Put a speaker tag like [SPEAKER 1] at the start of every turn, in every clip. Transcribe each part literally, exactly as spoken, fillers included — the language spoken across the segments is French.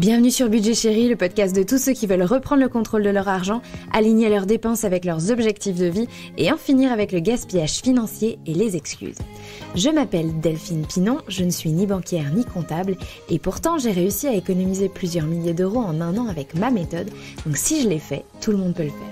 [SPEAKER 1] Bienvenue sur Budget Chéri, le podcast de tous ceux qui veulent reprendre le contrôle de leur argent, aligner leurs dépenses avec leurs objectifs de vie et en finir avec le gaspillage financier et les excuses. Je m'appelle Delphine Pinon, je ne suis ni banquière ni comptable et pourtant j'ai réussi à économiser plusieurs milliers d'euros en un an avec ma méthode, donc si je l'ai fait, tout le monde peut le faire.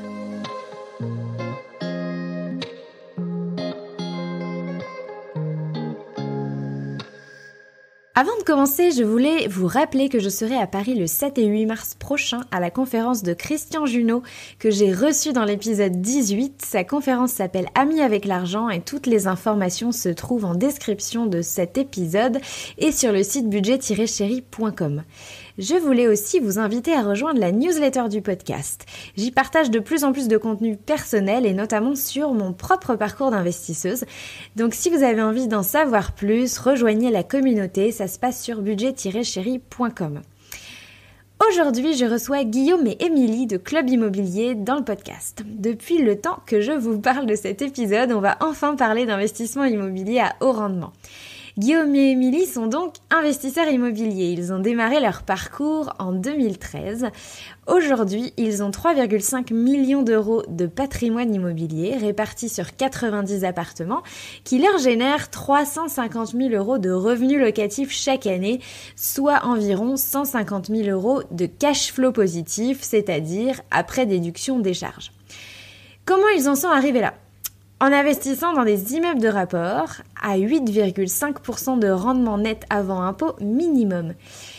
[SPEAKER 1] Avant de commencer, je voulais vous rappeler que je serai à Paris le sept et huit mars prochain à la conférence de Christian Junod que j'ai reçue dans l'épisode dix-huit. Sa conférence s'appelle Amis avec l'argent et toutes les informations se trouvent en description de cet épisode et sur le site budget tiret chéri point com. Je voulais aussi vous inviter à rejoindre la newsletter du podcast. J'y partage de plus en plus de contenu personnel et notamment sur mon propre parcours d'investisseuse. Donc si vous avez envie d'en savoir plus, rejoignez la communauté, ça se passe sur budget tiret chéri point com. Aujourd'hui, je reçois Guillaume et Émilie de Club Immobilier dans le podcast. Depuis le temps que je vous parle de cet épisode, on va enfin parler d'investissement immobilier à haut rendement. Guillaume et Émilie sont donc investisseurs immobiliers. Ils ont démarré leur parcours en deux mille treize. Aujourd'hui, ils ont trois virgule cinq millions d'euros de patrimoine immobilier répartis sur quatre-vingt-dix appartements qui leur génèrent trois cent cinquante mille euros de revenus locatifs chaque année, soit environ cent cinquante mille euros de cash flow positif, c'est-à-dire après déduction des charges. Comment ils en sont arrivés là ? En investissant dans des immeubles de rapport à huit virgule cinq pour cent de rendement net avant impôt minimum.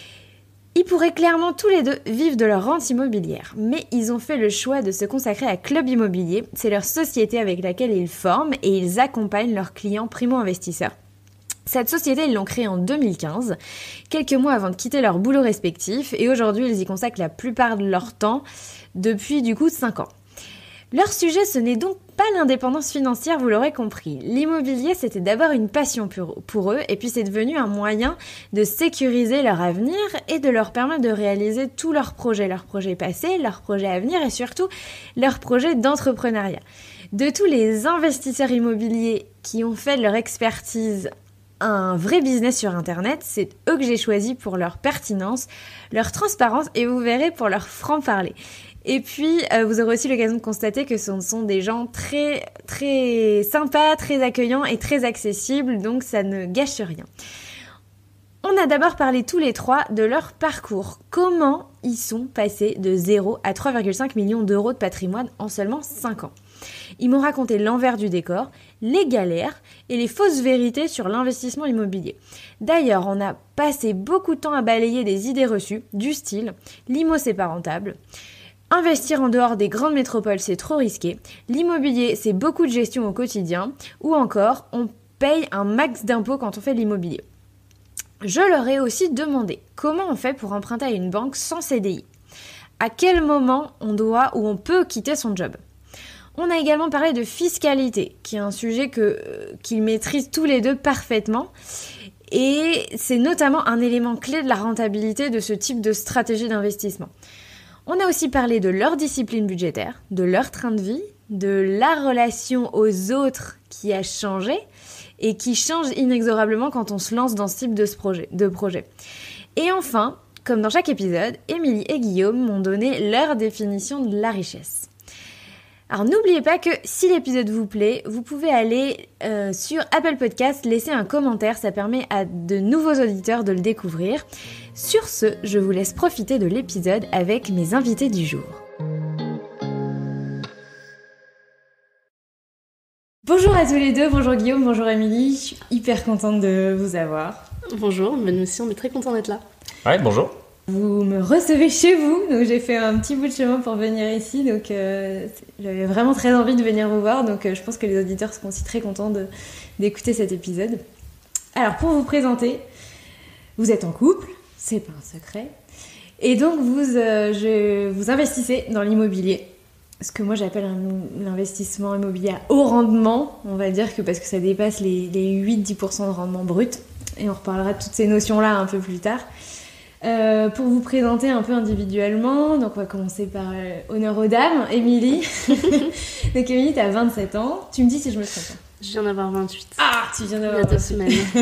[SPEAKER 1] Ils pourraient clairement tous les deux vivre de leur rente immobilière, mais ils ont fait le choix de se consacrer à Club Immobilier. C'est leur société avec laquelle ils forment et ils accompagnent leurs clients primo-investisseurs. Cette société, ils l'ont créée en deux mille quinze, quelques mois avant de quitter leur boulot respectif, et aujourd'hui, ils y consacrent la plupart de leur temps depuis du coup cinq ans. Leur sujet, ce n'est donc pas l'indépendance financière, vous l'aurez compris. L'immobilier, c'était d'abord une passion pour, pour eux, et puis c'est devenu un moyen de sécuriser leur avenir et de leur permettre de réaliser tous leurs projets, leurs projets passés, leurs projets à venir et surtout leurs projets d'entrepreneuriat. De tous les investisseurs immobiliers qui ont fait de leur expertise un vrai business sur Internet, c'est eux que j'ai choisi pour leur pertinence, leur transparence et vous verrez pour leur franc-parler. Et puis, euh, vous aurez aussi l'occasion de constater que ce sont des gens très, très sympas, très accueillants et très accessibles, donc ça ne gâche rien. On a d'abord parlé tous les trois de leur parcours. Comment ils sont passés de zéro à trois virgule cinq millions d'euros de patrimoine en seulement cinq ans. Ils m'ont raconté l'envers du décor, les galères et les fausses vérités sur l'investissement immobilier. D'ailleurs, on a passé beaucoup de temps à balayer des idées reçues, du style « l'I M O c'est pas rentable », investir en dehors des grandes métropoles, c'est trop risqué. L'immobilier, c'est beaucoup de gestion au quotidien. Ou encore, on paye un max d'impôts quand on fait de l'immobilier. Je leur ai aussi demandé comment on fait pour emprunter à une banque sans C D I. À quel moment on doit ou on peut quitter son job. On a également parlé de fiscalité, qui est un sujet que, euh, qu'ils maîtrisent tous les deux parfaitement. Et c'est notamment un élément clé de la rentabilité de ce type de stratégie d'investissement. On a aussi parlé de leur discipline budgétaire, de leur train de vie, de la relation aux autres qui a changé et qui change inexorablement quand on se lance dans ce type de, ce projet, de projet. Et enfin, comme dans chaque épisode, Émilie et Guillaume m'ont donné leur définition de la richesse. Alors n'oubliez pas que si l'épisode vous plaît, vous pouvez aller euh, sur Apple Podcast, laisser un commentaire, ça permet à de nouveaux auditeurs de le découvrir. Sur ce, je vous laisse profiter de l'épisode avec mes invités du jour. Bonjour à tous les deux, bonjour Guillaume, bonjour Émilie, je suis hyper contente de vous avoir.
[SPEAKER 2] Bonjour, nous aussi on est très contents d'être là.
[SPEAKER 3] Ouais, bonjour.
[SPEAKER 1] Vous me recevez chez vous, donc j'ai fait un petit bout de chemin pour venir ici, donc euh, j'avais vraiment très envie de venir vous voir, donc euh, je pense que les auditeurs seront aussi très contents de, d'écouter cet épisode. Alors pour vous présenter, vous êtes en couple, c'est pas un secret, et donc vous, euh, je, vous investissez dans l'immobilier, ce que moi j'appelle un, l'investissement immobilier à haut rendement, on va dire que parce que ça dépasse les, les huit à dix pour cent de rendement brut, et on reparlera de toutes ces notions-là un peu plus tard. Euh, pour vous présenter un peu individuellement, donc on va commencer par euh, honneur aux dames, Émilie. Donc Émilie, tu as vingt-sept ans, tu me dis si je me trompe.
[SPEAKER 2] Je viens d'avoir vingt-huit.
[SPEAKER 1] Ah, tu viens d'avoir
[SPEAKER 2] Il y a deux
[SPEAKER 1] vingt-huit.
[SPEAKER 2] semaines.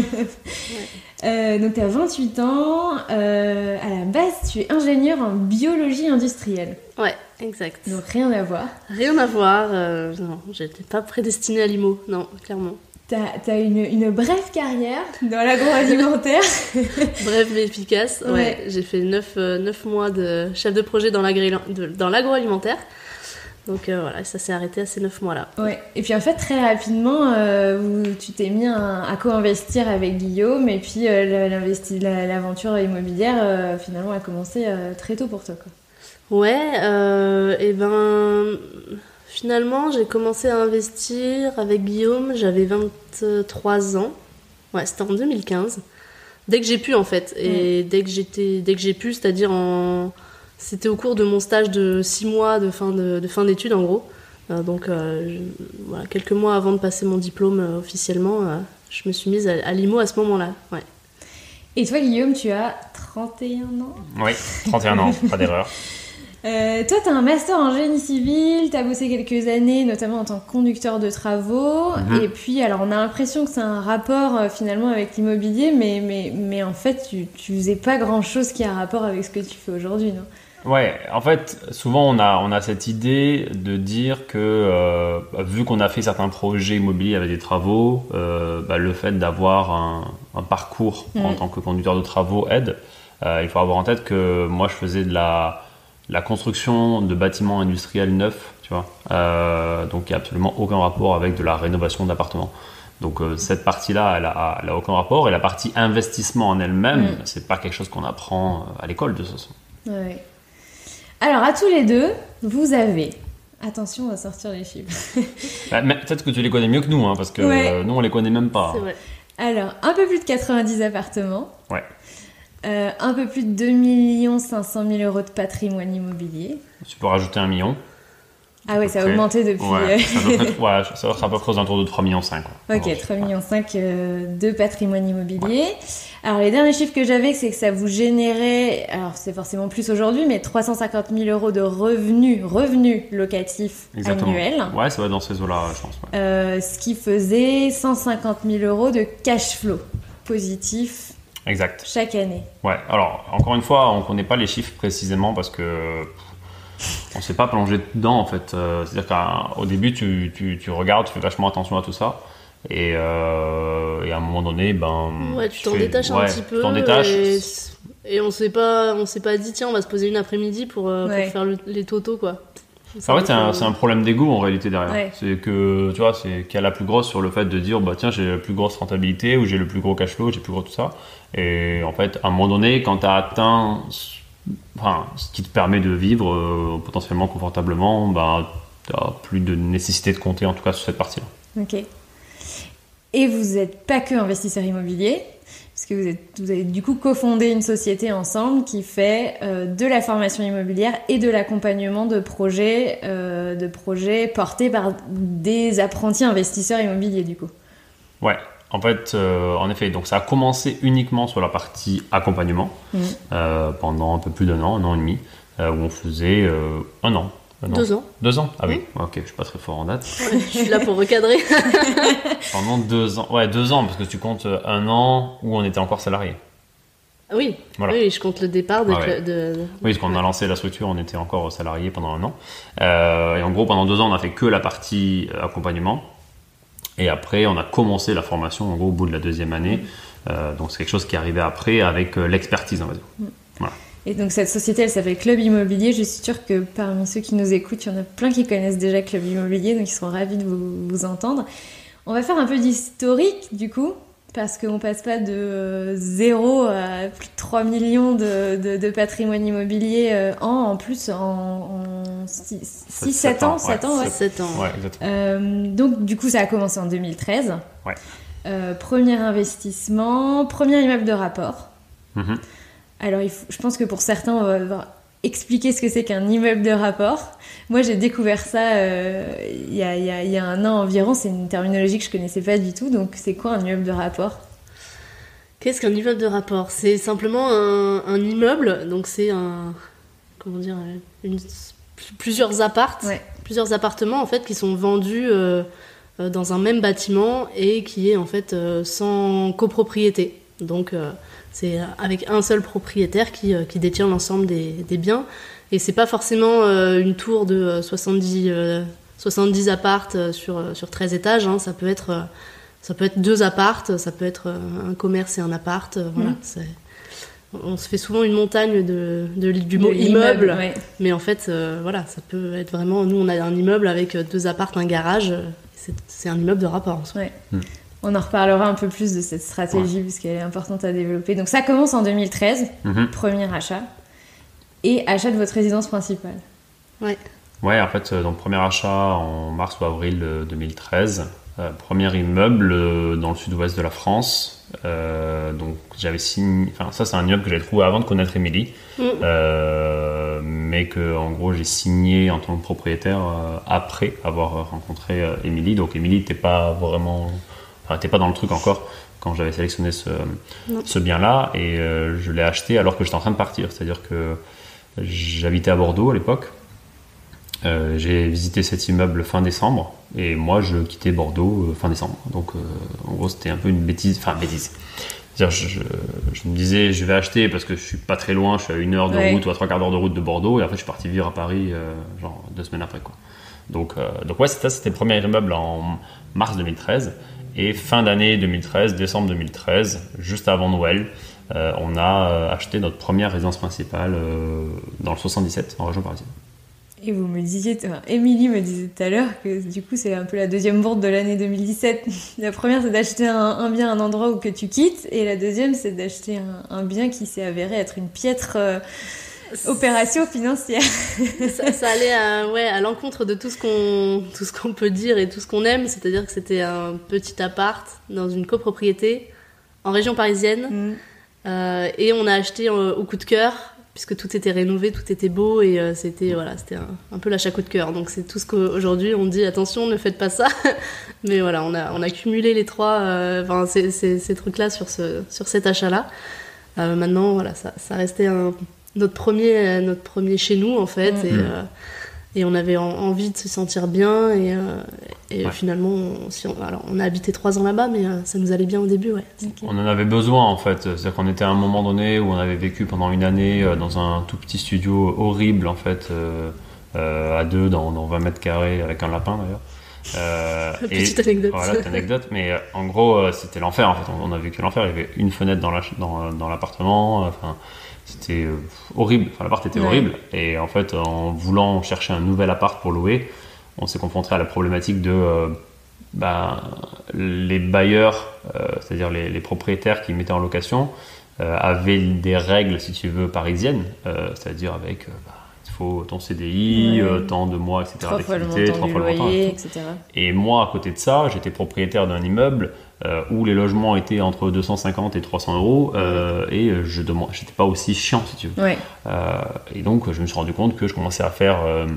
[SPEAKER 2] Ouais.
[SPEAKER 1] Euh, donc tu as vingt-huit ans, euh, à la base tu es ingénieur en biologie industrielle.
[SPEAKER 2] Ouais, exact.
[SPEAKER 1] Donc rien à voir.
[SPEAKER 2] Rien à voir. Euh, non, j'étais pas prédestinée à l'I M O. Non, clairement.
[SPEAKER 1] T'as, t'as une, une brève carrière dans l'agroalimentaire.
[SPEAKER 2] Bref mais efficace. Ouais.
[SPEAKER 1] Ouais.
[SPEAKER 2] J'ai fait neuf mois de chef de projet dans, l'agri- de, dans l'agroalimentaire. Donc euh, voilà, ça s'est arrêté à ces neuf mois-là.
[SPEAKER 1] Ouais. Et puis en fait très rapidement, euh, vous- tu t'es mis à, à co-investir avec Guillaume et puis euh, l'investi- la- l'aventure immobilière euh, finalement a commencé euh, très tôt pour toi, quoi.
[SPEAKER 2] Ouais, euh, et ben finalement j'ai commencé à investir avec Guillaume, j'avais vingt-trois ans. Ouais, c'était en deux mille quinze. Dès que j'ai pu en fait, et dès que j'étais, dès que j'ai pu, c'est-à-dire en, c'était au cours de mon stage de six mois de fin de, de fin d'études en gros. Euh, donc euh, je- voilà, quelques mois avant de passer mon diplôme euh, officiellement, euh, je me suis mise à, à l'I M O à ce moment-là. Ouais.
[SPEAKER 1] Et toi Guillaume, tu as trente et un ans.
[SPEAKER 3] Oui, trente et un ans, pas d'erreur.
[SPEAKER 1] Euh, toi, tu as un master en génie civil, tu as bossé quelques années, notamment en tant que conducteur de travaux.
[SPEAKER 3] Mhm.
[SPEAKER 1] Et puis, alors, on a l'impression que c'est un rapport euh, finalement avec l'immobilier, mais, mais, mais en fait, tu, tu faisais pas grand-chose qui a un rapport avec ce que tu fais aujourd'hui, non?
[SPEAKER 3] Ouais, en fait, souvent on a, on a cette idée de dire que, euh, vu qu'on a fait certains projets immobiliers avec des travaux, euh, bah, le fait d'avoir un, un parcours en
[SPEAKER 1] Mhm.
[SPEAKER 3] tant que conducteur de travaux aide. Euh, il faut avoir en tête que moi je faisais de la, la construction de bâtiments industriels neufs, tu vois. Euh, donc il n'y a absolument aucun rapport avec de la rénovation d'appartements. Donc euh, cette partie-là, elle a, elle a aucun rapport. Et la partie investissement en elle-même,
[SPEAKER 1] Mhm.
[SPEAKER 3] c'est pas quelque chose qu'on apprend à l'école de toute façon.
[SPEAKER 1] Ouais. Alors, à tous les deux, vous avez... Attention, on va sortir les chiffres.
[SPEAKER 3] Bah, mais peut-être que tu les connais mieux que nous, hein, parce que
[SPEAKER 1] Ouais.
[SPEAKER 3] euh, nous on les connaît même pas.
[SPEAKER 2] C'est vrai.
[SPEAKER 1] Alors, un peu plus de quatre-vingt-dix appartements.
[SPEAKER 3] Ouais.
[SPEAKER 1] Euh, un peu plus de deux millions cinq cent mille euros de patrimoine immobilier.
[SPEAKER 3] Tu peux rajouter un million.
[SPEAKER 1] Ah ouais, ça a
[SPEAKER 3] Après,
[SPEAKER 1] augmenté depuis...
[SPEAKER 3] Ouais, c'est à peu près, ouais, ça va être à peu près aux alentours de trois virgule cinq millions.
[SPEAKER 1] Ok, trois virgule cinq millions euh, de patrimoine immobilier. Alors, les derniers chiffres que j'avais, c'est que ça vous générait, alors c'est forcément plus aujourd'hui, mais trois cent cinquante mille euros de revenus, revenus locatifs
[SPEAKER 3] Exactement.
[SPEAKER 1] annuels.
[SPEAKER 3] Ouais, ça va être dans ces eaux-là, je pense. Ouais.
[SPEAKER 1] Euh, ce qui faisait cent cinquante mille euros de cash flow positif
[SPEAKER 3] Exact.
[SPEAKER 1] chaque année.
[SPEAKER 3] Ouais, alors encore une fois, on ne connaît pas les chiffres précisément parce que pff, on ne s'est pas plongé dedans en fait. Euh, c'est-à-dire qu'au début, tu, tu, tu regardes, tu fais vachement attention à tout ça. Et, euh, et à un moment donné, ben.
[SPEAKER 2] Ouais, tu t'en
[SPEAKER 3] fais-
[SPEAKER 2] détaches un
[SPEAKER 3] ouais,
[SPEAKER 2] petit peu.
[SPEAKER 3] Tu t'en détaches.
[SPEAKER 2] Et, et on s'est pas, on s'est pas dit tiens, on va se poser une après-midi pour, euh,
[SPEAKER 1] Ouais.
[SPEAKER 2] pour faire le- les totaux quoi.
[SPEAKER 3] En fait, c'est un, c'est un problème d'ego en réalité derrière.
[SPEAKER 1] Ouais.
[SPEAKER 3] C'est que, tu vois, c'est qu'il y a la plus grosse sur le fait de dire, bah tiens, j'ai la plus grosse rentabilité ou j'ai le plus gros cash flow, j'ai le plus gros tout ça. Et en fait, à un moment donné, quand tu as atteint enfin, ce qui te permet de vivre euh, potentiellement confortablement, bah, tu n'as plus de nécessité de compter en tout cas sur cette partie-là.
[SPEAKER 1] Ok. Et vous n'êtes pas que investisseur immobilier, parce que vous, êtes, vous avez du coup cofondé une société ensemble qui fait euh, de la formation immobilière et de l'accompagnement de projets, euh, de projets portés par des apprentis investisseurs immobiliers du coup.
[SPEAKER 3] Ouais, en fait, euh, en effet, donc ça a commencé uniquement sur la partie accompagnement
[SPEAKER 1] Mmh.
[SPEAKER 3] euh, pendant un peu plus d'un an, un an et demi, euh, où on faisait euh, un an. un an.
[SPEAKER 2] Deux ans.
[SPEAKER 3] Deux ans Ah oui, ok, je suis pas très fort en date.
[SPEAKER 2] Ouais, je suis là pour recadrer.
[SPEAKER 3] Pendant deux ans, ouais, deux ans, parce que tu comptes un an où on était encore salarié.
[SPEAKER 2] Ah oui.
[SPEAKER 3] Voilà.
[SPEAKER 2] Oui, je compte le départ de.
[SPEAKER 3] Ah ouais.
[SPEAKER 2] de- de-
[SPEAKER 3] Oui, parce qu'on a lancé la structure, on était encore salarié pendant un an. Euh, et en gros, pendant deux ans, on a fait que la partie euh, accompagnement. Et après, on a commencé la formation, en gros, au bout de la deuxième année. Euh, donc, c'est quelque chose qui est arrivé après avec euh, l'expertise, on va dire.
[SPEAKER 1] Et donc cette société, elle s'appelle Club Immobilier. Je suis sûre que parmi ceux qui nous écoutent, il y en a plein qui connaissent déjà Club Immobilier, donc ils seront ravis de vous, vous entendre. On va faire un peu d'historique du coup, parce qu'on passe pas de euh, zéro à plus de trois millions de, de, de patrimoine immobilier euh, an, en plus en, en six sept ans.
[SPEAKER 3] ans,
[SPEAKER 1] sept
[SPEAKER 3] ouais.
[SPEAKER 1] ans, ouais.
[SPEAKER 2] sept ans.
[SPEAKER 3] Ouais, exactement.
[SPEAKER 1] Euh, donc du coup, ça a commencé en deux mille treize.
[SPEAKER 3] Ouais.
[SPEAKER 1] Euh, premier investissement, premier immeuble de rapport.
[SPEAKER 3] Mhm.
[SPEAKER 1] Alors, il faut- je pense que pour certains, on va devoir expliquer ce que c'est qu'un immeuble de rapport. Moi, j'ai découvert ça euh, il y, a, il y a- il y a un an environ. C'est une terminologie que je connaissais pas du tout. Donc, c'est quoi un immeuble de rapport?
[SPEAKER 2] Qu'est-ce qu'un immeuble de rapport? C'est simplement un, un immeuble, donc c'est un. Comment dire? Une, plusieurs appartes,
[SPEAKER 1] Ouais.
[SPEAKER 2] plusieurs appartements en fait qui sont vendus euh, euh, dans un même bâtiment et qui est en fait euh, sans copropriété. Donc euh, c'est avec un seul propriétaire qui, euh, qui détient l'ensemble des, des biens. Et c'est pas forcément euh, une tour de euh, soixante-dix, euh, soixante-dix appartes euh, sur, euh, sur treize étages. Hein. Ça peut être, euh, ça peut être deux appartes, ça peut être euh, un commerce et un appart. Euh, voilà, mmh. c'est... On se fait souvent une montagne de, de, du mot de immeuble, immeuble ouais. Mais en fait, euh, voilà, ça peut être vraiment... Nous, on a un immeuble avec deux appartes, un garage. C'est, c'est un immeuble de rapport. En soi.
[SPEAKER 1] Ouais. Mmh. On en reparlera un peu plus de cette stratégie, ouais. Parce qu'elle est importante à développer. Donc ça commence en deux mille treize, mmh. Premier achat. Et achat de votre résidence principale.
[SPEAKER 2] Ouais.
[SPEAKER 3] Ouais, en fait, donc premier achat en mars ou avril deux mille treize. Euh, premier immeuble euh, dans le sud-ouest de la France. Euh, donc j'avais signé. Enfin, ça c'est un immeuble que j'avais trouvé avant de connaître Émilie, mmh. euh, mais que en gros j'ai signé en tant que propriétaire euh, après avoir rencontré euh, Émilie. Donc Émilie n'était pas vraiment, enfin n'était pas dans le truc encore quand j'avais sélectionné ce, ce bien-là, et euh, je l'ai acheté alors que j'étais en train de partir. C'est-à-dire que j'habitais à Bordeaux à l'époque. Euh, j'ai visité cet immeuble fin décembre et moi je quittais Bordeaux euh, fin décembre. Donc euh, en gros c'était un peu une bêtise, enfin bêtise. C'est-à-dire je, je, je me disais je vais acheter parce que je suis pas très loin, je suis à une heure de ouais. route ou à trois quarts d'heure de route de Bordeaux, et après je suis parti vivre à Paris euh, genre deux semaines après quoi. Donc, euh, donc ouais c'était, c'était le premier immeuble en mars deux mille treize, et fin d'année deux mille treize, décembre deux mille treize, juste avant Noël, euh, on a acheté notre première résidence principale euh, dans le soixante-dix-sept en région parisienne.
[SPEAKER 1] Et vous me disiez, enfin, Émilie me disait tout à l'heure que du coup c'est un peu la deuxième bourde de l'année deux mille dix-sept. La première c'est d'acheter un, un bien à un endroit où que tu quittes, et la deuxième c'est d'acheter un, un bien qui s'est avéré être une piètre euh, opération financière.
[SPEAKER 2] ça, ça allait à, ouais, à l'encontre de tout ce, qu'on, tout ce qu'on peut dire et tout ce qu'on aime, c'est-à-dire que c'était un petit appart dans une copropriété en région parisienne, mmh. euh, et on a acheté euh, au coup de cœur, puisque tout était rénové, tout était beau, et euh, c'était, voilà, c'était un, un peu l'achat coup de cœur. Donc c'est tout ce qu'aujourd'hui on dit, attention, ne faites pas ça. Mais voilà, on a, on a cumulé les trois, euh, enfin, ces, ces, ces trucs-là sur, ce, sur cet achat-là. Euh, maintenant, voilà, ça, ça restait un, notre, premier, notre premier chez nous, en fait. Mmh. Et, euh, et on avait en, envie de se sentir bien. Et, euh, et ouais. finalement, on, si on, alors, on a habité trois ans là-bas, mais euh, ça nous allait bien au début, ouais.
[SPEAKER 3] Okay. On en avait besoin, en fait. C'est-à-dire qu'on était à un moment donné où on avait vécu pendant une année euh, dans un tout petit studio horrible, en fait, euh, euh, à deux, dans, dans vingt mètres carrés, avec un lapin, d'ailleurs.
[SPEAKER 2] Euh, petite et, anecdote.
[SPEAKER 3] Voilà, petite anecdote. Mais euh, en gros, euh, c'était l'enfer, en fait. On, on a vécu l'enfer. Il y avait une fenêtre dans, la, dans, dans l'appartement. Enfin... Euh, C'était euh, horrible, enfin l'appart était ouais. horrible, et en fait en voulant chercher un nouvel appart pour louer, on s'est confronté à la problématique de euh, bah, les bailleurs, euh, c'est-à-dire les, les propriétaires qui mettaient en location, euh, avaient des règles, si tu veux, parisiennes, euh, c'est-à-dire avec euh, bah, il faut ton C D I, ouais. euh, tant de mois, et cetera.
[SPEAKER 1] Trois fois le montant trois du fois loyer, le montant, et, et cetera.
[SPEAKER 3] Et moi, à côté de ça, j'étais propriétaire d'un immeuble Euh, où les logements étaient entre deux cent cinquante et trois cents euros, euh, et je demande, j'étais pas aussi chiant, si tu veux.
[SPEAKER 1] Ouais.
[SPEAKER 3] Euh, et donc je me suis rendu compte que je commençais à faire, euh,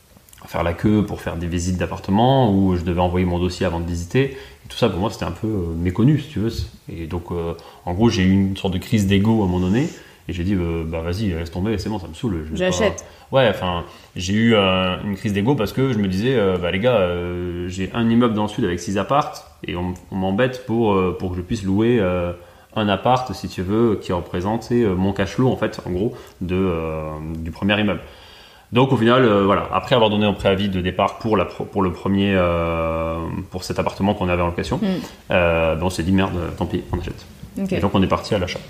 [SPEAKER 3] à faire la queue pour faire des visites d'appartements, où je devais envoyer mon dossier avant de visiter. Et tout ça pour moi c'était un peu euh, méconnu, si tu veux. Et donc euh, en gros j'ai eu une sorte de crise d'ego à un moment donné. Et j'ai dit, euh, bah vas-y, laisse tomber, c'est bon, ça me saoule. Je
[SPEAKER 1] J'achète.
[SPEAKER 3] Pas... Ouais, enfin, j'ai eu euh, une crise d'ego parce que je me disais, euh, bah les gars, euh, j'ai un immeuble dans le sud avec six appartes, et on, on m'embête pour, euh, pour que je puisse louer euh, un appart, si tu veux, qui représente euh, mon cash flow, en fait, en gros, de, euh, du premier immeuble. Donc au final, euh, voilà, après avoir donné un préavis de départ pour, la, pour le premier, euh, pour cet appartement qu'on avait en location, mm. euh, ben on s'est dit, merde, tant pis, on achète. Okay. Et donc on est parti à l'achat.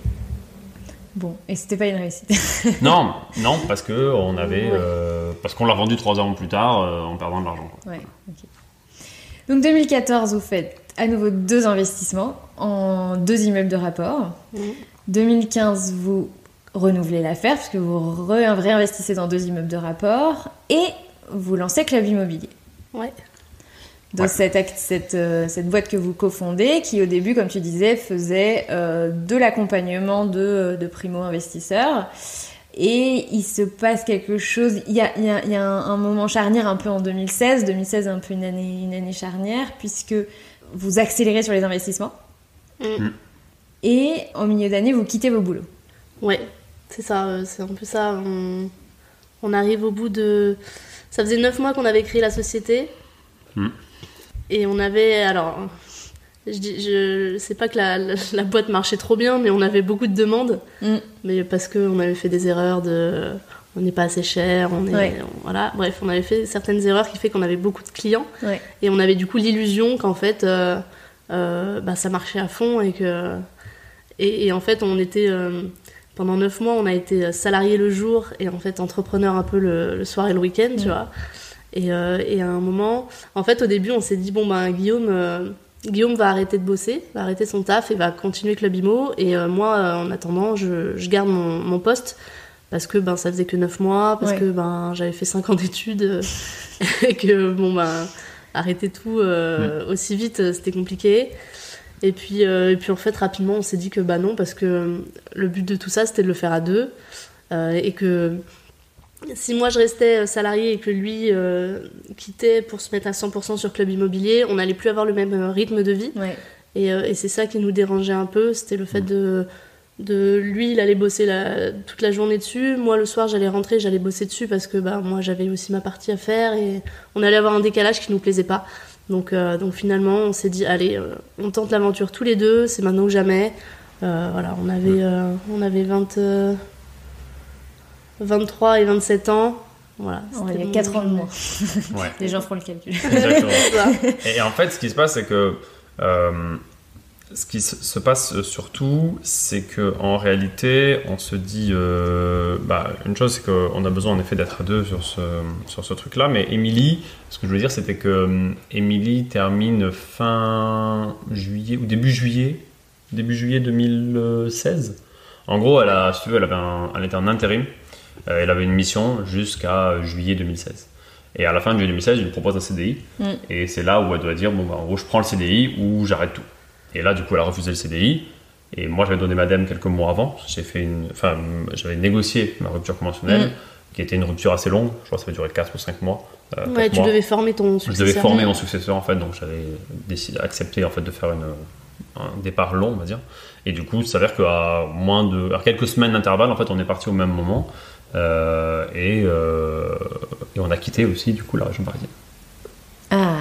[SPEAKER 1] Bon, et c'était pas une réussite.
[SPEAKER 3] non, non, parce que on avait, ouais. euh, parce qu'on l'a vendu trois ans plus tard euh, en perdant de l'argent. Quoi.
[SPEAKER 1] Ouais, okay. Donc deux mille quatorze, vous faites à nouveau deux investissements en deux immeubles de rapport. Mmh. deux mille quinze, vous renouvelez l'affaire puisque vous réinvestissez dans deux immeubles de rapport et vous lancez Club Immobilier.
[SPEAKER 2] Ouais.
[SPEAKER 1] Dans ouais. cette, cette, euh, cette boîte que vous cofondez, qui au début, comme tu disais, faisait euh, de l'accompagnement de, de primo-investisseurs. Et il se passe quelque chose, il y a, il y a, il y a un, un moment charnière un peu en deux mille seize, deux mille seize un peu une année, une année charnière, puisque vous accélérez sur les investissements. Mm. Et au milieu d'année, vous quittez vos boulots.
[SPEAKER 2] Ouais, c'est ça, c'est un peu ça. On, on arrive au bout de... Ça faisait neuf mois qu'on avait créé la société. Mm. Et on avait, alors, je dis, je sais pas que la, la, la boîte marchait trop bien, mais on avait beaucoup de demandes. Mm. Mais parce qu'on avait fait des erreurs de, on n'est pas assez cher, on est, ouais. on, voilà. Bref, on avait fait certaines erreurs qui fait qu'on avait beaucoup de clients. Ouais. Et on avait du coup l'illusion qu'en fait, euh, euh, bah, ça marchait à fond et que, et, et en fait, on était, euh, pendant neuf mois, on a été salarié le jour et en fait entrepreneur un peu le, le soir et le week-end, mm. tu vois. Et, euh, et à un moment, en fait, au début, on s'est dit, bon, ben, Guillaume, euh, Guillaume va arrêter de bosser, va arrêter son taf et va continuer Club Imo. Et euh, moi, euh, en attendant, je, je garde mon, mon poste parce que ben, ça faisait que neuf mois, parce ouais. que ben, j'avais fait cinq ans d'études euh, et que, bon, ben, arrêter tout euh, ouais. aussi vite, c'était compliqué. Et puis, euh, et puis, en fait, rapidement, on s'est dit que, bah non, parce que le but de tout ça, c'était de le faire à deux euh, et que. Si moi je restais salarié et que lui euh, quittait pour se mettre à cent pour cent sur Club Immobilier, on n'allait plus avoir le même rythme de vie. Ouais. Et, euh, et c'est ça qui nous dérangeait un peu, c'était le fait de, de lui, il allait bosser la, toute la journée dessus. Moi, le soir, j'allais rentrer, j'allais bosser dessus parce que bah, moi, j'avais aussi ma partie à faire et on allait avoir un décalage qui nous plaisait pas. Donc, euh, donc finalement, on s'est dit, allez, euh, on tente l'aventure tous les deux, c'est maintenant ou jamais. Euh, voilà, on avait, euh, on avait vingt... Euh, vingt-trois et vingt-sept ans. Voilà,
[SPEAKER 1] oh, il y a quatre ans de moins.
[SPEAKER 3] Ouais.
[SPEAKER 1] Les gens feront le calcul.
[SPEAKER 3] Exactement. et, et en fait, ce qui se passe, c'est que euh, ce qui se passe surtout, c'est qu'en réalité, on se dit... Euh, bah, une chose, c'est qu'on a besoin en effet d'être à deux sur ce, sur ce truc-là. Mais Émilie, ce que je veux dire, c'était que Émilie termine fin juillet, ou début juillet, début juillet deux mille seize. En gros, elle, a, si tu veux, elle, avait un, elle était en intérim. Euh, elle avait une mission jusqu'à juillet deux mille seize. Et à la fin de juillet deux mille seize, je lui propose un C D I. Mm. Et c'est là où elle doit dire, bon, bah, en gros, je prends le C D I ou j'arrête tout. Et là, du coup, elle a refusé le C D I. Et moi, j'avais donné ma D E M quelques mois avant. J'ai fait une, enfin, j'avais négocié ma rupture conventionnelle, mm. qui était une rupture assez longue. Je crois que ça avait duré quatre ou cinq mois.
[SPEAKER 2] Euh, ouais, tu mois. devais former ton successeur.
[SPEAKER 3] Je devais former mon successeur, en fait. Donc, j'avais décidé, accepté, en fait, de faire une, un départ long, on va dire. Et du coup, il s'avère qu'à moins de, à quelques semaines d'intervalle, en fait, on est parti au même moment. Euh, et, euh, et on a quitté aussi du coup la région parisienne.
[SPEAKER 1] Ah,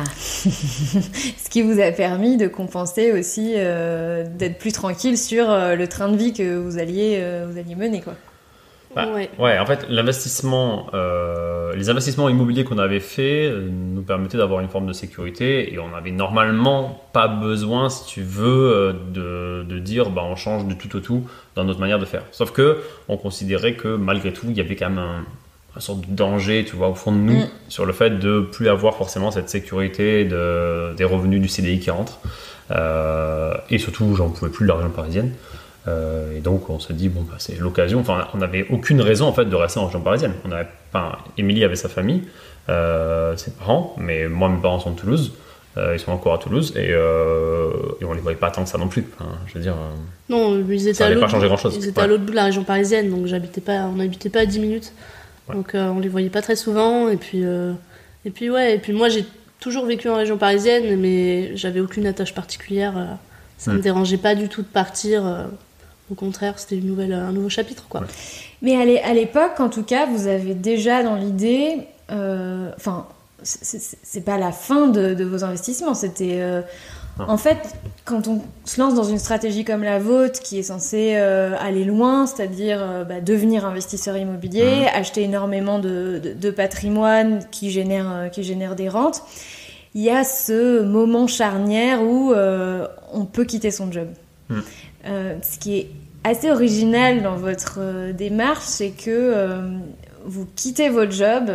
[SPEAKER 1] ce qui vous a permis de compenser aussi, euh, d'être plus tranquille sur euh, le train de vie que vous alliez, euh, vous alliez mener, quoi.
[SPEAKER 3] Bah, ouais. ouais, en fait, l'investissement, euh, les investissements immobiliers qu'on avait fait euh, nous permettaient d'avoir une forme de sécurité et on avait normalement pas besoin, si tu veux, euh, de, de dire bah, on change de tout au tout dans notre manière de faire. Sauf que on considérait que malgré tout, il y avait quand même un, un sorte de danger, tu vois, au fond de nous, mm. sur le fait de plus avoir forcément cette sécurité de, des revenus du C D I qui rentrent. Euh, et surtout, j'en pouvais plus de la région parisienne. Euh, et donc on se dit bon bah, c'est l'occasion, enfin on n'avait aucune raison en fait de rester en région parisienne. On avait, enfin, Émilie avait sa famille, euh, ses parents, mais moi mes parents sont de Toulouse, euh, ils sont encore à Toulouse et, euh, et on les voyait pas tant que ça non plus. Enfin, je veux dire, euh,
[SPEAKER 2] non, ils étaient
[SPEAKER 3] ça n'allait pas changer grand chose.
[SPEAKER 2] Ils étaient
[SPEAKER 3] ouais.
[SPEAKER 2] à l'autre bout de la région parisienne, donc j'habitais pas, on n'habitait pas à dix minutes, ouais. donc euh, on les voyait pas très souvent et puis euh, et puis ouais et puis moi j'ai toujours vécu en région parisienne, mais j'avais aucune attache particulière, euh, ça hum. me dérangeait pas du tout de partir. Euh, Au contraire, c'était une nouvelle, un nouveau chapitre, quoi. Ouais.
[SPEAKER 1] Mais à l'époque, en tout cas, vous avez déjà dans l'idée... Enfin, euh, c'est, c'est pas la fin de, de vos investissements. C'était... Euh, en fait, quand on se lance dans une stratégie comme la vôtre, qui est censée euh, aller loin, c'est-à-dire euh, bah, devenir investisseur immobilier, mmh. acheter énormément de, de, de patrimoine qui génère, euh, qui génère des rentes, il y a ce moment charnière où euh, on peut quitter son job. Mmh. Euh, ce qui est assez original dans votre euh, démarche, c'est que euh, vous quittez votre job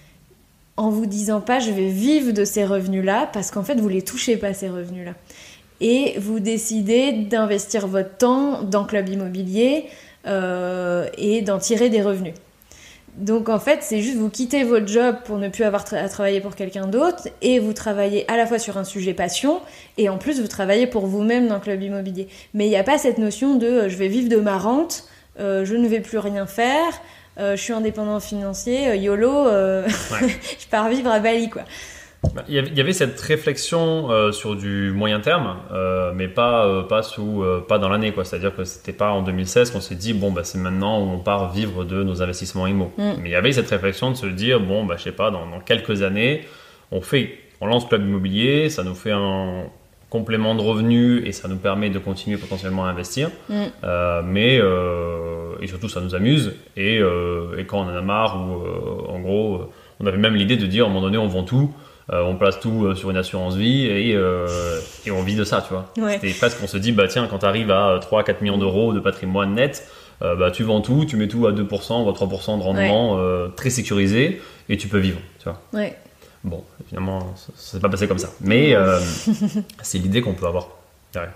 [SPEAKER 1] en vous disant pas je vais vivre de ces revenus-là, parce qu'en fait vous les touchez pas, ces revenus-là. Et vous décidez d'investir votre temps dans Club Immobilier euh, et d'en tirer des revenus. Donc en fait, c'est juste vous quittez votre job pour ne plus avoir tra- à travailler pour quelqu'un d'autre et vous travaillez à la fois sur un sujet passion et en plus vous travaillez pour vous-même dans Club Immobilier. Mais il n'y a pas cette notion de euh, je vais vivre de ma rente, euh, je ne vais plus rien faire, euh, je suis indépendant financier, euh, YOLO, euh, ouais. je pars vivre à Bali, quoi.
[SPEAKER 3] Il y avait cette réflexion euh, sur du moyen terme, euh, mais pas, euh, pas, sous, euh, pas dans l'année, quoi. C'est-à-dire que c'était pas en deux mille seize qu'on s'est dit bon, bah, c'est maintenant où on part vivre de nos investissements immo. Mm. Mais il y avait cette réflexion de se dire bon, bah, je sais pas, dans, dans quelques années, on fait on lance Club Immobilier, ça nous fait un complément de revenus et ça nous permet de continuer potentiellement à investir. Mm. Euh, mais euh, et surtout ça nous amuse et, euh, et quand on en a marre ou euh, en gros on avait même l'idée de dire à un moment donné on vend tout, euh, on place tout sur une assurance vie et, euh, et on vit de ça, tu vois. Ouais. C'était presque on se dit bah tiens quand tu arrives à trois à quatre millions d'euros de patrimoine net, euh, bah tu vends tout, tu mets tout à deux pour cent ou à trois pour cent de rendement, ouais. euh, très sécurisé et tu peux vivre, tu vois.
[SPEAKER 1] Ouais.
[SPEAKER 3] Bon, finalement, ça ne s'est pas passé comme ça. Mais euh, c'est l'idée qu'on peut avoir derrière.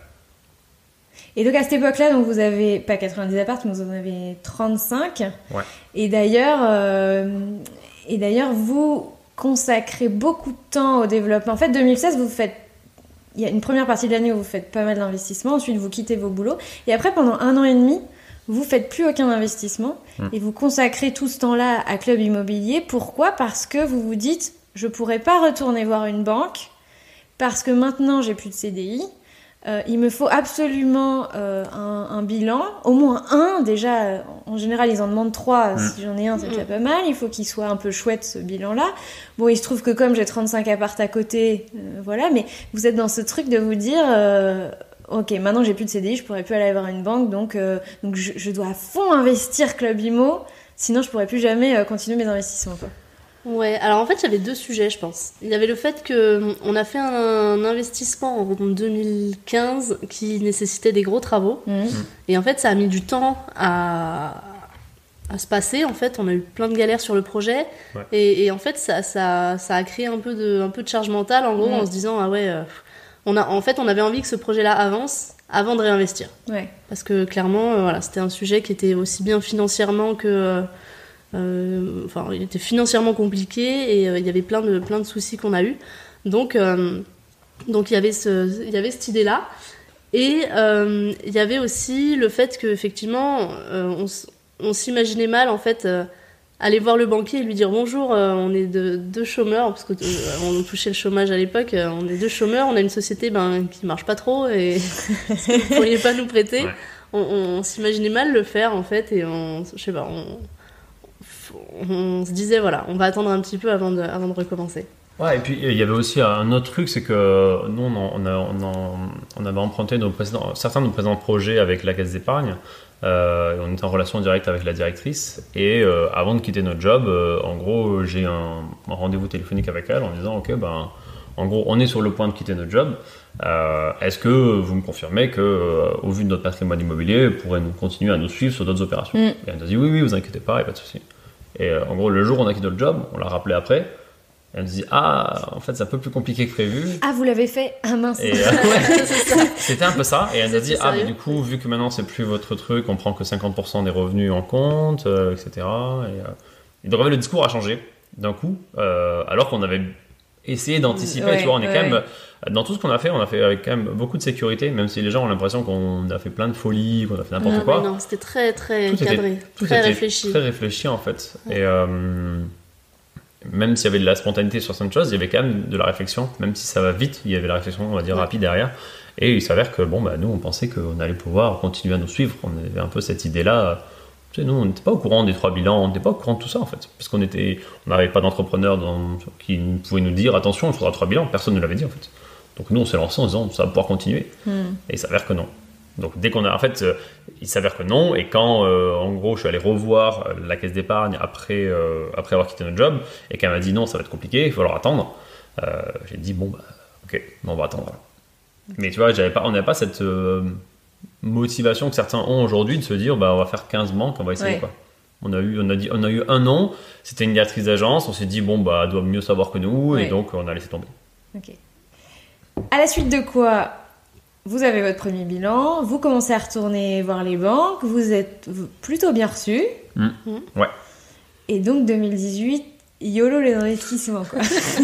[SPEAKER 1] Et donc, à cette époque-là, donc vous avez pas quatre-vingt-dix apparts, mais vous en avez trente-cinq.
[SPEAKER 3] Ouais.
[SPEAKER 1] Et d'ailleurs, euh, et d'ailleurs, vous consacrez beaucoup de temps au développement. En fait, deux mille seize, vous faites... Il y a une première partie de l'année où vous faites pas mal d'investissements. Ensuite, vous quittez vos boulots. Et après, pendant un an et demi, vous faites plus aucun investissement. Mmh. Et vous consacrez tout ce temps-là à Club Immobilier. Pourquoi ? Parce que vous vous dites... Je ne pourrais pas retourner voir une banque parce que maintenant, j'ai plus de C D I. Euh, il me faut absolument euh, un, un bilan, au moins un. Déjà, en général, ils en demandent trois. Mmh. Si j'en ai un, c'est déjà pas mal. Il faut qu'il soit un peu chouette, ce bilan-là. Bon, il se trouve que comme j'ai trente-cinq apparts à côté, euh, voilà. Mais vous êtes dans ce truc de vous dire... Euh, ok, maintenant, j'ai plus de C D I, je ne pourrais plus aller voir une banque. Donc, euh, donc je, je dois à fond investir Club Immo. Sinon, je ne pourrais plus jamais euh, continuer mes investissements, quoi.
[SPEAKER 2] Ouais, alors en fait, il y avait deux sujets, je pense. Il y avait le fait qu'on a fait un investissement en deux mille quinze qui nécessitait des gros travaux. Mmh. Et en fait, ça a mis du temps à, à se passer. En fait, on a eu plein de galères sur le projet. Ouais. Et, et en fait, ça, ça, ça a créé un peu de, un peu de charge mentale, en gros, mmh. en se disant, ah ouais, euh, on a, en fait, on avait envie que ce projet-là avance avant de réinvestir. Ouais. Parce que clairement, euh, voilà, c'était un sujet qui était aussi bien financièrement que... Euh, Euh, enfin, il était financièrement compliqué et euh, il y avait plein de, plein de soucis qu'on a eu. Donc, euh, donc il y avait ce, il y avait cette idée-là. Et euh, il y avait aussi le fait qu'effectivement, euh, on, on s'imaginait mal, en fait, euh, aller voir le banquier et lui dire bonjour, euh, on est de, deux chômeurs, parce qu'on euh, touchait le chômage à l'époque, euh, on est deux chômeurs, on a une société ben, qui marche pas trop et vous ne pourriez pas nous prêter. Ouais. On, on, on s'imaginait mal le faire, en fait, et on, je sais pas, on... on se disait voilà, on va attendre un petit peu avant de, avant de recommencer.
[SPEAKER 3] Ouais, et puis il y avait aussi un autre truc, c'est que nous on, a, on, a, on avait emprunté nos précédents, certains de nos précédents projets avec la caisse d'épargne. Euh, on était en relation directe avec la directrice et euh, avant de quitter notre job, euh, en gros j'ai un, un rendez-vous téléphonique avec elle en disant ok ben en gros on est sur le point de quitter notre job. Euh, est-ce que vous me confirmez que euh, au vu de notre patrimoine immobilier, vous pourrez nous continuer à nous suivre sur d'autres opérations? Mm. Et elle nous a dit oui oui vous inquiétez pas, il n'y a pas de souci. Et euh, en gros, le jour où on a quitté notre job, on l'a rappelé après. Elle nous dit ah, en fait, c'est un peu plus compliqué que prévu.
[SPEAKER 1] Ah, vous l'avez fait? Ah mince.
[SPEAKER 3] Et, euh, ouais, c'était un peu ça. Et elle nous a dit ah, mais du coup, vu que maintenant c'est plus votre truc, on prend que cinquante pour cent des revenus en compte, euh, et cetera. Et, euh, et donc, le discours a changé d'un coup, euh, alors qu'on avait essayé d'anticiper. Ouais, tu vois, on est ouais, quand même ouais. dans tout ce qu'on a fait, on a fait avec quand même beaucoup de sécurité, même si les gens ont l'impression qu'on a fait plein de folies, qu'on a fait n'importe
[SPEAKER 2] non,
[SPEAKER 3] quoi.
[SPEAKER 2] Non, c'était très très
[SPEAKER 3] tout
[SPEAKER 2] cadré,
[SPEAKER 3] était, tout
[SPEAKER 2] très
[SPEAKER 3] était
[SPEAKER 2] réfléchi.
[SPEAKER 3] Très réfléchi en fait. Ouais. Et euh, même s'il y avait de la spontanéité sur certaines choses, il y avait quand même de la réflexion, même si ça va vite, il y avait la réflexion, on va dire, ouais. rapide derrière. Et il s'avère que bon, bah, nous, on pensait qu'on allait pouvoir continuer à nous suivre. On avait un peu cette idée-là. Tu sais, nous, on n'était pas au courant des trois bilans, on n'était pas au courant de tout ça en fait. Parce qu'on était, on n'avait pas d'entrepreneur dans, qui pouvait nous dire attention, il faudra trois bilans. Personne ne l'avait dit en fait. Donc nous, on s'est lancé en disant ça va pouvoir continuer. Mm. Et il s'avère que non. Donc dès qu'on a, en fait, euh, il s'avère que non. Et quand, euh, en gros, je suis allé revoir la caisse d'épargne après, euh, après avoir quitté notre job et qu'elle m'a dit non, ça va être compliqué, il va falloir attendre. Euh, j'ai dit bon bah ok, on va attendre. Mais tu vois, j'avais pas, on n'avait pas cette euh, motivation que certains ont aujourd'hui de se dire bah on va faire quinze banques, on va essayer ouais. quoi. On a eu, on a dit, on a eu un an. C'était une directrice d'agence. On s'est dit bon bah elle doit mieux savoir que nous ouais. et donc on a laissé tomber.
[SPEAKER 1] Ok. À la suite de quoi, vous avez votre premier bilan, vous commencez à retourner voir les banques, vous êtes plutôt bien reçu.
[SPEAKER 3] Mmh. Mmh. Ouais.
[SPEAKER 1] Et donc deux mille dix-huit, YOLO les investissements quoi.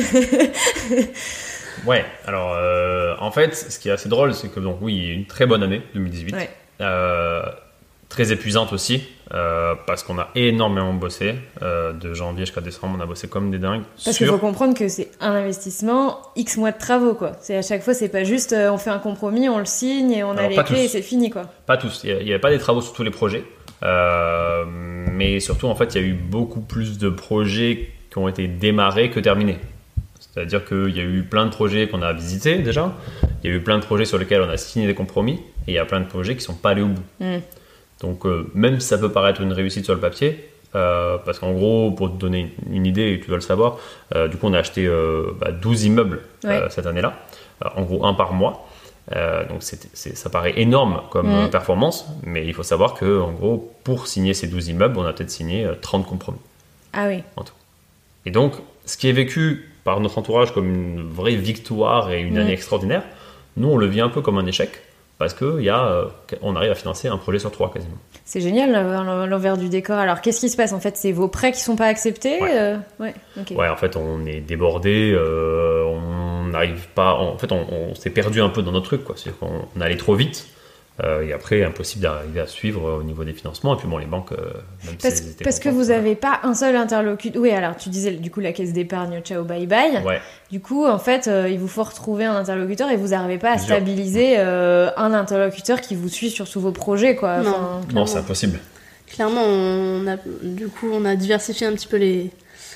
[SPEAKER 3] Ouais, alors euh, en fait, ce qui est assez drôle, c'est que donc oui, il y a eu une très bonne année deux mille dix-huit, ouais. euh, très épuisante aussi, euh, parce qu'on a énormément bossé, euh, de janvier jusqu'à décembre, on a bossé comme des dingues.
[SPEAKER 1] Parce
[SPEAKER 3] sur...
[SPEAKER 1] qu'il faut comprendre que c'est un investissement, X mois de travaux quoi. C'est à chaque fois, c'est pas juste euh, on fait un compromis, on le signe et on alors, a les clés tous. Et c'est fini quoi.
[SPEAKER 3] Pas tous, il n'y avait pas des travaux sur tous les projets, euh, mais surtout en fait, il y a eu beaucoup plus de projets qui ont été démarrés que terminés. C'est-à-dire qu'il y a eu plein de projets qu'on a visités déjà, il y a eu plein de projets sur lesquels on a signé des compromis, et il y a plein de projets qui ne sont pas allés au bout. Mm. Donc euh, même si ça peut paraître une réussite sur le papier, euh, parce qu'en gros, pour te donner une idée, et tu dois le savoir, euh, du coup on a acheté euh, bah, douze immeubles ouais. euh, cette année-là, euh, en gros un par mois. Euh, donc c'est, c'est, ça paraît énorme comme mmh. performance, mais il faut savoir que en gros, pour signer ces douze immeubles, on a peut-être signé trente compromis.
[SPEAKER 1] Ah oui.
[SPEAKER 3] En tout. Et donc, ce qui est vécu par notre entourage comme une vraie victoire et une mmh. année extraordinaire, nous on le vit un peu comme un échec, parce qu'on euh, arrive à financer un projet sur trois quasiment.
[SPEAKER 1] C'est génial l'envers du décor. Alors qu'est-ce qui se passe en fait? C'est vos prêts qui ne sont pas acceptés?
[SPEAKER 3] Ouais.
[SPEAKER 1] Euh... Ouais. Okay.
[SPEAKER 3] Ouais, en fait on est débordé, euh, on n'arrive pas, en fait on, on s'est perdu un peu dans notre truc, quoi. C'est-à-dire qu'on allait trop vite. Euh, et après, impossible d'arriver à suivre euh, au niveau des financements. Et puis bon, les banques, euh, même
[SPEAKER 1] parce,
[SPEAKER 3] si
[SPEAKER 1] parce que vous n'avez pas un seul interlocuteur. Oui, alors tu disais du coup la caisse d'épargne, ciao, bye bye.
[SPEAKER 3] Ouais.
[SPEAKER 1] Du coup, en fait, euh, il vous faut retrouver un interlocuteur et vous n'arrivez pas à stabiliser euh, un interlocuteur qui vous suit sur tous vos projets, quoi.
[SPEAKER 2] Non,
[SPEAKER 1] enfin,
[SPEAKER 3] non, c'est impossible.
[SPEAKER 2] Clairement, on a, du coup, on a diversifié un petit peu les.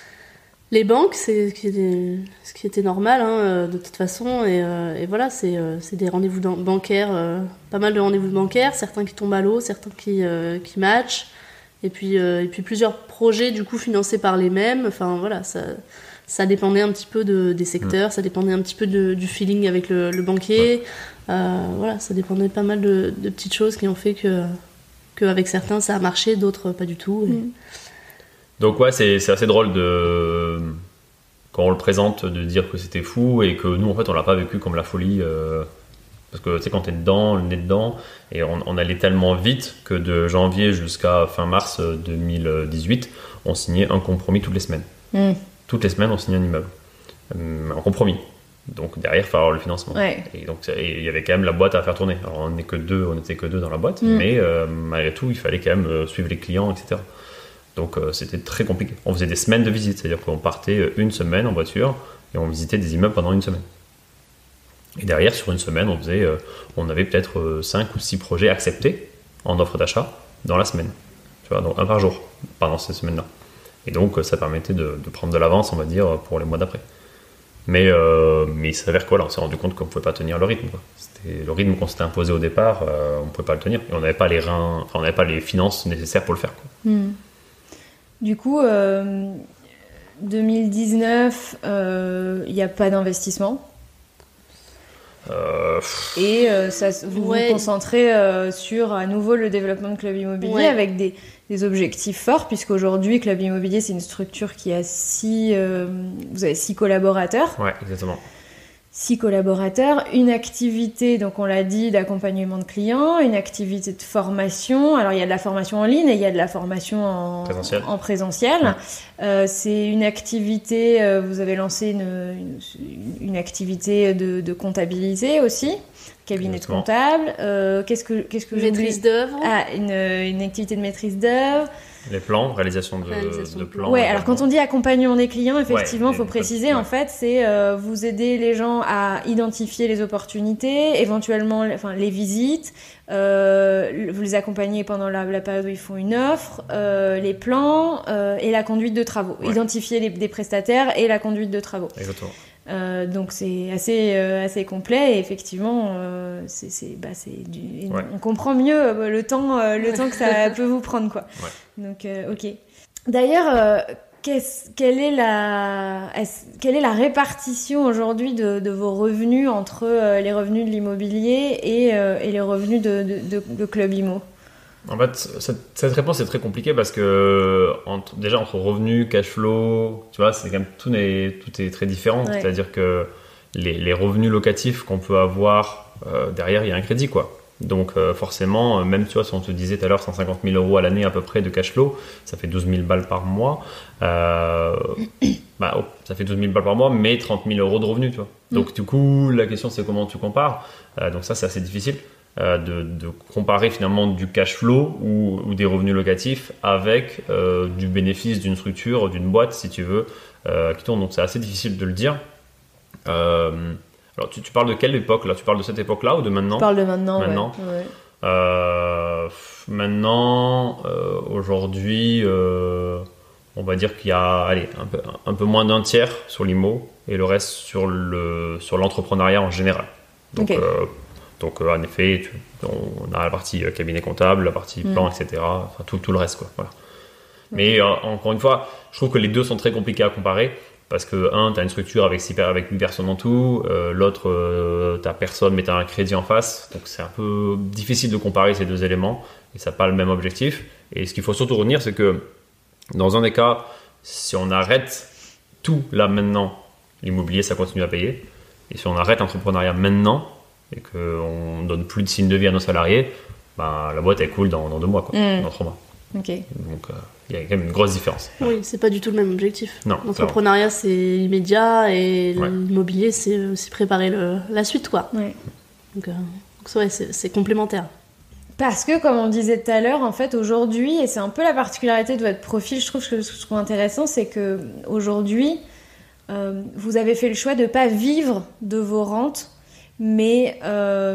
[SPEAKER 2] Les banques, c'est ce qui était, ce qui était normal hein, de toute façon, et, euh, et voilà, c'est, euh, c'est des rendez-vous bancaires, euh, pas mal de rendez-vous bancaires, certains qui tombent à l'eau, certains qui, euh, qui matchent, et puis, euh, et puis plusieurs projets du coup financés par les mêmes, enfin voilà, ça, ça dépendait un petit peu de, des secteurs, mmh. ça dépendait un petit peu de, du feeling avec le, le banquier, ouais. euh, voilà, ça dépendait pas mal de, de petites choses qui ont fait que, qu'avec certains ça a marché, d'autres pas du tout. Et... Mmh.
[SPEAKER 3] Donc ouais, c'est, c'est assez drôle de quand on le présente de dire que c'était fou et que nous en fait on l'a pas vécu comme la folie euh, parce que tu sais quand t'es dedans, le nez dedans et on, on allait tellement vite que de janvier jusqu'à fin mars deux mille dix-huit on signait un compromis toutes les semaines. Mmh. Toutes les semaines on signait un immeuble, euh, un compromis. Donc derrière il faut avoir le financement. Ouais. Et donc il y avait quand même la boîte à faire tourner. Alors on n'est que deux, on n'était que deux dans la boîte, mmh. mais euh, malgré tout il fallait quand même euh, suivre les clients, et cetera. Donc euh, c'était très compliqué. On faisait des semaines de visite, c'est-à-dire qu'on partait une semaine en voiture et on visitait des immeubles pendant une semaine. Et derrière, sur une semaine, on faisait, euh, on avait peut-être euh, cinq ou six projets acceptés en offre d'achat dans la semaine. Tu vois, donc un par jour pendant ces semaines-là. Et donc ça permettait de, de prendre de l'avance, on va dire, pour les mois d'après. Mais, euh, mais il s'avère que voilà, on s'est rendu compte qu'on ne pouvait pas tenir le rythme, quoi. C'était le rythme qu'on s'était imposé au départ, euh, on ne pouvait pas le tenir. Et on n'avait pas les reins, enfin on n'avait pas les finances nécessaires pour le faire, quoi.
[SPEAKER 1] Mm. Du coup, euh, deux mille dix-neuf, il euh, n'y a pas d'investissement.
[SPEAKER 3] Euh...
[SPEAKER 1] Et euh, ça, vous ouais. vous concentrez euh, sur à nouveau le développement de Club Immobilier ouais. avec des, des objectifs forts, puisqu'aujourd'hui, Club Immobilier, c'est une structure qui a six, euh, vous avez six collaborateurs.
[SPEAKER 3] Ouais, exactement.
[SPEAKER 1] Six collaborateurs, une activité, donc on l'a dit, d'accompagnement de clients, une activité de formation. Alors il y a de la formation en ligne et il y a de la formation en
[SPEAKER 3] présentiel.
[SPEAKER 1] En présentiel. Ouais. Euh, c'est une activité, euh, vous avez lancé une, une, une activité de, de comptabilité aussi, cabinet Exactement. De comptable. Euh, qu'est-ce que, qu'est-ce que
[SPEAKER 2] maîtrise d'œuvre.
[SPEAKER 1] Ah, une, une activité de maîtrise d'œuvre.
[SPEAKER 3] Les plans, réalisation de, réalisation de plans.
[SPEAKER 1] Ouais, alors quand on dit accompagnement des clients, effectivement, il ouais, faut préciser, ouais. en fait, c'est euh, vous aider les gens à identifier les opportunités, éventuellement enfin, les visites, euh, vous les accompagnez pendant la, la période où ils font une offre, euh, les plans euh, et la conduite de travaux. Ouais. Identifier les, des prestataires et la conduite de travaux.
[SPEAKER 3] Exactement.
[SPEAKER 1] Euh, donc c'est assez, euh, assez complet et effectivement euh, c'est, c'est, bah, c'est du, ouais. on comprend mieux euh, le, temps, euh, le temps que ça peut vous prendre quoi.
[SPEAKER 3] Ouais.
[SPEAKER 1] Donc euh, ok. D'ailleurs euh, quelle, est la, quelle est la répartition aujourd'hui de, de vos revenus entre euh, les revenus de l'immobilier et, euh, et les revenus de, de, de, de Club Immo?
[SPEAKER 3] En fait, cette, cette réponse est très compliquée parce que entre, déjà entre revenus, cash flow, tu vois, c'est quand même tout est tout est très différent. Ouais. C'est-à-dire que les, les revenus locatifs qu'on peut avoir euh, derrière, il y a un crédit, quoi. Donc euh, forcément, même tu vois, si on te disait tout à l'heure cent cinquante mille euros à l'année à peu près de cash flow, ça fait douze mille balles par mois. Euh, bah, oh, ça fait douze mille balles par mois, mais trente mille euros de revenus, tu vois. Donc du coup, la question c'est comment tu compares. Euh, donc ça, c'est assez difficile. Euh, de, de comparer finalement du cash flow ou, ou des revenus locatifs avec euh, du bénéfice d'une structure, d'une boîte si tu veux, euh, qui tourne. Donc c'est assez difficile de le dire. Euh, alors tu, tu parles de quelle époque là? Tu parles de cette époque-là ou de maintenant?
[SPEAKER 1] Je parle de maintenant.
[SPEAKER 3] Maintenant.
[SPEAKER 1] Ouais. Ouais.
[SPEAKER 3] Euh, maintenant, euh, aujourd'hui, euh, on va dire qu'il y a allez, un, peu, un peu moins d'un tiers sur l'I M O et le reste sur, le, sur l'entrepreneuriat en général. Donc, okay. euh, donc euh, en effet, tu, on a la partie cabinet comptable, la partie plan, mmh. et cetera. Enfin, tout, tout le reste, quoi. Voilà. Mmh. Mais euh, encore une fois, je trouve que les deux sont très compliqués à comparer. Parce que, un, tu as une structure avec, six, avec une personne en tout, euh, l'autre, euh, tu n'as personne, mais tu as un crédit en face. Donc, c'est un peu difficile de comparer ces deux éléments et ça n'a pas le même objectif. Et ce qu'il faut surtout retenir, c'est que dans un des cas, si on arrête tout là maintenant, l'immobilier, ça continue à payer. Et si on arrête l'entrepreneuriat maintenant et qu'on ne donne plus de signe de vie à nos salariés, ben, la boîte, elle coule dans, dans deux mois, quoi, mmh. dans trois mois.
[SPEAKER 1] Okay.
[SPEAKER 3] Donc, il euh, y a quand même une grosse différence.
[SPEAKER 2] Oui, c'est pas du tout le même objectif.
[SPEAKER 3] Non,
[SPEAKER 2] l'entrepreneuriat, c'est immédiat et ouais. l'immobilier, c'est aussi préparer le, la suite, quoi.
[SPEAKER 1] Ouais.
[SPEAKER 2] Donc, euh, donc ouais, c'est, c'est complémentaire.
[SPEAKER 1] Parce que, comme on disait tout à l'heure, en fait, aujourd'hui, et c'est un peu la particularité de votre profil, je trouve que ce que je trouve intéressant, c'est que aujourd'hui, euh, vous avez fait le choix de pas vivre de vos rentes, mais euh,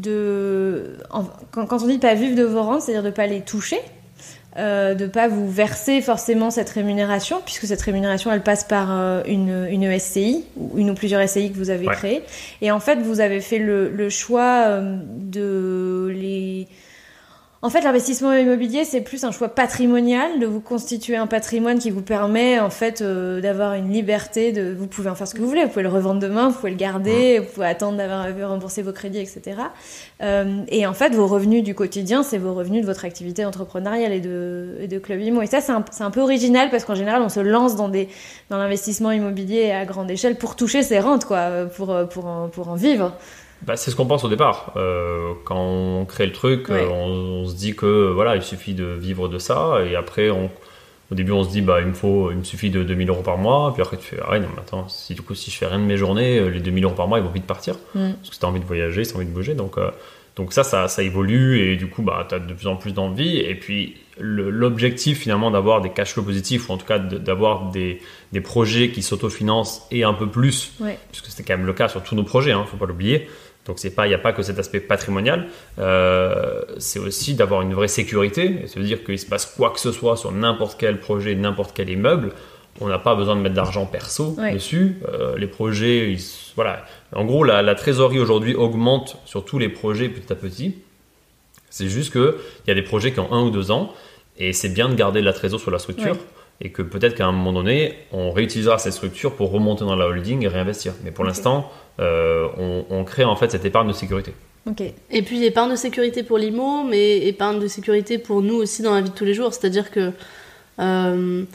[SPEAKER 1] de, en, quand, quand on dit pas vivre de vos rentes, c'est-à-dire de pas les toucher. Euh, de ne pas vous verser forcément cette rémunération, puisque cette rémunération, elle passe par euh, une, une S C I, ou une ou plusieurs S C I que vous avez ouais. créées. Et en fait, vous avez fait le, le choix euh, de les... En fait, l'investissement immobilier, c'est plus un choix patrimonial, de vous constituer un patrimoine qui vous permet, en fait, euh, d'avoir une liberté de... Vous pouvez en faire ce que vous voulez, vous pouvez le revendre demain, vous pouvez le garder, vous pouvez attendre d'avoir remboursé vos crédits, et cetera. Euh, et en fait, vos revenus du quotidien, c'est vos revenus de votre activité entrepreneuriale et de, et de Club Immo. Et ça, c'est un, c'est un peu original, parce qu'en général, on se lance dans, des, dans l'investissement immobilier à grande échelle pour toucher ses rentes, quoi, pour, pour, en, pour en vivre.
[SPEAKER 3] Bah, c'est ce qu'on pense au départ. Euh, quand on crée le truc, ouais. euh, on, on se dit que voilà, il suffit de vivre de ça. Et après, on, au début, on se dit bah il me faut, il me suffit de deux mille euros par mois. Puis après, tu fais ah ouais, non, mais attends, si du coup si je fais rien de mes journées, les deux mille euros par mois, ils vont vite partir. Mm. Parce que si t'as envie de voyager, si t'as envie de bouger, donc euh, donc ça, ça, ça évolue et du coup bah t'as de plus en plus d'envie. Et puis le, l'objectif finalement d'avoir des cash flows positifs ou en tout cas de, d'avoir des des projets qui s'autofinancent et un peu plus,
[SPEAKER 1] ouais.
[SPEAKER 3] puisque c'était quand même le cas sur tous nos projets, hein, faut pas l'oublier. Donc c'est pas, il n'y a pas que cet aspect patrimonial, euh, c'est aussi d'avoir une vraie sécurité. Et ça veut dire qu'il se passe quoi que ce soit sur n'importe quel projet, n'importe quel immeuble, on n'a pas besoin de mettre d'argent perso
[SPEAKER 1] ouais.
[SPEAKER 3] dessus. Euh, les projets, ils, voilà. En gros, la, la trésorerie aujourd'hui augmente sur tous les projets petit à petit. C'est juste qu'il y a des projets qui ont un ou deux ans et c'est bien de garder de la trésorerie sur la structure. Ouais. Et que peut-être qu'à un moment donné, on réutilisera cette structure pour remonter dans la holding et réinvestir. Mais pour okay. l'instant, euh, on, on crée en fait cette épargne de sécurité.
[SPEAKER 2] Okay. Et puis épargne de sécurité pour l'I M O, mais épargne de sécurité pour nous aussi dans la vie de tous les jours. C'est-à-dire que euh,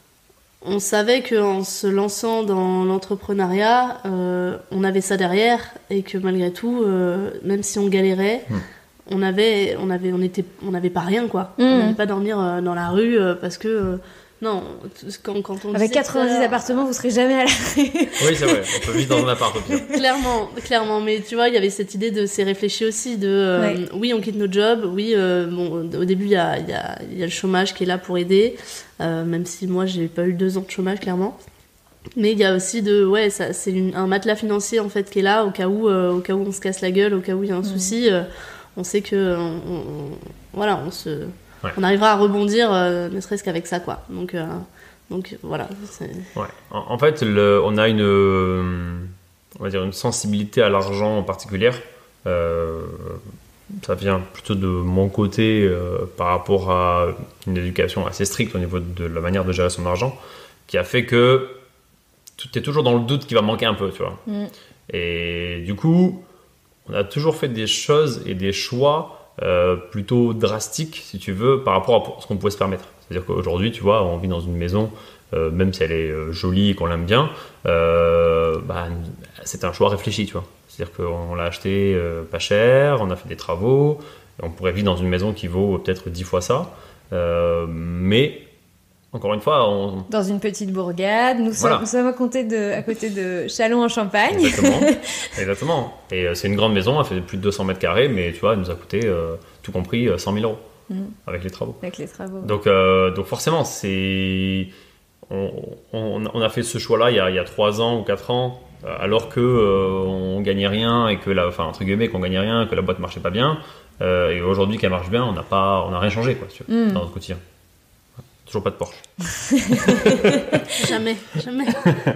[SPEAKER 2] on savait qu'en se lançant dans l'entrepreneuriat, euh, on avait ça derrière et que malgré tout, euh, même si on galérait, hmm. on avait, on avait, on était, on n'avait pas rien quoi. Hmm. On n'allait pas dormir euh, dans la rue euh, parce que euh, non, quand, quand on
[SPEAKER 1] avec quatre-vingt-dix alors... appartements, vous serez jamais à la rue.
[SPEAKER 3] Oui, c'est vrai. On peut vivre dans un appart au pire.
[SPEAKER 2] Clairement, clairement. Mais tu vois, il y avait cette idée de c'est réfléchi aussi de euh, ouais. oui, on quitte notre job. Oui, euh, bon, au début il y a, y a, y a le chômage qui est là pour aider. Euh, même si moi j'ai pas eu deux ans de chômage clairement. Mais il y a aussi de ouais, ça, c'est une, un matelas financier en fait qui est là au cas où, euh, au cas où on se casse la gueule, au cas où il y a un mmh. souci. Euh, on sait que on, on, voilà, on se Ouais. on arrivera à rebondir, euh, ne serait-ce qu'avec ça, quoi. Donc, euh, donc voilà. C'est...
[SPEAKER 3] Ouais. En, en fait, le, on a une, on va dire une sensibilité à l'argent particulière. Euh, ça vient plutôt de mon côté euh, par rapport à une éducation assez stricte au niveau de la manière de gérer son argent, qui a fait que tu es toujours dans le doute qu'il va manquer un peu, tu vois. Mm. Et du coup, on a toujours fait des choses et des choix Euh, plutôt drastique si tu veux par rapport à ce qu'on pouvait se permettre. C'est-à-dire qu'aujourd'hui tu vois on vit dans une maison euh, même si elle est euh, jolie et qu'on l'aime bien euh, bah, c'est un choix réfléchi tu vois. C'est-à-dire qu'on l'a acheté euh, pas cher, on a fait des travaux, on pourrait vivre dans une maison qui vaut peut-être dix fois ça euh, mais encore une fois, on...
[SPEAKER 1] dans une petite bourgade, nous, voilà. sommes, nous sommes à côté de, à côté de Châlons en Champagne.
[SPEAKER 3] Exactement. Exactement. Et euh, c'est une grande maison, elle fait plus de deux cents mètres carrés, mais tu vois, elle nous a coûté, euh, tout compris, cent mille euros mmh. avec les travaux.
[SPEAKER 1] Avec les travaux.
[SPEAKER 3] Donc, euh, donc forcément, c'est... On, on, on a fait ce choix-là il y a, il y a trois ans ou quatre ans, alors que euh, on gagnait rien et que la, enfin entre guillemets, qu'on gagnait rien, que la boîte marchait pas bien. Euh, et aujourd'hui, qu'elle marche bien, on n'a pas, on n'a rien changé quoi, mmh. dans notre quotidien. Toujours pas de Porsche.
[SPEAKER 2] Jamais, jamais.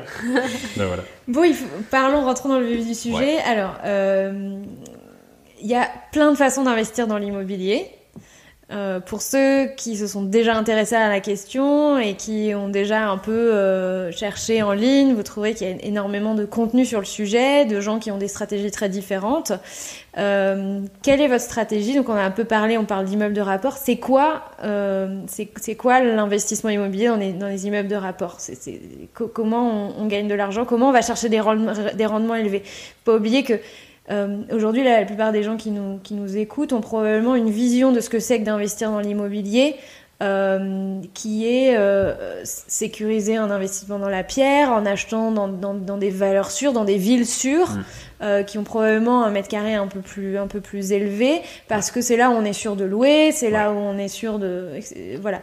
[SPEAKER 3] Ben voilà.
[SPEAKER 1] Bon, il faut... parlons, rentrons dans le vif du sujet.
[SPEAKER 3] Ouais.
[SPEAKER 1] Alors, euh, il y a plein de façons d'investir dans l'immobilier. Euh, pour ceux qui se sont déjà intéressés à la question et qui ont déjà un peu euh, cherché en ligne, vous trouverez qu'il y a énormément de contenu sur le sujet, de gens qui ont des stratégies très différentes. Euh, quelle est votre stratégie? Donc on a un peu parlé, on parle d'immeubles de rapport. C'est quoi, euh, c'est, c'est quoi l'investissement immobilier dans les, dans les immeubles de rapport? c'est, c'est, co- Comment on, on gagne de l'argent? Comment on va chercher des, rendements, des rendements élevés? Faut pas oublier que Euh, aujourd'hui, là, la plupart des gens qui nous, qui nous écoutent ont probablement une vision de ce que c'est que d'investir dans l'immobilier, euh, qui est euh, sécuriser un investissement dans la pierre, en achetant dans, dans, dans des valeurs sûres, dans des villes sûres, mmh. euh, qui ont probablement un mètre carré un peu plus, un peu plus élevé, parce que c'est là où on est sûr de louer, c'est là où on est sûr de... Voilà.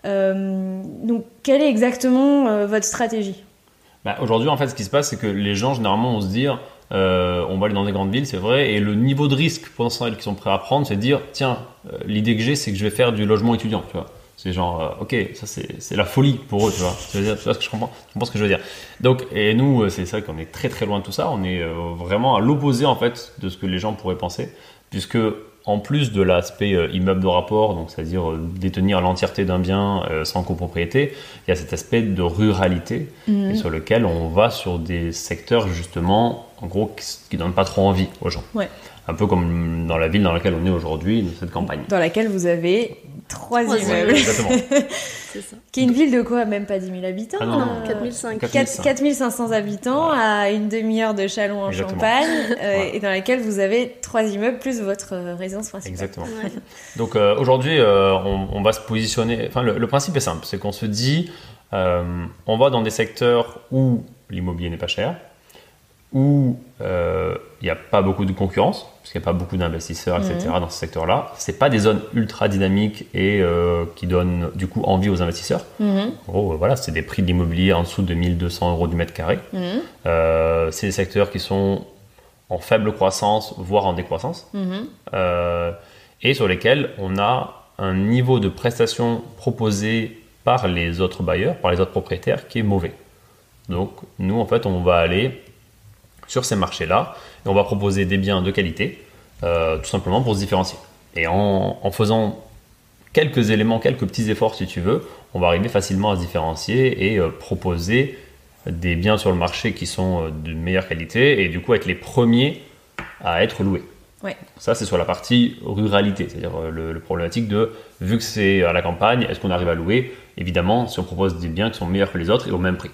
[SPEAKER 1] Euh, donc, quelle est exactement euh, votre stratégie?
[SPEAKER 3] Bah, aujourd'hui, en fait, ce qui se passe, c'est que les gens, généralement, vont se dire... Euh, on va aller dans des grandes villes, c'est vrai, et le niveau de risque potentiel qu'ils sont prêts à prendre, c'est de dire tiens, euh, l'idée que j'ai, c'est que je vais faire du logement étudiant, tu vois. C'est genre, euh, ok, ça c'est, c'est la folie pour eux, tu vois. Tu vois ce que je comprends, tu comprends ce que je veux dire. Donc, et nous, c'est ça qu'on est très très loin de tout ça. On est euh, vraiment à l'opposé en fait de ce que les gens pourraient penser, puisque en plus de l'aspect euh, immeuble de rapport, donc c'est-à-dire euh, détenir l'entièreté d'un bien euh, sans copropriété, il y a cet aspect de ruralité mmh. et sur lequel on va sur des secteurs justement, en gros, qui ne donnent pas trop envie aux gens.
[SPEAKER 1] Ouais.
[SPEAKER 3] Un peu comme dans la ville dans laquelle on est aujourd'hui, dans cette campagne.
[SPEAKER 1] Dans laquelle vous avez trois
[SPEAKER 2] Trois
[SPEAKER 1] immeubles.
[SPEAKER 3] Exactement.
[SPEAKER 2] C'est ça.
[SPEAKER 1] Qui est une ville de quoi? Même pas dix mille habitants.
[SPEAKER 3] Ah non, non.
[SPEAKER 2] quatre mille cinq cents.
[SPEAKER 1] quatre mille cinq cents habitants, ouais. À une demi-heure de Châlons en
[SPEAKER 3] Exactement.
[SPEAKER 1] Champagne, euh,
[SPEAKER 3] Ouais.
[SPEAKER 1] et dans laquelle vous avez trois immeubles plus votre euh, résidence principale.
[SPEAKER 3] Exactement.
[SPEAKER 2] Ouais.
[SPEAKER 3] Donc euh, aujourd'hui, euh, on, on va se positionner. Enfin, le, le principe est simple, c'est qu'on se dit, euh, on va dans des secteurs où l'immobilier n'est pas cher, où il euh, n'y a pas beaucoup de concurrence, parce qu'il n'y a pas beaucoup d'investisseurs, et cetera mmh. dans ce secteur-là. Ce n'est pas des zones ultra dynamiques et euh, qui donnent du coup envie aux investisseurs. Mmh. En gros, euh, voilà, c'est des prix de l'immobilier en dessous de mille deux cents euros du mètre carré. Mmh. Euh, c'est des secteurs qui sont en faible croissance, voire en décroissance, mmh. euh, et sur lesquels on a un niveau de prestation proposé par les autres bailleurs, par les autres propriétaires, qui est mauvais. Donc nous, en fait, on va aller sur ces marchés-là, et on va proposer des biens de qualité, euh, tout simplement pour se différencier. Et en, en faisant quelques éléments, quelques petits efforts si tu veux, on va arriver facilement à se différencier et euh, proposer des biens sur le marché qui sont euh, de meilleure qualité, et du coup être les premiers à être loués.
[SPEAKER 1] Ouais.
[SPEAKER 3] Ça, c'est sur la partie ruralité, c'est-à-dire euh, le, le problématique de, vu que c'est à la campagne, est-ce qu'on arrive à louer? Évidemment, si on propose des biens qui sont meilleurs que les autres et au même prix.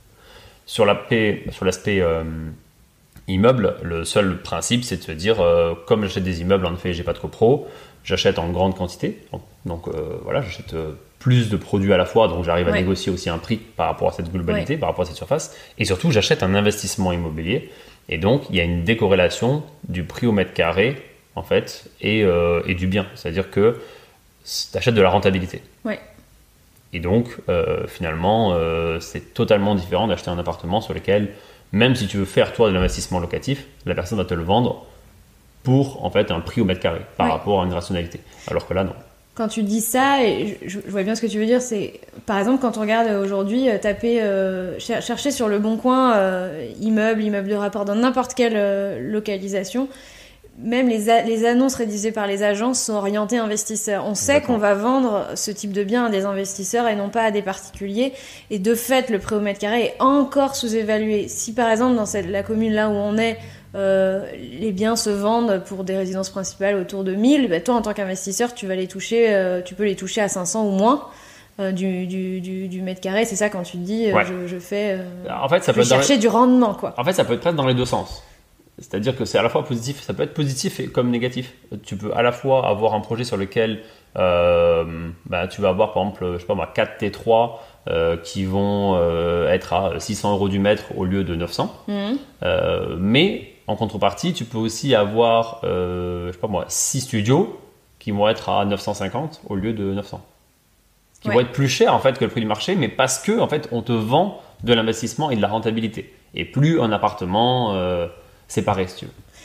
[SPEAKER 3] Sur l'aspect, sur l'aspect euh, immeuble, le seul principe, c'est de se dire, euh, comme j'achète des immeubles, en effet, j'ai pas de copro, j'achète en grande quantité, donc euh, voilà, j'achète euh, plus de produits à la fois, donc j'arrive à ouais. négocier aussi un prix par rapport à cette globalité, ouais. par rapport à cette surface, et surtout, j'achète un investissement immobilier, et donc il y a une décorrélation du prix au mètre carré, en fait, et, euh, et du bien, c'est-à-dire que tu achètes de la rentabilité.
[SPEAKER 1] Ouais.
[SPEAKER 3] Et donc, euh, finalement, euh, c'est totalement différent d'acheter un appartement sur lequel, même si tu veux faire, toi, de l'investissement locatif, la personne va te le vendre pour, en fait, un prix au mètre carré, par ouais. rapport à une rationalité. Alors que là, non.
[SPEAKER 1] Quand tu dis ça, et je, je vois bien ce que tu veux dire, c'est, par exemple, quand on regarde aujourd'hui, euh, taper, euh, cher- chercher sur le bon coin, euh, immeuble, immeuble de rapport, dans n'importe quelle euh, localisation, même les, a- les annonces rédigées par les agences sont orientées investisseurs. On sait qu'on va vendre ce type de bien à des investisseurs et non pas à des particuliers. Et de fait, le prix au mètre carré est encore sous-évalué. Si par exemple, dans cette, la commune là où on est, euh, les biens se vendent pour des résidences principales autour de mille, bah, toi en tant qu'investisseur, tu vas les toucher, euh, tu peux les toucher à cinq cents ou moins. Euh, du, du, du, du mètre carré, c'est ça quand tu te dis euh,
[SPEAKER 3] ouais.
[SPEAKER 1] je, je fais euh,
[SPEAKER 3] en fait, ça
[SPEAKER 1] je
[SPEAKER 3] peut
[SPEAKER 1] vais chercher
[SPEAKER 3] les...
[SPEAKER 1] du rendement quoi.
[SPEAKER 3] En fait, ça peut être presque dans les deux sens. C'est-à-dire que c'est à la fois positif, ça peut être positif et comme négatif. Tu peux à la fois avoir un projet sur lequel euh, bah, tu vas avoir par exemple, je sais pas moi, quatre T trois euh, qui vont euh, être à six cents euros du mètre au lieu de neuf cents. Mmh. Euh, mais en contrepartie, tu peux aussi avoir euh, je sais pas moi, six studios qui vont être à neuf cent cinquante au lieu de neuf cents. Qui ouais. vont être plus chers en fait que le prix du marché, mais parce que en fait on te vend de l'investissement et de la rentabilité. Et plus un appartement euh, séparé, si tu veux.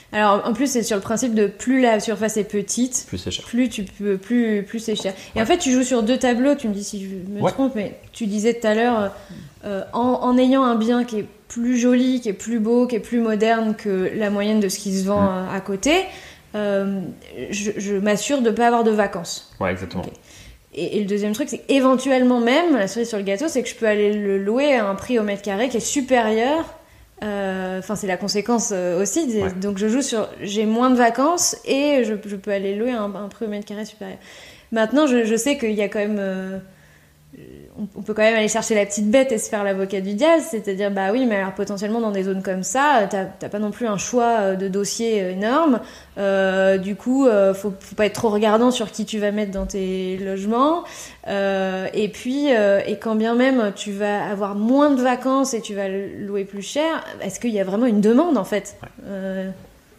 [SPEAKER 1] Alors en plus c'est sur le principe de plus la surface est petite,
[SPEAKER 3] plus c'est cher.
[SPEAKER 1] Plus tu peux, plus plus c'est cher. Et ouais. En fait tu joues sur deux tableaux. Tu me dis si je me ouais. trompe, mais tu disais tout à l'heure euh, en, en ayant un bien qui est plus joli, qui est plus beau, qui est plus moderne que la moyenne de ce qui se vend mmh. à côté, euh, je, je m'assure de pas avoir de vacances.
[SPEAKER 3] Ouais, exactement. Okay.
[SPEAKER 1] Et, et le deuxième truc, c'est qu'éventuellement même, la cerise sur le gâteau, c'est que je peux aller le louer à un prix au mètre carré qui est supérieur. Enfin, euh, c'est la conséquence euh, aussi. Ouais. Donc, je joue sur. J'ai moins de vacances et je, je peux aller louer à un, un prix au mètre carré supérieur. Maintenant, je, je sais qu'il y a quand même. Euh, on, on peut quand même aller chercher la petite bête et se faire l'avocat du diable, c'est-à-dire, bah oui, mais alors potentiellement dans des zones comme ça, t'as, t'as pas non plus un choix de dossier énorme. Euh, du coup, euh, faut, faut pas être trop regardant sur qui tu vas mettre dans tes logements. Euh, et puis, euh, et quand bien même tu vas avoir moins de vacances et tu vas louer plus cher, est-ce qu'il y a vraiment une demande en fait?
[SPEAKER 3] Ouais.
[SPEAKER 1] euh...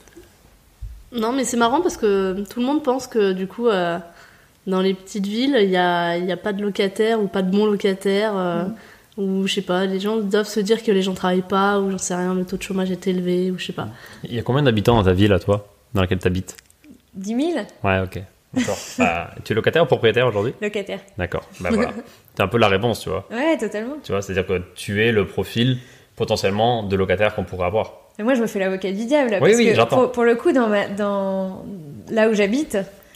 [SPEAKER 2] Non, mais c'est marrant parce que tout le monde pense que du coup, euh, dans les petites villes, il y a, y a pas de locataires ou pas de bons locataires. Euh, mmh. Ou je sais pas, les gens doivent se dire que les gens travaillent pas, ou j'en sais rien, le taux de chômage est élevé, ou je sais pas.
[SPEAKER 3] Il y a combien d'habitants dans ta ville à toi, dans laquelle tu habites?
[SPEAKER 1] dix mille.
[SPEAKER 3] Ouais, ok. D'accord. Bah, tu es locataire ou propriétaire aujourd'hui?
[SPEAKER 1] Locataire.
[SPEAKER 3] D'accord. Bah voilà. C'est un peu la réponse, tu vois.
[SPEAKER 1] Ouais, totalement.
[SPEAKER 3] Tu vois, c'est-à-dire que tu es le profil potentiellement de locataire qu'on pourrait avoir.
[SPEAKER 1] Et moi, je me fais l'avocat du diable.
[SPEAKER 3] Oui,
[SPEAKER 1] parce
[SPEAKER 3] oui,
[SPEAKER 1] que
[SPEAKER 3] j'entends.
[SPEAKER 1] Pour, pour le coup, dans, ma, dans là où j'habite,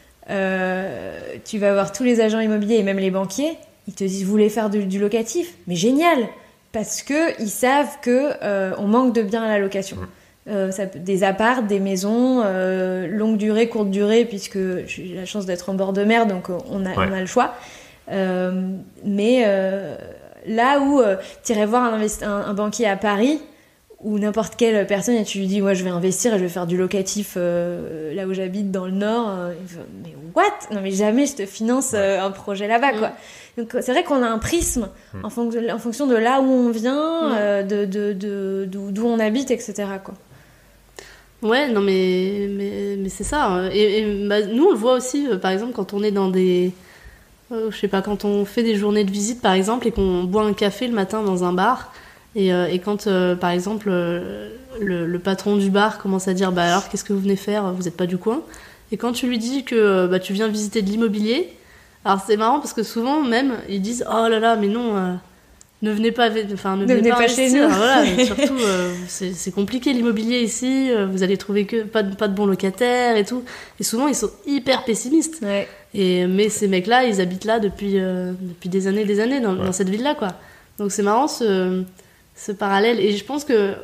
[SPEAKER 1] euh, tu vas voir tous les agents immobiliers et même les banquiers. Ils te disent, vous voulez faire du, du locatif? Mais génial! Parce qu'ils savent qu'on euh, manque de biens à la location. Mmh. Euh, ça, des apparts, des maisons, euh, longue durée, courte durée, puisque j'ai la chance d'être en bord de mer, donc on a, ouais. on a le choix. Euh, mais euh, là où euh, tu irais voir un, investi- un, un banquier à Paris, ou n'importe quelle personne, et tu lui dis, ouais, je vais investir et je vais faire du locatif euh, là où j'habite, dans le Nord, euh, il fait, mais what? Non, mais jamais je te finance euh, un projet là-bas, quoi. Mmh. Donc c'est vrai qu'on a un prisme mmh. en, fon- en fonction de là où on vient, mmh. euh, de, de, de, d'où, d'où on habite, et cetera, quoi.
[SPEAKER 2] Ouais, non, mais, mais, mais c'est ça. Et, et bah, nous, on le voit aussi, euh, par exemple, quand on est dans des... Euh, je sais pas, quand on fait des journées de visite, par exemple, et qu'on boit un café le matin dans un bar, et, euh, et quand, euh, par exemple, euh, le, le patron du bar commence à dire « Bah alors, qu'est-ce que vous venez faire? Vous n'êtes pas du coin ?» Et quand tu lui dis que bah, tu viens visiter de l'immobilier, alors c'est marrant parce que souvent, même, ils disent « Oh là là, mais non... Euh, Ne venez pas, enfin, ne, ne venez, venez pas, pas chez nous. » Voilà, surtout, euh, c'est, c'est compliqué l'immobilier ici. Euh, vous allez trouver que pas de, pas de bons locataires et tout. Et souvent, ils sont hyper pessimistes. Ouais. Et mais ces mecs-là, ils habitent là depuis euh, depuis des années, des années dans, ouais. dans cette ville-là, quoi. Donc c'est marrant ce ce parallèle. Et je pense que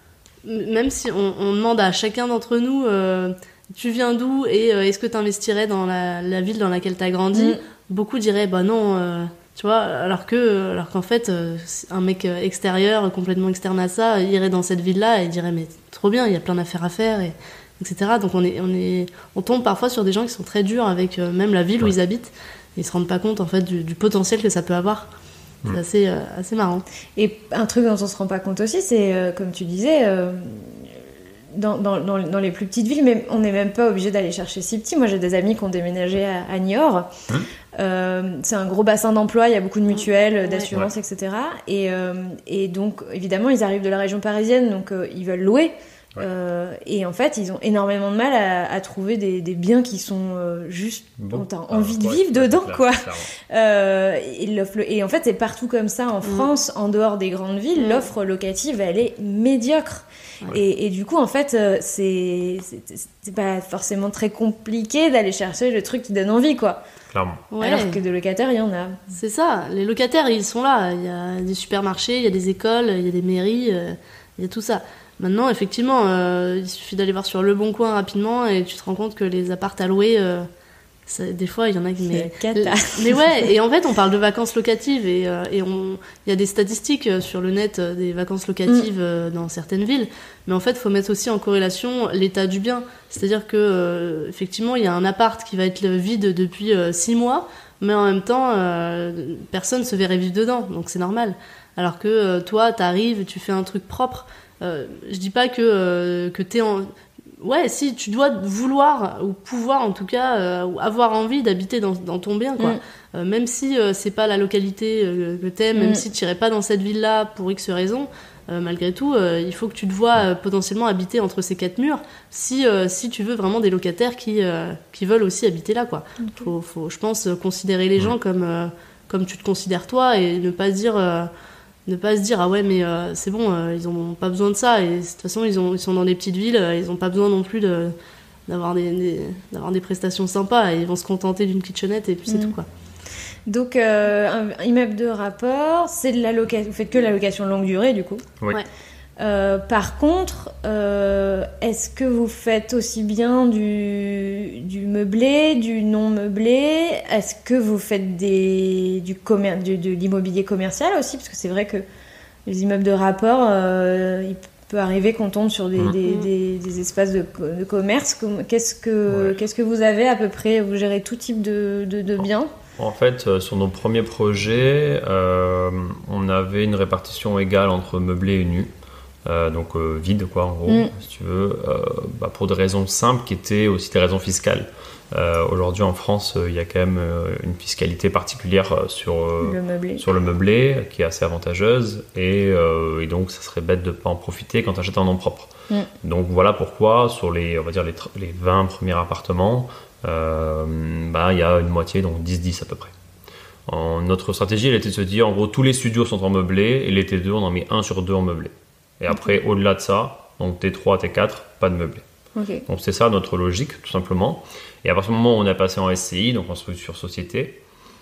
[SPEAKER 2] même si on, on demande à chacun d'entre nous, euh, tu viens d'où et euh, est-ce que tu investirais dans la, la ville dans laquelle tu as grandi, mm. beaucoup diraient bah non. Euh, Tu vois, alors que, alors qu'en fait, un mec extérieur, complètement externe à ça, irait dans cette ville-là et dirait mais trop bien, il y a plein d'affaires à faire, et, etc. Donc on est, on est, on tombe parfois sur des gens qui sont très durs avec euh, même la ville ouais. où ils habitent, et ils se rendent pas compte en fait du, du potentiel que ça peut avoir. C'est mmh. assez, euh, assez marrant.
[SPEAKER 1] Et un truc dont on se rend pas compte aussi, c'est euh, comme tu disais. Euh... Dans, dans, dans, dans les plus petites villes, mais on n'est même pas obligé d'aller chercher si petit. Moi, j'ai des amis qui ont déménagé à, à Niort. Mmh. Euh, c'est un gros bassin d'emploi, il y a beaucoup de mutuelles, d'assurances, ouais. et cetera. Et, euh, et donc, évidemment, ils arrivent de la région parisienne, donc euh, ils veulent louer. Ouais. Euh, et en fait, ils ont énormément de mal à, à trouver des, des biens qui sont euh, juste... Bon. T'as ah, envie de ouais, vivre dedans, clair, quoi. Euh, et, l'offre, et en fait, c'est partout comme ça en mmh. France, en dehors des grandes villes. Mmh. L'offre locative, elle est médiocre. Ouais. Et, et du coup, en fait, c'est, c'est, c'est pas forcément très compliqué d'aller chercher le truc qui donne envie, quoi.
[SPEAKER 3] Clairement.
[SPEAKER 1] Ouais. Alors que de locataires, il y en a.
[SPEAKER 2] C'est ça. Les locataires, ils sont là. Il y a des supermarchés, il y a des écoles, il y a des mairies, euh, il y a tout ça. Maintenant, effectivement, euh, il suffit d'aller voir sur Le Bon Coin rapidement et tu te rends compte que les apparts à louer, euh, ça, des fois, il y en a qui... Mais, mais ouais, et en fait, on parle de vacances locatives et euh, et on il y a des statistiques sur le net euh, des vacances locatives mm. euh, dans certaines villes. Mais en fait, il faut mettre aussi en corrélation l'état du bien. C'est-à-dire que, euh, effectivement, il y a un appart qui va être vide depuis euh, six mois, mais en même temps, euh, personne ne se verrait vivre dedans, donc c'est normal. Alors que euh, toi, t'arrives, tu fais un truc propre. Euh, je dis pas que, euh, que t'es en... Ouais, si, tu dois vouloir, ou pouvoir en tout cas, euh, avoir envie d'habiter dans, dans ton bien, quoi. Mm. Euh, même si euh, c'est pas la localité euh, que t'aimes, mm. même si tu irais pas dans cette ville-là pour X raisons, euh, malgré tout, euh, il faut que tu te vois euh, potentiellement habiter entre ces quatre murs si, euh, si tu veux vraiment des locataires qui, euh, qui veulent aussi habiter là, quoi. Okay. Faut, faut, je pense, considérer les gens comme, euh, comme tu te considères toi et ne pas se dire, euh, ne pas se dire ah ouais, mais euh, c'est bon, euh, ils n'ont pas besoin de ça. Et de toute façon, ils, ont, ils sont dans des petites villes, euh, ils n'ont pas besoin non plus de, d'avoir, des, des, d'avoir des prestations sympas. Et ils vont se contenter d'une kitchenette et puis c'est mmh. tout, quoi.
[SPEAKER 1] Donc, euh, un immeuble de rapport, c'est de la location. Vous faites que de la location longue durée, du coup.
[SPEAKER 3] Oui.
[SPEAKER 2] Ouais.
[SPEAKER 1] Euh, par contre, euh, est-ce que vous faites aussi bien du, du meublé, du non meublé? Est-ce que vous faites des, du commer- de, de l'immobilier commercial aussi? Parce que c'est vrai que les immeubles de rapport, euh, il peut arriver qu'on tombe sur des, mmh. des, des, des espaces de, de commerce. Qu'est-ce que, ouais. qu'est-ce que vous avez à peu près? Vous gérez tout type de, de, de biens?
[SPEAKER 3] En fait, euh, sur nos premiers projets, euh, on avait une répartition égale entre meublé et nu. Euh, donc euh, vide, quoi, en gros, mm. si tu veux, euh, bah, pour des raisons simples qui étaient aussi des raisons fiscales. Euh, aujourd'hui, en France, il euh, y a quand même euh, une fiscalité particulière euh, sur, euh,
[SPEAKER 1] le meublé.
[SPEAKER 3] sur le meublé qui est assez avantageuse et, euh, et donc ça serait bête de ne pas en profiter quand tu achètes un nom propre. Mm. Donc voilà pourquoi, sur les, on va dire les, les vingt premiers appartements, Euh, bah, il y a une moitié, donc dix dix à peu près. En, notre stratégie, elle était de se dire, en gros, tous les studios sont en meublé, et les T deux, on en met un sur deux en meublé. Et après, okay. au-delà de ça, donc T trois, T quatre, pas de meublé.
[SPEAKER 1] Okay.
[SPEAKER 3] Donc c'est ça notre logique, tout simplement. Et à partir du moment où on a passé en S C I, donc en structure société,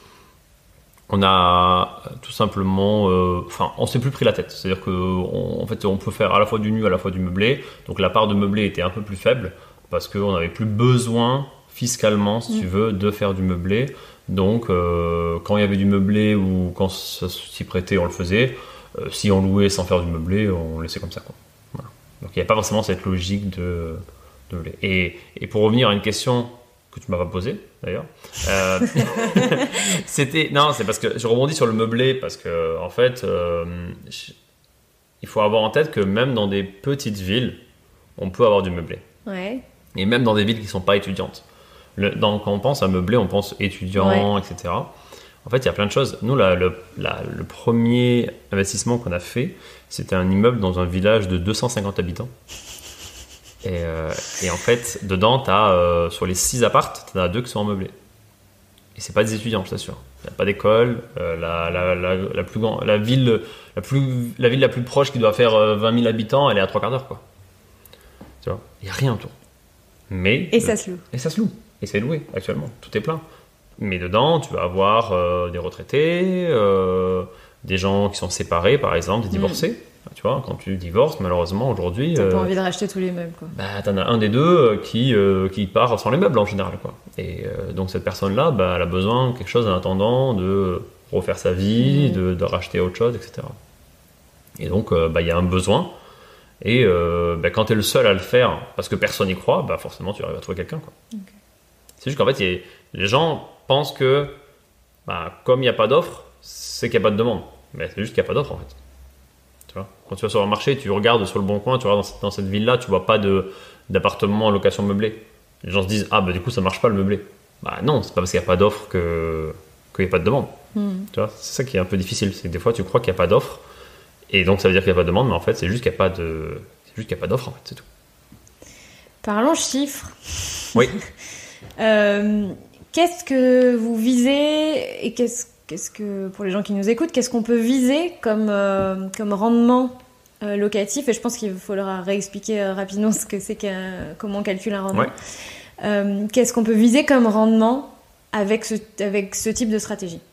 [SPEAKER 3] on a tout simplement, enfin, euh, on s'est plus pris la tête. C'est-à-dire qu'en fait, on peut faire à la fois du nu, à la fois du meublé. Donc la part de meublé était un peu plus faible, parce qu'on n'avait plus besoin fiscalement, si mmh. tu veux, de faire du meublé. Donc, euh, quand il y avait du meublé ou quand ça s'y prêtait, on le faisait. Euh, si on louait sans faire du meublé, on laissait comme ça, quoi. Voilà. Donc, il n'y a pas forcément cette logique de, de meublé. Et, et pour revenir à une question que tu m'as pas posée, d'ailleurs, euh, c'était... Non, c'est parce que je rebondis sur le meublé, parce que, en fait, euh, il faut avoir en tête que même dans des petites villes, on peut avoir du meublé.
[SPEAKER 1] Ouais.
[SPEAKER 3] Et même dans des villes qui ne sont pas étudiantes. Le, dans, quand on pense à meublé, on pense étudiants, ouais. et cetera. En fait, il y a plein de choses. Nous, la, le, la, le premier investissement qu'on a fait, c'était un immeuble dans un village de deux cent cinquante habitants. Et, euh, et en fait, dedans, t'as, euh, sur les six appartes, tu en as deux qui sont en meublé. Et c'est pas des étudiants, je t'assure. Il n'y a pas d'école. Euh, la, la, la, la, plus grand, la, ville, la, plus, la ville la plus proche qui doit faire vingt mille habitants, elle est à trois quarts d'heure, quoi. Tu vois, il n'y a rien autour. Mais,
[SPEAKER 1] et ça se loue.
[SPEAKER 3] Et ça se loue. Et c'est loué actuellement. Tout est plein. Mais dedans, tu vas avoir euh, des retraités, euh, des gens qui sont séparés, par exemple, des divorcés. Mmh. Tu vois, quand tu divorces, malheureusement, aujourd'hui...
[SPEAKER 1] T'as
[SPEAKER 3] euh,
[SPEAKER 1] pas envie de racheter tous les meubles, quoi.
[SPEAKER 3] Bah, t'en as un des deux qui, euh, qui part sans les meubles, en général, quoi. Et euh, donc, cette personne-là, bah, elle a besoin de quelque chose en attendant de refaire sa vie, mmh. de, de racheter autre chose, et cetera. Et donc, euh, bah, y a un besoin. Et euh, bah, quand tu es le seul à le faire, parce que personne n'y croit, bah, forcément tu arrives à trouver quelqu'un, quoi. Okay. C'est juste qu'en fait, y a, les gens pensent que bah, comme il n'y a pas d'offre, c'est qu'il n'y a pas de demande. Mais c'est juste qu'il n'y a pas d'offre, en fait. Tu vois, quand tu vas sur le marché, tu regardes sur le bon coin, tu regardes dans cette, dans cette ville-là, tu vois pas de, d'appartement en location meublée. Les gens se disent, ah bah du coup ça marche pas le meublé. Bah non, c'est pas parce qu'il n'y a pas d'offre que, qu'il n'y a pas de demande. Mm. Tu vois, c'est ça qui est un peu difficile, c'est que des fois tu crois qu'il n'y a pas d'offre. Et donc ça veut dire qu'il n'y a pas de demande, mais en fait c'est juste qu'il n'y a pas de, c'est juste qu'il n'y a pas d'offre, en fait, c'est tout.
[SPEAKER 1] Parlons chiffres.
[SPEAKER 3] Oui.
[SPEAKER 1] euh, qu'est-ce que vous visez et qu'est-ce, qu'est-ce que, pour les gens qui nous écoutent, qu'est-ce qu'on peut viser comme, euh, comme rendement euh, locatif? Et je pense qu'il faudra réexpliquer euh, rapidement ce que c'est qu'un, comment on calcule un rendement. Ouais. Euh, qu'est-ce qu'on peut viser comme rendement avec ce, avec ce type de stratégie?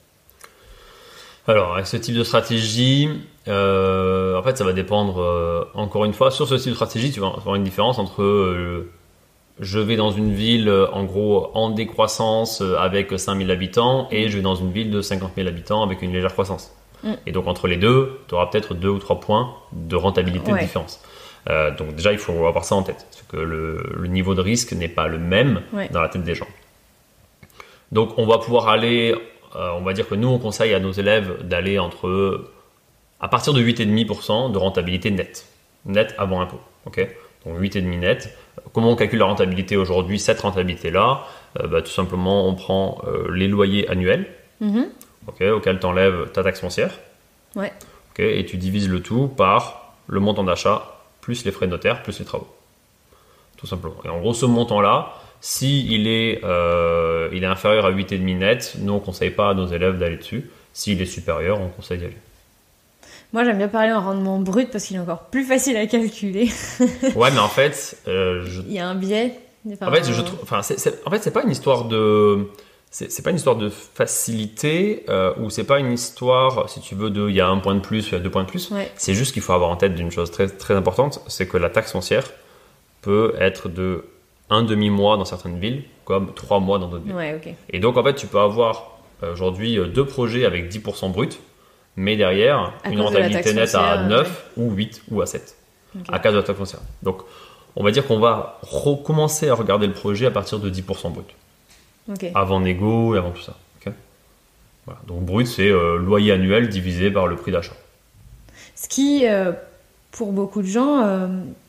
[SPEAKER 3] Alors, avec ce type de stratégie, euh, en fait, ça va dépendre, euh, encore une fois, sur ce type de stratégie, tu vas avoir une différence entre euh, je vais dans une ville, en gros, en décroissance avec cinq mille habitants et je vais dans une ville de cinquante mille habitants avec une légère croissance. Mm. Et donc, entre les deux, tu auras peut-être deux ou trois points de rentabilité ouais. de différence. Euh, donc, déjà, il faut avoir ça en tête, parce que le, le niveau de risque n'est pas le même ouais. dans la tête des gens. Donc, on va pouvoir aller... Euh, on va dire que nous, on conseille à nos élèves d'aller entre, à partir de huit virgule cinq pour cent de rentabilité nette, nette avant impôt. Okay, donc huit virgule cinq net. Comment on calcule la rentabilité aujourd'hui? Cette rentabilité-là, euh, bah, tout simplement, on prend euh, les loyers annuels, mm-hmm. okay, auxquels tu enlèves ta taxe foncière,
[SPEAKER 1] ouais.
[SPEAKER 3] okay, et tu divises le tout par le montant d'achat, plus les frais de notaire, plus les travaux. Tout simplement. Et en gros, ce montant-là, s'il est, euh, il est inférieur à huit virgule cinq net, nous, on ne conseille pas à nos élèves d'aller dessus. S'il est supérieur, on conseille d'y aller.
[SPEAKER 1] Moi, j'aime bien parler en rendement brut parce qu'il est encore plus facile à calculer.
[SPEAKER 3] Ouais, mais en fait... Euh, je...
[SPEAKER 1] Il y a un biais. Enfin,
[SPEAKER 3] en fait, je trouve... enfin, c'est, c'est... en fait, c'est pas une histoire de... C'est, c'est pas une histoire de facilité euh, ou c'est pas une histoire, si tu veux, de il y a un point de plus, il y a deux points de plus.
[SPEAKER 1] Ouais.
[SPEAKER 3] C'est juste qu'il faut avoir en tête d'une chose très, très importante, c'est que la taxe foncière peut être de un demi-mois dans certaines villes, comme trois mois dans d'autres villes.
[SPEAKER 1] Ouais, okay.
[SPEAKER 3] Et donc, en fait, tu peux avoir euh, aujourd'hui deux projets avec dix pour cent brut, mais derrière,
[SPEAKER 1] à
[SPEAKER 3] une rentabilité nette à neuf
[SPEAKER 1] ouais.
[SPEAKER 3] ou huit ou à sept,
[SPEAKER 1] okay.
[SPEAKER 3] à cause de la taxe foncière. Donc, on va dire qu'on va recommencer à regarder le projet à partir de dix pour cent brut.
[SPEAKER 1] Okay.
[SPEAKER 3] Avant négo et avant tout ça. Okay, voilà. Donc brut, c'est euh, loyer annuel divisé par le prix d'achat.
[SPEAKER 1] Ce qui, euh, pour beaucoup de gens, euh,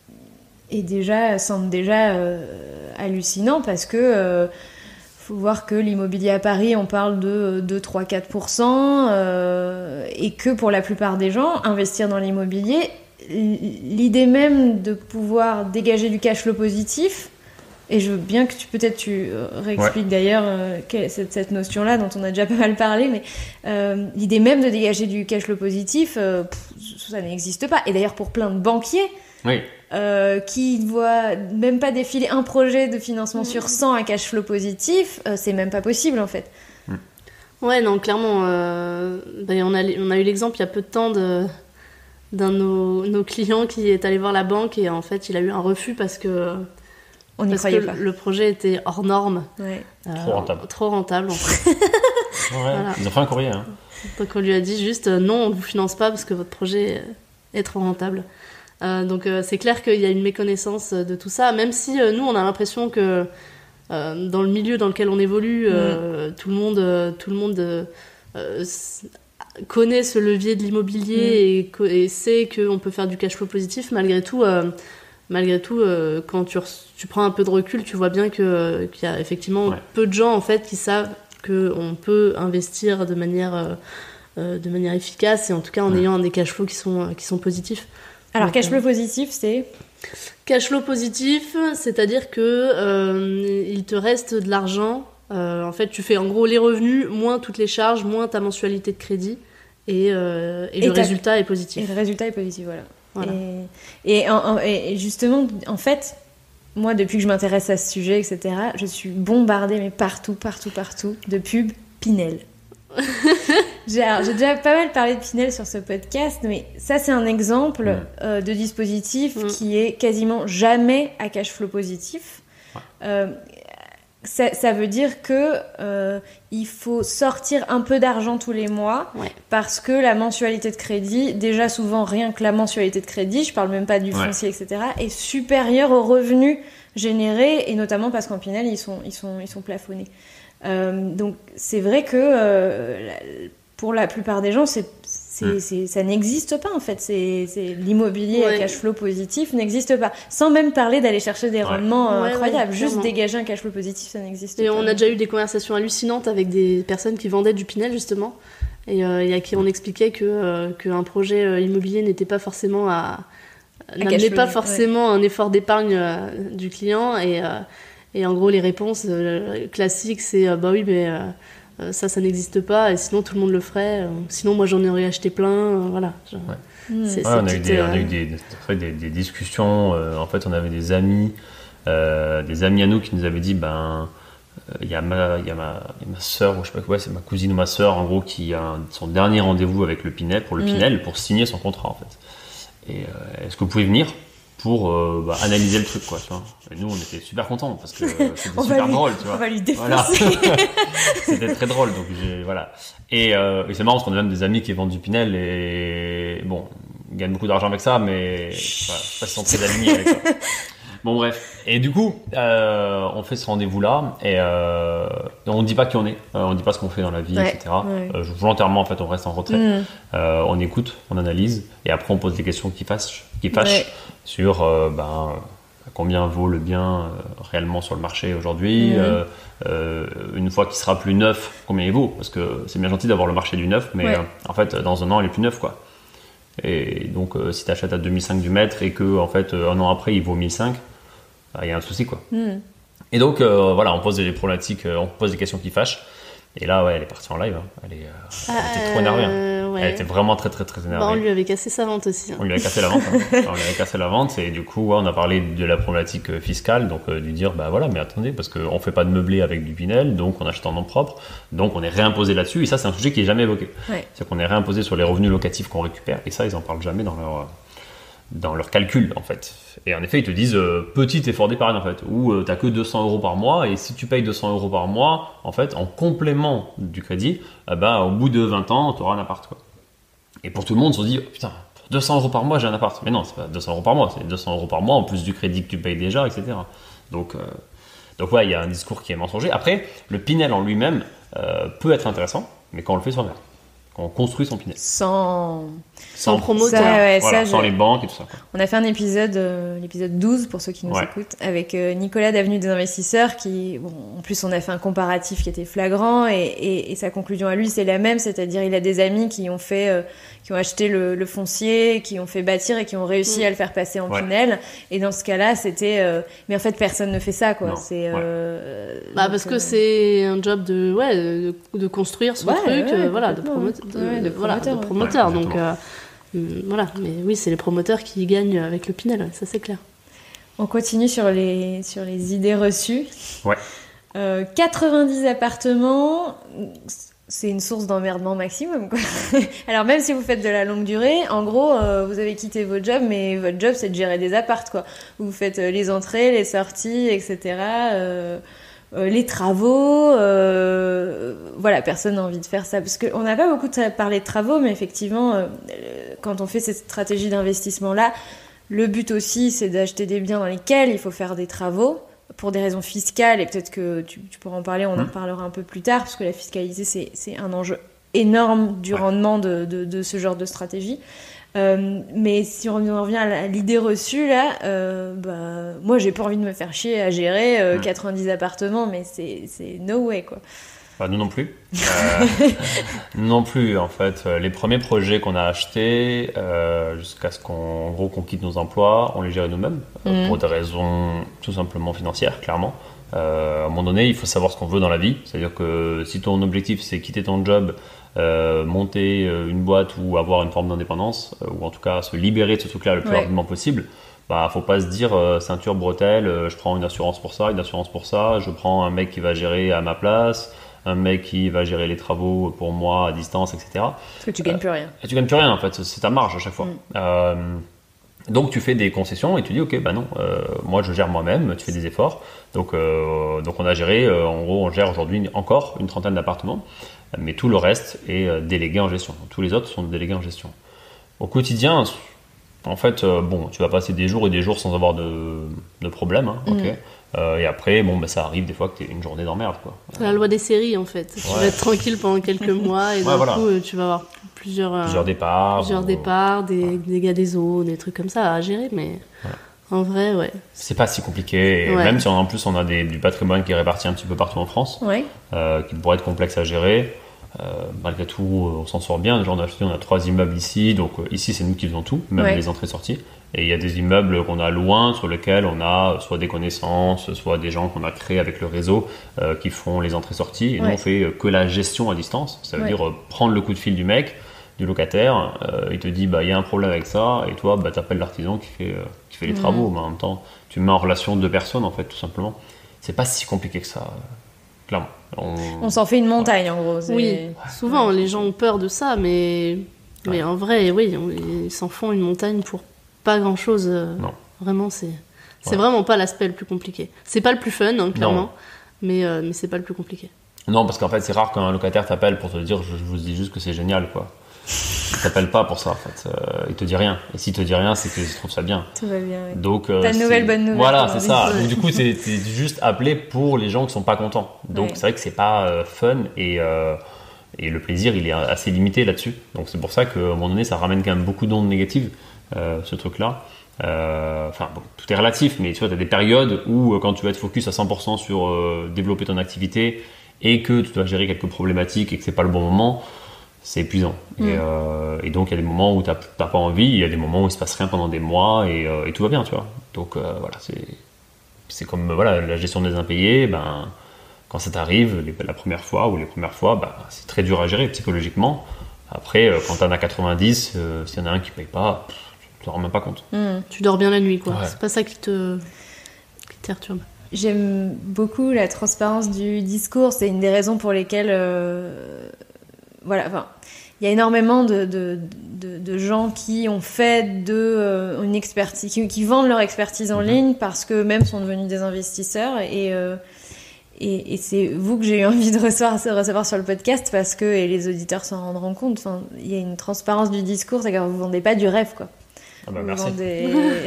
[SPEAKER 1] est déjà, semble déjà euh, hallucinant parce que euh, faut voir que l'immobilier à Paris, on parle de deux, trois, quatre pour cent euh, et que pour la plupart des gens, investir dans l'immobilier, l'idée même de pouvoir dégager du cash flow positif. Et je veux bien que tu peut-être tu réexpliques ouais. d'ailleurs euh, cette, cette notion-là dont on a déjà pas mal parlé, mais euh, l'idée même de dégager du cash flow positif, euh, pff, ça n'existe pas. Et d'ailleurs pour plein de banquiers
[SPEAKER 3] oui.
[SPEAKER 1] euh, qui ne voient même pas défiler un projet de financement mmh. sur cent à cash flow positif, euh, c'est même pas possible en fait.
[SPEAKER 2] Mmh. Ouais, non, clairement. Euh, on, a, on a eu l'exemple il y a peu de temps de, d'un de nos, nos clients qui est allé voir la banque et en fait il a eu un refus parce que
[SPEAKER 1] On n'y
[SPEAKER 2] Parce
[SPEAKER 1] croyait
[SPEAKER 2] que
[SPEAKER 1] pas.
[SPEAKER 2] Le projet était hors norme.
[SPEAKER 3] Ouais. Euh, trop rentable.
[SPEAKER 2] Trop rentable, en fait.
[SPEAKER 3] ouais, voilà. Ils ont fait un courrier. Hein.
[SPEAKER 2] Donc, on lui a dit juste euh, non, on ne vous finance pas parce que votre projet est trop rentable. Euh, donc, euh, c'est clair qu'il y a une méconnaissance de tout ça, même si euh, nous, on a l'impression que euh, dans le milieu dans lequel on évolue, euh, mmh. tout le monde, euh, tout le monde euh, euh, connaît ce levier de l'immobilier mmh. et, et sait qu'on peut faire du cash flow positif. Malgré tout, euh, Malgré tout, euh, quand tu, re- tu prends un peu de recul, tu vois bien que, euh, qu'il y a effectivement ouais. peu de gens en fait, qui savent qu'on peut investir de manière, euh, euh, de manière efficace et en tout cas en ouais. ayant des cash flows qui sont, euh, qui sont positifs.
[SPEAKER 1] Alors,
[SPEAKER 2] Donc,
[SPEAKER 1] cash flow
[SPEAKER 2] euh,
[SPEAKER 1] positif, c'est
[SPEAKER 2] Cash flow positif, c'est-à-dire que euh, il te reste de l'argent. Euh, en fait, tu fais en gros les revenus, moins toutes les charges, moins ta mensualité de crédit et, euh, et, et le résultat est positif.
[SPEAKER 1] Et le résultat est positif, voilà. Voilà. Et, et, en, et justement, en fait, moi, depuis que je m'intéresse à ce sujet, et cetera, je suis bombardée, mais partout, partout, partout, de pubs Pinel. j'ai, alors, j'ai déjà pas mal parlé de Pinel sur ce podcast, mais ça, c'est un exemple mmh. euh, de dispositif mmh. qui est quasiment jamais à cash flow positif. Ouais. Euh, Ça, ça veut dire que euh, il faut sortir un peu d'argent tous les mois ouais. parce que la mensualité de crédit, déjà souvent rien que la mensualité de crédit, je parle même pas du foncier, ouais. et cetera, est supérieure aux revenus générés et notamment parce qu'en Pinel ils sont ils sont ils sont plafonnés. Euh, donc c'est vrai que euh, pour la plupart des gens c'est C'est, mmh. c'est, ça n'existe pas en fait, c'est, c'est, l'immobilier ouais. à cash flow positif n'existe pas, sans même parler d'aller chercher des ouais. rendements euh, ouais, incroyables, ouais, juste dégager un cash flow positif, ça n'existe
[SPEAKER 2] et
[SPEAKER 1] pas.
[SPEAKER 2] Et on a déjà eu des conversations hallucinantes avec des personnes qui vendaient du Pinel justement, et, euh, et à qui on expliquait que, euh, qu'un projet euh, immobilier n'était pas forcément à, à n'amenait pas forcément ouais. un effort d'épargne euh, du client, et, euh, et en gros les réponses euh, classiques c'est euh, bah oui mais euh, ça, ça n'existe pas, et sinon tout le monde le ferait. Sinon, moi, j'en aurais acheté plein. Voilà. Genre,
[SPEAKER 3] ouais. c'est, ouais, c'est on, a des, euh... on a eu des, des, des, des discussions. Euh, en fait, on avait des amis, euh, des amis à nous qui nous avaient dit, ben, il euh, y a ma, il y a ma, ma sœur, ou je sais pas quoi, c'est ma cousine ou ma sœur, en gros, qui a un, son dernier rendez-vous avec le Pinel pour le mmh. Pinel pour signer son contrat, en fait. Et euh, est-ce que vous pouvez venir pour euh, bah, analyser le truc, quoi, tu vois. Et nous, on était super contents parce que euh, c'était super lui, drôle, tu vois.
[SPEAKER 1] On va lui défoncer.
[SPEAKER 3] Voilà. C'était très drôle, donc j'ai, voilà. Et, euh, et c'est marrant parce qu'on a même des amis qui vendent du Pinel et bon, ils gagnent beaucoup d'argent avec ça, mais voilà, je sais pas s'ils sont très alignés avec ça. Bon, bref. Et du coup, euh, on fait ce rendez-vous-là et euh, on ne dit pas qui on est, euh, on ne dit pas ce qu'on fait dans la vie,
[SPEAKER 1] ouais,
[SPEAKER 3] et cetera.
[SPEAKER 1] Ouais.
[SPEAKER 3] Euh, volontairement, en fait, on reste en retrait. Mmh. Euh, on écoute, on analyse et après, on pose des questions qui fâchent, qui fâchent ouais. sur euh, ben, combien vaut le bien euh, réellement sur le marché aujourd'hui. Mmh. Euh, euh, une fois qu'il sera plus neuf, combien il vaut? Parce que c'est bien gentil d'avoir le marché du neuf, mais ouais. euh, en fait, dans un an, il est plus neuf, quoi. Et donc, euh, si tu achètes à deux mille cinq du mètre et que, en fait, euh, un an après, il vaut mille cinq, il bah, y a un souci, quoi. Mm. Et donc, euh, voilà, on pose des problématiques, euh, on pose des questions qui fâchent. Et là, ouais, elle est partie en live. Hein. Elle, est, euh, elle était trop énervée. Hein. Euh, ouais. Elle était vraiment très, très, très énervée.
[SPEAKER 2] Bah, on lui avait cassé sa vente aussi. Hein.
[SPEAKER 3] On lui a cassé la vente. Hein. On lui avait cassé la vente. Et du coup, ouais, on a parlé de la problématique fiscale. Donc, euh, de lui dire, bah voilà, mais attendez, parce qu'on ne fait pas de meublé avec du Pinel. Donc, on achète en nom propre. Donc, on est réimposé là-dessus. Et ça, c'est un sujet qui n'est jamais évoqué. Ouais. C'est qu'on est réimposé sur les revenus locatifs qu'on récupère. Et ça, ils n'en parlent jamais dans leur, dans leur calcul, en fait. Et en effet, ils te disent euh, petit effort d'épargne, en fait, où euh, tu n'as que deux cents euros par mois, et si tu payes deux cents euros par mois, en fait, en complément du crédit, eh ben, au bout de vingt ans, tu auras un appart, quoi. Et pour tout le monde, on se dit, oh, putain, pour deux cents euros par mois, j'ai un appart. Mais non, c'est pas deux cents euros par mois, c'est deux cents euros par mois, en plus du crédit que tu payes déjà, et cetera. Donc, euh, donc ouais, il y a un discours qui est mensonger. Après, le Pinel en lui-même euh, peut être intéressant, mais quand on le fait soi-même. On construit son Pinel.
[SPEAKER 1] Sans,
[SPEAKER 2] sans, sans promoteur.
[SPEAKER 1] Ça, ouais,
[SPEAKER 3] voilà,
[SPEAKER 1] ça,
[SPEAKER 3] sans
[SPEAKER 1] je...
[SPEAKER 3] les banques et tout ça. Quoi.
[SPEAKER 1] On a fait un épisode, euh, l'épisode douze, pour ceux qui nous ouais. écoutent, avec euh, Nicolas d'Avenue des Investisseurs, qui, bon, en plus, on a fait un comparatif qui était flagrant, et, et, et sa conclusion à lui, c'est la même, c'est-à-dire il a des amis qui ont fait, euh, qui ont acheté le, le foncier, qui ont fait bâtir et qui ont réussi mmh. à le faire passer en ouais. Pinel. Et dans ce cas-là, c'était, euh... mais en fait, personne ne fait ça, quoi.
[SPEAKER 3] Non.
[SPEAKER 1] C'est, euh...
[SPEAKER 2] ouais. bah, parce que euh... c'est un job de, ouais, de, de construire son
[SPEAKER 1] ouais,
[SPEAKER 2] truc,
[SPEAKER 1] ouais,
[SPEAKER 2] euh, voilà, de promoteur. De, ouais, de voilà, promoteur, de promoteur ouais, donc euh, euh, voilà, mais oui, c'est les promoteurs qui gagnent avec le Pinel, ouais, ça c'est clair.
[SPEAKER 1] On continue sur les, sur les idées reçues.
[SPEAKER 3] Ouais.
[SPEAKER 1] Euh, quatre-vingt-dix appartements, c'est une source d'emmerdement maximum, quoi. Alors même si vous faites de la longue durée, en gros, euh, vous avez quitté votre job, mais votre job c'est de gérer des apparts, quoi. Vous faites euh, les entrées, les sorties, et cetera. Euh, Euh, les travaux, euh, voilà, personne n'a envie de faire ça parce qu'on n'a pas beaucoup tra- parlé de travaux, mais effectivement, euh, quand on fait cette stratégie d'investissement-là, le but aussi, c'est d'acheter des biens dans lesquels il faut faire des travaux pour des raisons fiscales, et peut-être que tu, tu pourras en parler, on mmh. en parlera un peu plus tard, parce que la fiscalité, c'est, c'est un enjeu énorme du ouais. rendement de, de, de ce genre de stratégie. Euh, mais si on revient à l'idée reçue là, euh, bah, moi j'ai pas envie de me faire chier à gérer euh, mmh. quatre-vingt-dix appartements, mais c'est, c'est no way, quoi.
[SPEAKER 3] Bah, nous non plus. Euh, nous non plus, en fait. Les premiers projets qu'on a achetés, euh, jusqu'à ce qu'on, en gros, qu'on quitte nos emplois, on les gérait nous-mêmes, euh, mmh. pour des raisons tout simplement financières, clairement. Euh, à un moment donné, il faut savoir ce qu'on veut dans la vie. C'est-à-dire que si ton objectif c'est quitter ton job, euh, monter une boîte ou avoir une forme d'indépendance, euh, ou en tout cas se libérer de ce truc-là le plus ouais. rapidement possible, bah faut pas se dire euh, ceinture, bretelle, euh, je prends une assurance pour ça, une assurance pour ça, je prends un mec qui va gérer à ma place, un mec qui va gérer les travaux pour moi à distance, et cetera.
[SPEAKER 1] Parce que tu gagnes euh, plus rien.
[SPEAKER 3] Et tu gagnes plus rien en fait, c'est ta marge à chaque fois. Mm. Euh, donc tu fais des concessions et tu dis ok bah non, euh, moi je gère moi-même, tu fais des efforts. Donc euh, donc on a géré, euh, en gros on gère aujourd'hui encore une trentaine d'appartements, mais tout le reste est euh, délégué en gestion. Tous les autres sont délégués en gestion. Au quotidien, en fait, euh, bon, tu vas passer des jours et des jours sans avoir de, de problème, hein, mm. ok. Euh, et après, bon, bah, ça arrive des fois que tu es une journée d'emmerde, quoi.
[SPEAKER 2] C'est la loi des séries, en fait. Tu ouais. vas être tranquille pendant quelques mois et ouais, d'un voilà. coup, tu vas avoir plusieurs, euh,
[SPEAKER 3] plusieurs départs,
[SPEAKER 2] plusieurs ou... départs, des ouais. dégâts des eaux, des trucs comme ça à gérer, mais ouais. en vrai, ouais.
[SPEAKER 3] C'est pas si compliqué. Et ouais. même si on, en plus on a des, du patrimoine qui est réparti un petit peu partout en France,
[SPEAKER 1] ouais.
[SPEAKER 3] euh, qui pourrait être complexe à gérer. Euh, malgré tout, on s'en sort bien. Déjà, on a acheté, on a trois immeubles ici, donc euh, ici c'est nous qui faisons tout, même ouais. les entrées-sorties. Et il y a des immeubles qu'on a loin, sur lesquels on a soit des connaissances, soit des gens qu'on a créés avec le réseau euh, qui font les entrées-sorties. Et ouais. nous, on fait euh, que la gestion à distance. Ça veut ouais. dire euh, prendre le coup de fil du mec, du locataire. Euh, il te dit, bah il y a un problème avec ça, et toi, bah t'appelles l'artisan qui fait euh, qui fait les mmh. travaux. Mais en même temps, tu mets en relation deux personnes, en fait, tout simplement. C'est pas si compliqué que ça. Euh, clairement. On,
[SPEAKER 1] on s'en fait une montagne, ouais. en gros. C'est...
[SPEAKER 2] Oui, souvent, ouais. les gens ont peur de ça, mais, ouais. mais en vrai, oui, on, ils s'en font une montagne pour pas grand chose.
[SPEAKER 3] Non.
[SPEAKER 2] Vraiment, c'est, c'est ouais. vraiment pas l'aspect le plus compliqué. C'est pas le plus fun, hein, clairement, mais, euh, mais c'est pas le plus compliqué.
[SPEAKER 3] Non, parce qu'en fait, c'est rare qu'un locataire t'appelle pour te dire je, je vous dis juste que c'est génial, quoi. Il t'appelle pas pour ça, en fait. Euh, il te dit rien. Et s'il te dit rien, c'est qu'il trouve ça bien.
[SPEAKER 1] Tout va bien, oui.
[SPEAKER 3] Donc, euh,
[SPEAKER 1] t'as une nouvelle, bonne nouvelle.
[SPEAKER 3] Voilà, c'est ça. Donc, du coup, c'est, c'est juste appelé pour les gens qui sont pas contents. Donc, ouais. c'est vrai que c'est pas euh, fun et, euh, et le plaisir, il est assez limité là-dessus. Donc, c'est pour ça qu'à un moment donné, ça ramène quand même beaucoup d'ondes négatives, euh, ce truc-là. Euh, enfin, bon, tout est relatif, mais tu vois, t'as des périodes où, euh, quand tu vas être focus à cent pour cent sur euh, développer ton activité et que tu dois gérer quelques problématiques et que c'est pas le bon moment, c'est épuisant.
[SPEAKER 1] Mm.
[SPEAKER 3] Et, euh, et donc il y a des moments où t'as, t'as pas envie, il y a des moments où il se passe rien pendant des mois et, euh, et tout va bien, tu vois. Donc euh, voilà, c'est, c'est comme voilà, la gestion des impayés, ben, quand ça t'arrive les, la première fois ou les premières fois, ben, c'est très dur à gérer psychologiquement. Après, euh, quand t'en as quatre-vingt-dix, euh, s'il y en a un qui paye pas, pff, tu te rends même pas compte.
[SPEAKER 1] Mm.
[SPEAKER 2] Tu dors bien la nuit, quoi.
[SPEAKER 3] Ouais.
[SPEAKER 2] C'est pas ça qui te, qui te perturbe.
[SPEAKER 1] J'aime beaucoup la transparence du discours. C'est une des raisons pour lesquelles, euh, voilà, enfin, il y a énormément de, de, de, de gens qui ont fait de euh, une expertise, qui, qui vendent leur expertise en
[SPEAKER 3] Mhm.
[SPEAKER 1] ligne parce que même sont devenus des investisseurs. Et, euh, et, et c'est vous que j'ai eu envie de recevoir, recevoir sur le podcast parce que et les auditeurs s'en rendront compte. Enfin, il y a une transparence du discours, c'est que vous vendez pas du rêve, quoi.
[SPEAKER 3] Ah bah
[SPEAKER 1] Vous
[SPEAKER 3] merci.
[SPEAKER 1] vendez-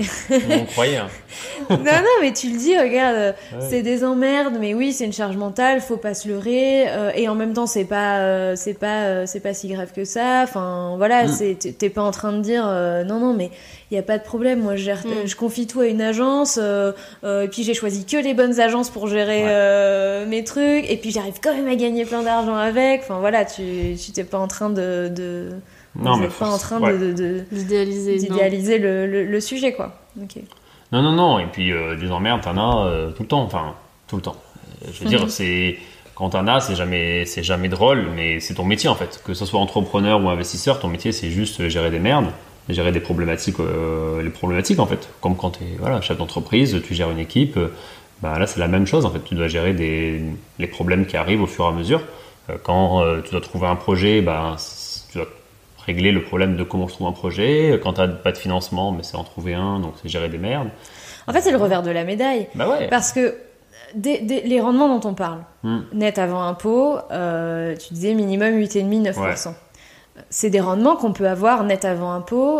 [SPEAKER 3] On croyait. Hein.
[SPEAKER 1] non, non, mais tu le dis, regarde, euh,
[SPEAKER 3] Ouais.
[SPEAKER 1] c'est des emmerdes, mais oui, c'est une charge mentale, faut pas se leurrer, euh, et en même temps, c'est pas, euh, c'est pas, euh, c'est pas si grave que ça. Enfin, voilà,
[SPEAKER 3] Mm.
[SPEAKER 1] c'est, t'es- t'es pas en train de dire, euh, non, non, mais il y a pas de problème. Moi, je gère,
[SPEAKER 2] Mm.
[SPEAKER 1] euh, je confie tout à une agence, euh, euh, et puis j'ai choisi que les bonnes agences pour gérer
[SPEAKER 3] Ouais.
[SPEAKER 1] euh, mes trucs, et puis j'arrive quand même à gagner plein d'argent avec. Enfin, voilà, tu, tu t'es pas en train de, de
[SPEAKER 3] Non,
[SPEAKER 1] vous
[SPEAKER 3] mais
[SPEAKER 1] êtes pas en
[SPEAKER 3] force-
[SPEAKER 1] train
[SPEAKER 3] ouais.
[SPEAKER 1] de, de, de-
[SPEAKER 2] D'idéaliser. non.
[SPEAKER 1] d'idéaliser le, le, le sujet, quoi. Ok.
[SPEAKER 3] Non, non, non. Et puis euh, des emmerdes, t'en as euh, tout le temps. Enfin, tout le temps. Euh, Je veux
[SPEAKER 1] Mhm.
[SPEAKER 3] dire, c'est quand t'en as, c'est jamais, c'est jamais drôle, mais c'est ton métier en fait. Que ce soit entrepreneur ou investisseur, ton métier c'est juste gérer des merdes, gérer des problématiques, euh, les problématiques en fait. Comme quand t'es voilà chef d'entreprise, tu gères une équipe. euh, Bah là, c'est la même chose en fait. Tu dois gérer des les problèmes qui arrivent au fur et à mesure. Euh, quand euh, tu dois trouver un projet, bah tu dois régler le problème de comment se trouve un projet. Quand t'as pas de financement, mais c'est en trouver un, donc c'est gérer des merdes.
[SPEAKER 1] En fait, c'est le revers de la médaille.
[SPEAKER 3] Bah ouais.
[SPEAKER 1] Parce que des, des- les rendements dont on parle,
[SPEAKER 3] Hmm.
[SPEAKER 1] net avant impôt, euh, tu disais minimum huit virgule cinq neuf pour cent. C'est des rendements qu'on peut avoir net avant impôt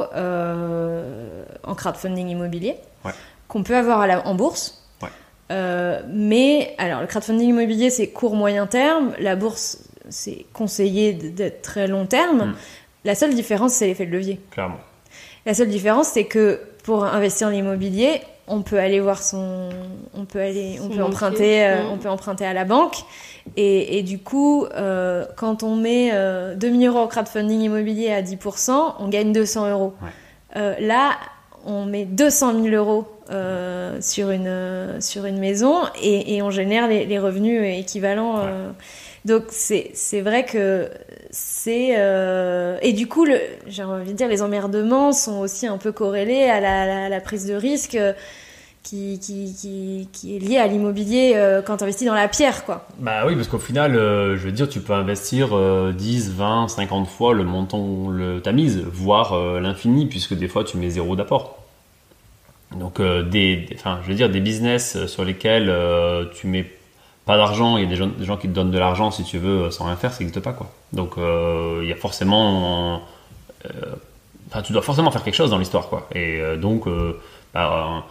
[SPEAKER 1] euh, en crowdfunding immobilier,
[SPEAKER 3] Ouais.
[SPEAKER 1] qu'on peut avoir à la- en bourse.
[SPEAKER 3] Ouais.
[SPEAKER 1] Euh, mais alors, le crowdfunding immobilier, c'est court moyen terme. La bourse, c'est conseillé d- d'être très long terme.
[SPEAKER 3] Hmm.
[SPEAKER 1] La seule différence, c'est l'effet de levier.
[SPEAKER 3] Clairement.
[SPEAKER 1] La seule différence, c'est que pour investir en l'immobilier, on peut aller voir son, on peut aller, on
[SPEAKER 2] Son
[SPEAKER 1] peut
[SPEAKER 2] banquier.
[SPEAKER 1] emprunter, euh,
[SPEAKER 2] Mm.
[SPEAKER 1] on peut emprunter à la banque, et, et du coup, euh, quand on met euh, deux mille euros en crowdfunding immobilier à dix pour cent, on gagne deux cents euros.
[SPEAKER 3] Ouais.
[SPEAKER 1] Euh, là, on met deux cent mille euros euh, sur une euh, sur une maison et, et on génère les, les revenus équivalents. euh. Donc c'est c'est vrai que c'est euh, et du coup le j'ai envie de dire les emmerdements sont aussi un peu corrélés à la, la, la prise de risque euh, qui qui qui qui est liée à l'immobilier euh, quand tu investis dans la pierre, quoi.
[SPEAKER 3] Bah oui, parce qu'au final, euh, je veux dire, tu peux investir euh, dix, vingt, cinquante fois le montant, le, ta mise, voire euh, l'infini, puisque des fois tu mets zéro d'apport. Donc, euh, des, des- enfin, je veux dire, des business sur lesquels euh, tu mets pas d'argent, il y a des gens, des gens qui te donnent de l'argent si tu veux sans rien faire, ça n'existe pas, quoi. Donc, euh, il y a forcément, euh, enfin, tu dois forcément faire quelque chose dans l'histoire, quoi. Et euh, donc, euh, bah, euh,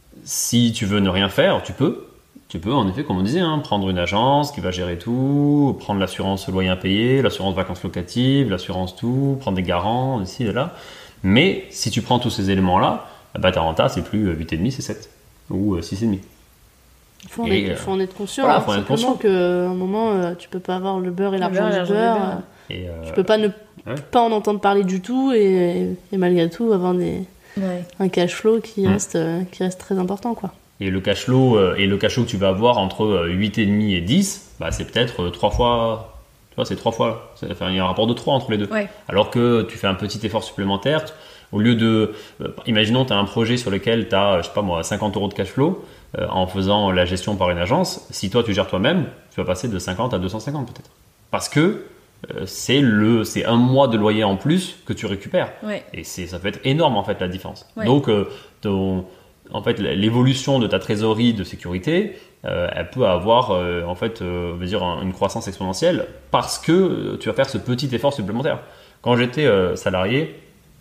[SPEAKER 3] si tu veux ne rien faire, tu peux. Tu peux, en effet, comme on disait, hein, prendre une agence qui va gérer tout, prendre l'assurance loyer impayé, l'assurance vacances locatives, l'assurance tout, prendre des garants, ici et là. Mais si tu prends tous ces éléments-là, bah, ta renta, c'est plus huit virgule cinq, c'est sept. Ou six virgule cinq.
[SPEAKER 2] Il faut, en
[SPEAKER 3] Et,
[SPEAKER 2] être,
[SPEAKER 3] euh,
[SPEAKER 2] faut en être conscient.
[SPEAKER 3] voilà,
[SPEAKER 2] hein,
[SPEAKER 3] faut en être
[SPEAKER 2] simplement
[SPEAKER 3] conscient.
[SPEAKER 2] qu'à un moment, euh, tu peux pas avoir le beurre et
[SPEAKER 1] Le
[SPEAKER 2] l'argent
[SPEAKER 1] beurre et
[SPEAKER 2] du
[SPEAKER 1] l'argent du
[SPEAKER 2] beurre.
[SPEAKER 1] beurre.
[SPEAKER 2] euh,
[SPEAKER 3] Et, euh,
[SPEAKER 2] Tu peux pas ne
[SPEAKER 3] ouais.
[SPEAKER 2] pas en entendre parler du tout et, et malgré tout avoir des,
[SPEAKER 1] Ouais.
[SPEAKER 2] un cash flow qui,
[SPEAKER 3] Mm.
[SPEAKER 2] reste, euh, qui reste très important, quoi.
[SPEAKER 3] Et le cash flow, euh, et le cash flow que tu vas avoir entre euh, huit virgule cinq et dix, bah, c'est peut-être euh, trois fois. Tu vois, c'est trois fois. C'est- Enfin, il y a un rapport de trois entre les deux.
[SPEAKER 1] Ouais.
[SPEAKER 3] Alors que tu fais un petit effort supplémentaire, tu- au lieu de. euh, imaginons, tu as un projet sur lequel tu as, je sais pas moi, cinquante euros de cash flow, euh, en faisant la gestion par une agence. Si toi, tu gères toi-même, tu vas passer de cinquante à deux cent cinquante peut-être. Parce que euh, c'est le, c'est un mois de loyer en plus que tu récupères.
[SPEAKER 1] Ouais.
[SPEAKER 3] Et c'est, ça peut être énorme en fait la différence.
[SPEAKER 1] Ouais.
[SPEAKER 3] Donc, euh, ton, en fait, l'évolution de ta trésorerie de sécurité, euh, elle peut avoir euh, en fait, euh, on va dire un- une croissance exponentielle parce que euh, tu vas faire ce petit effort supplémentaire. Quand j'étais euh, salarié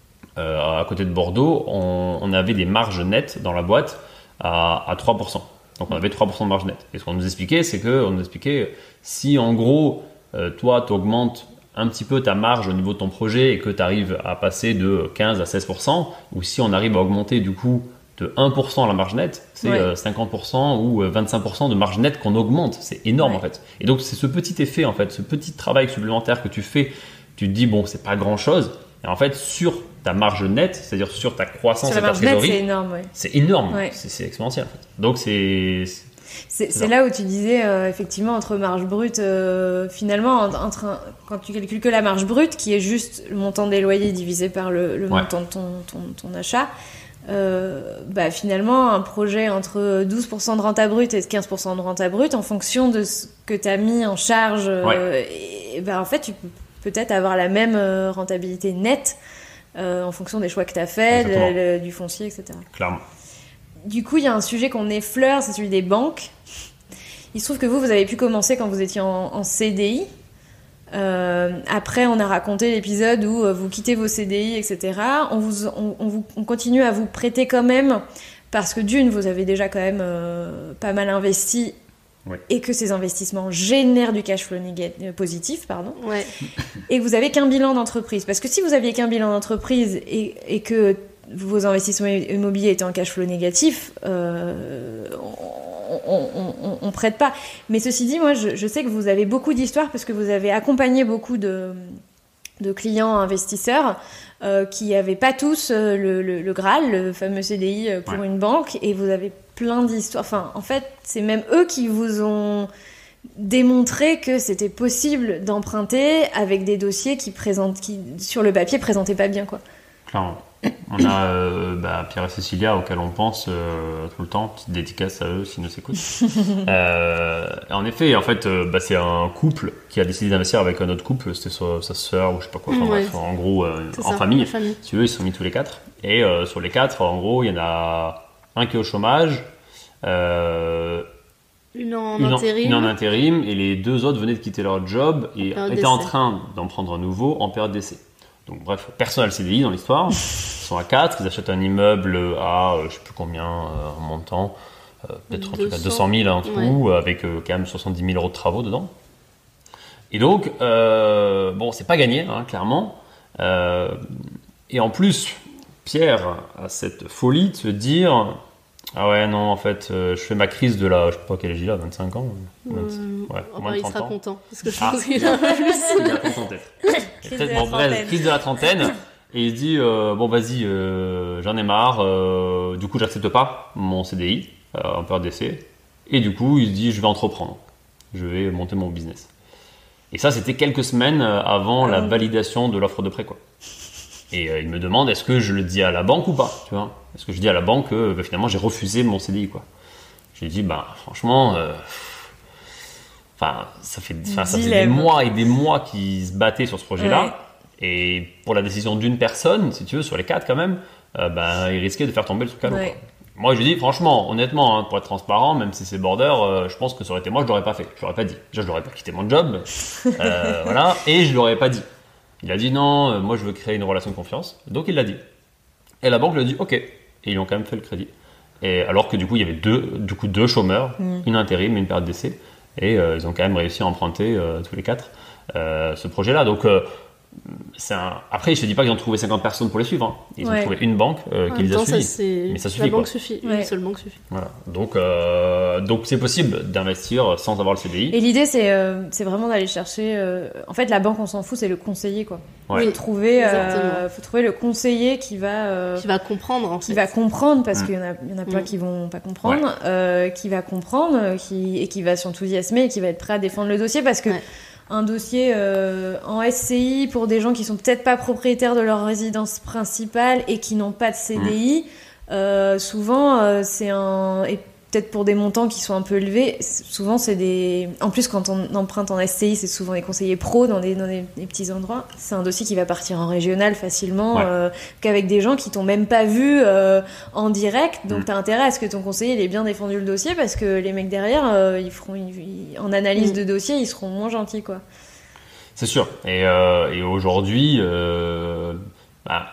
[SPEAKER 3] euh, à côté de Bordeaux, on, on avait des marges nettes dans la boîte à, à trois pour cent. Donc on avait trois pour cent de marge nette. Et ce qu'on nous expliquait, c'est que on nous expliquait si en gros euh, toi tu augmentes un petit peu ta marge au niveau de ton projet et que tu arrives à passer de quinze à seize pour cent, ou si on arrive à augmenter du coup de un pour cent la marge nette, c'est
[SPEAKER 1] Ouais.
[SPEAKER 3] euh, cinquante pour cent ou euh, vingt-cinq pour cent de marge nette qu'on augmente. C'est énorme
[SPEAKER 1] Ouais.
[SPEAKER 3] en fait. Et donc c'est ce petit effet en fait, ce petit travail supplémentaire que tu fais tu te dis, bon, c'est pas grand-chose. Et en fait, sur ta marge nette, c'est-à-dire sur ta croissance
[SPEAKER 1] sur
[SPEAKER 3] et
[SPEAKER 1] la
[SPEAKER 3] ta
[SPEAKER 1] marge nette,
[SPEAKER 3] trésorerie,
[SPEAKER 1] c'est énorme. Ouais.
[SPEAKER 3] c'est énorme,
[SPEAKER 1] Ouais.
[SPEAKER 3] c'est, c'est exponentiel. En fait. Donc, c'est...
[SPEAKER 1] C'est, c'est, c'est là où tu disais, euh, effectivement, entre marge brute, euh, finalement, entre un, quand tu calcules que la marge brute, qui est juste le montant des loyers divisé par le, le
[SPEAKER 3] Ouais.
[SPEAKER 1] montant de ton, ton, ton achat, euh, bah, finalement, un projet entre douze pour cent de renta brute et quinze pour cent de renta brute, en fonction de ce que tu as mis en charge, euh,
[SPEAKER 3] Ouais.
[SPEAKER 1] et, et bah, en fait, tu peux peut-être avoir la même euh, rentabilité nette euh, en fonction des choix que tu as faits, le, le, du foncier, et cetera.
[SPEAKER 3] Clairement.
[SPEAKER 1] Du coup, il y a un sujet qu'on effleure, c'est celui des banques. Il se trouve que vous, vous avez pu commencer quand vous étiez en, en C D I. Euh, après, on a raconté l'épisode où euh, vous quittez vos C D I, et cetera. On, vous, on, on, vous, on continue à vous prêter quand même, parce que d'une, vous avez déjà quand même euh, pas mal investi,
[SPEAKER 3] Ouais.
[SPEAKER 1] et que ces investissements génèrent du cash flow négatif, positif, pardon.
[SPEAKER 2] Ouais.
[SPEAKER 1] Et que vous avez qu'un bilan d'entreprise. Parce que si vous aviez qu'un bilan d'entreprise et, et que vos investissements immobiliers étaient en cash flow négatif, euh, on, on, on, on prête pas. Mais ceci dit, moi, je, je sais que vous avez beaucoup d'histoires parce que vous avez accompagné beaucoup de, de clients investisseurs euh, qui n'avaient pas tous euh, le, le, le Graal, le fameux C D I pour
[SPEAKER 3] Ouais.
[SPEAKER 1] une banque, et vous avez plein d'histoires. Enfin, en fait, c'est même eux qui vous ont démontré que c'était possible d'emprunter avec des dossiers qui, présentent, qui sur le papier, présentaient pas bien, quoi.
[SPEAKER 3] Clairement. On a euh, bah, Pierre et Cécilia auxquels on pense euh, tout le temps, petite dédicace à eux s'ils nous écoutent. euh, en effet, en fait, euh, bah, c'est un couple qui a décidé d'investir avec un autre couple, c'était sa, sa sœur ou je sais pas quoi, enfin,
[SPEAKER 2] Ouais.
[SPEAKER 3] bref, en gros euh,
[SPEAKER 2] C'est
[SPEAKER 3] en
[SPEAKER 2] ça,
[SPEAKER 3] famille.
[SPEAKER 2] en famille.
[SPEAKER 3] Si eux, ils se sont mis tous les quatre. Et euh, sur les quatre, en gros, il y en a un qui est au chômage, euh,
[SPEAKER 2] Une en
[SPEAKER 3] une, en,
[SPEAKER 2] intérim.
[SPEAKER 3] une en intérim, et les deux autres venaient de quitter leur job et
[SPEAKER 2] Période
[SPEAKER 3] étaient en
[SPEAKER 2] d'essai.
[SPEAKER 3] train d'en prendre un nouveau en période d'essai. Donc bref, personne n'a le C D I dans l'histoire. Ils sont à quatre, ils achètent un immeuble à euh, je sais plus combien, euh, un montant, euh, peut-être un truc à
[SPEAKER 2] deux cents.
[SPEAKER 3] deux cent mille en tout,
[SPEAKER 2] Ouais.
[SPEAKER 3] avec euh, quand même soixante-dix mille euros de travaux dedans. Et donc, euh, bon, c'est pas gagné, hein, clairement. Euh, et en plus, Pierre a cette folie de se dire ah ouais, non, en fait, euh, je fais ma crise de la, je sais pas quel âge il a, vingt-cinq ans vingt,
[SPEAKER 2] Euh,
[SPEAKER 3] ouais,
[SPEAKER 2] oh,
[SPEAKER 3] moins
[SPEAKER 2] bah,
[SPEAKER 3] de
[SPEAKER 2] il
[SPEAKER 3] trente
[SPEAKER 2] sera
[SPEAKER 3] ans.
[SPEAKER 2] content parce que je
[SPEAKER 3] Ah.
[SPEAKER 2] pense qu'il a un peu plus.
[SPEAKER 3] Il a trente ans, peut-être.
[SPEAKER 1] Crise
[SPEAKER 3] Peut-être,
[SPEAKER 1] de la
[SPEAKER 3] bon, bref,
[SPEAKER 1] trentaine.
[SPEAKER 3] crise de la trentaine. Et il se dit, euh, bon, vas-y, euh, j'en ai marre. euh, du coup, j'accepte pas mon C D I euh, en période d'essai. Et du coup, il se dit, je vais entreprendre. Je vais monter mon business. Et ça, c'était quelques semaines euh, avant
[SPEAKER 1] Ah
[SPEAKER 3] la
[SPEAKER 1] oui.
[SPEAKER 3] validation de l'offre de prêt, quoi. Et euh, il me demande, est-ce que je le dis à la banque ou pas, tu vois? Est-ce que je dis à la banque que bah, finalement, j'ai refusé mon C D I, quoi? J'ai dit, bah, franchement, euh, enfin, ça fait, enfin, ça fait des
[SPEAKER 1] Dilemme.
[SPEAKER 3] mois et des mois qu'ils se battaient sur ce projet-là.
[SPEAKER 1] Ouais.
[SPEAKER 3] Et pour la décision d'une personne, si tu veux, sur les quatre quand même, euh, ben, il risquait de faire tomber le truc à l'eau.
[SPEAKER 1] Ouais.
[SPEAKER 3] quoi. Moi, je lui dis, franchement, honnêtement, hein, pour être transparent, même si c'est border, euh, je pense que ça aurait été moi, je l'aurais pas fait. Je l'aurais pas dit. Déjà, je l'aurais pas quitté mon job. euh, voilà. Et je l'aurais pas dit. Il a dit non, euh, moi, je veux créer une relation de confiance. Donc, il l'a dit. Et la banque lui a dit, ok. Et ils ont quand même fait le crédit. Et alors que du coup, il y avait deux, du coup, deux chômeurs,
[SPEAKER 1] Mm.
[SPEAKER 3] une intérim et une période d'essai. Et euh, ils ont quand même réussi à emprunter euh, tous les quatre euh, ce projet-là. Donc, euh, c'est un... après, je te dis pas qu'ils ont trouvé cinquante personnes pour les suivre. Hein. Ils
[SPEAKER 1] Ouais.
[SPEAKER 3] ont trouvé une banque euh,
[SPEAKER 2] En
[SPEAKER 3] qui
[SPEAKER 2] même
[SPEAKER 3] les a
[SPEAKER 2] temps, ça,
[SPEAKER 3] suivis.
[SPEAKER 2] c'est...
[SPEAKER 3] Mais ça
[SPEAKER 2] La
[SPEAKER 3] suffit,
[SPEAKER 2] banque
[SPEAKER 3] quoi.
[SPEAKER 2] suffit.
[SPEAKER 1] Ouais.
[SPEAKER 2] Une seule banque suffit.
[SPEAKER 3] Voilà. Donc, euh, donc c'est possible d'investir sans avoir le C D I.
[SPEAKER 1] Et l'idée, c'est, euh, c'est vraiment d'aller chercher. euh, En fait, la banque, on s'en fout, c'est le conseiller, quoi.
[SPEAKER 3] Ouais.
[SPEAKER 1] Faut trouver, euh,
[SPEAKER 2] exactement.
[SPEAKER 1] faut trouver le conseiller qui va, euh,
[SPEAKER 2] Qui va comprendre, en
[SPEAKER 1] qui
[SPEAKER 2] fait.
[SPEAKER 1] va comprendre, parce
[SPEAKER 3] Mm.
[SPEAKER 1] qu'il y en a, il y en a plein
[SPEAKER 2] Mm.
[SPEAKER 1] qui vont pas comprendre, euh, qui va comprendre, euh, qui et qui va s'enthousiasmer et qui va être prêt à défendre le dossier, parce que
[SPEAKER 2] Ouais.
[SPEAKER 1] un dossier euh, en S C I pour des gens qui sont peut-être pas propriétaires de leur résidence principale et qui n'ont pas de C D I, euh, souvent euh, c'est un et peut-être pour des montants qui sont un peu élevés, c- souvent c'est des en plus quand on emprunte en S C I, c'est souvent des conseillers pros dans des dans des, des petits endroits. C'est un dossier qui va partir en régional facilement,
[SPEAKER 3] Ouais.
[SPEAKER 1] euh, qu'avec des gens qui t'ont même pas vu euh, en direct. Donc
[SPEAKER 3] Mm.
[SPEAKER 1] t'as intérêt à ce que ton conseiller il ait bien défendu le dossier, parce que les mecs derrière, euh, ils feront ils- ils- en analyse
[SPEAKER 2] Mm.
[SPEAKER 1] de dossier, ils seront moins gentils, quoi.
[SPEAKER 3] C'est sûr. Et, euh, et aujourd'hui, euh, bah,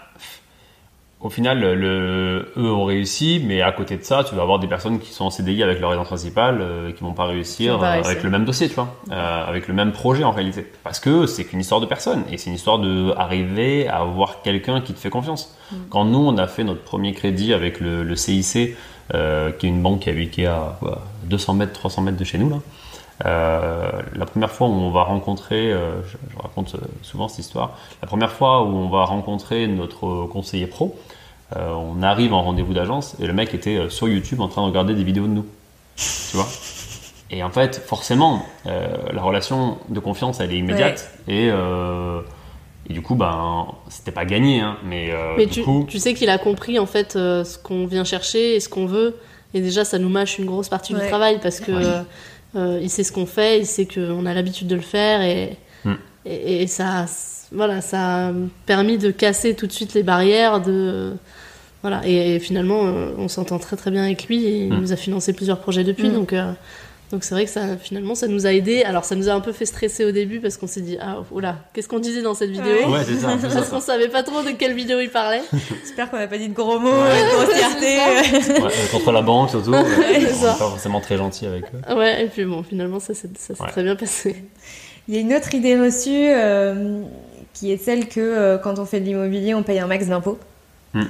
[SPEAKER 3] au final, le, eux ont réussi, mais à côté de ça, tu vas avoir des personnes qui sont en C D I avec leur résidence principale euh, et qui vont pas réussir
[SPEAKER 1] Qui vont pas
[SPEAKER 3] euh,
[SPEAKER 1] réussir.
[SPEAKER 3] avec le même dossier, tu vois, euh, avec le même projet en réalité. Parce que c'est qu'une histoire de personne et c'est une histoire de arriver à avoir quelqu'un qui te fait confiance.
[SPEAKER 1] Mm.
[SPEAKER 3] Quand nous, on a fait notre premier crédit avec le, le C I C, euh, qui est une banque qui est à quoi, deux cents mètres, trois cents mètres de chez nous, là. Euh, la première fois où on va rencontrer, euh, je, je raconte souvent cette histoire, la première fois où on va rencontrer notre conseiller pro, euh, on arrive en rendez-vous d'agence et le mec était sur YouTube en train de regarder des vidéos de nous, tu vois. Et en fait, forcément, euh, la relation de confiance, elle est immédiate. Ouais. Et, euh, et du coup, ben, c'était pas gagné. Hein, mais euh,
[SPEAKER 2] mais
[SPEAKER 3] du
[SPEAKER 2] tu,
[SPEAKER 3] coup...
[SPEAKER 2] tu sais qu'il a compris en fait euh, ce qu'on vient chercher et ce qu'on veut. Et déjà, ça nous mâche une grosse partie ouais. du travail parce que ouais. euh, il sait ce qu'on fait, il sait qu'on a l'habitude de le faire. Et, mm. et, et ça, voilà, ça a permis de casser tout de suite les barrières. De, voilà, et, et finalement, euh, on s'entend très très bien avec lui. Et mm. il nous a financé plusieurs projets depuis. Mm. Donc... Euh, Donc c'est vrai que ça, finalement, ça nous a aidé. Alors ça nous a un peu fait stresser au début parce qu'on s'est dit ah oula, qu'est-ce qu'on disait dans cette vidéo ?
[SPEAKER 3] Ouais, c'est ça. C'est
[SPEAKER 2] parce
[SPEAKER 3] ça.
[SPEAKER 2] qu'on savait pas trop de quelle vidéo il parlait.
[SPEAKER 1] J'espère qu'on n'a pas dit de gros mots, ouais. de grossièreté.
[SPEAKER 3] Ouais, contre la banque surtout. Ouais, on n'est pas forcément très gentil avec eux.
[SPEAKER 2] Ouais, et puis bon, finalement ça, c'est, ça s'est ouais. très bien passé.
[SPEAKER 1] Il y a une autre idée reçue euh, qui est celle que euh, quand on fait de l'immobilier, on paye un max d'impôts. Hmm.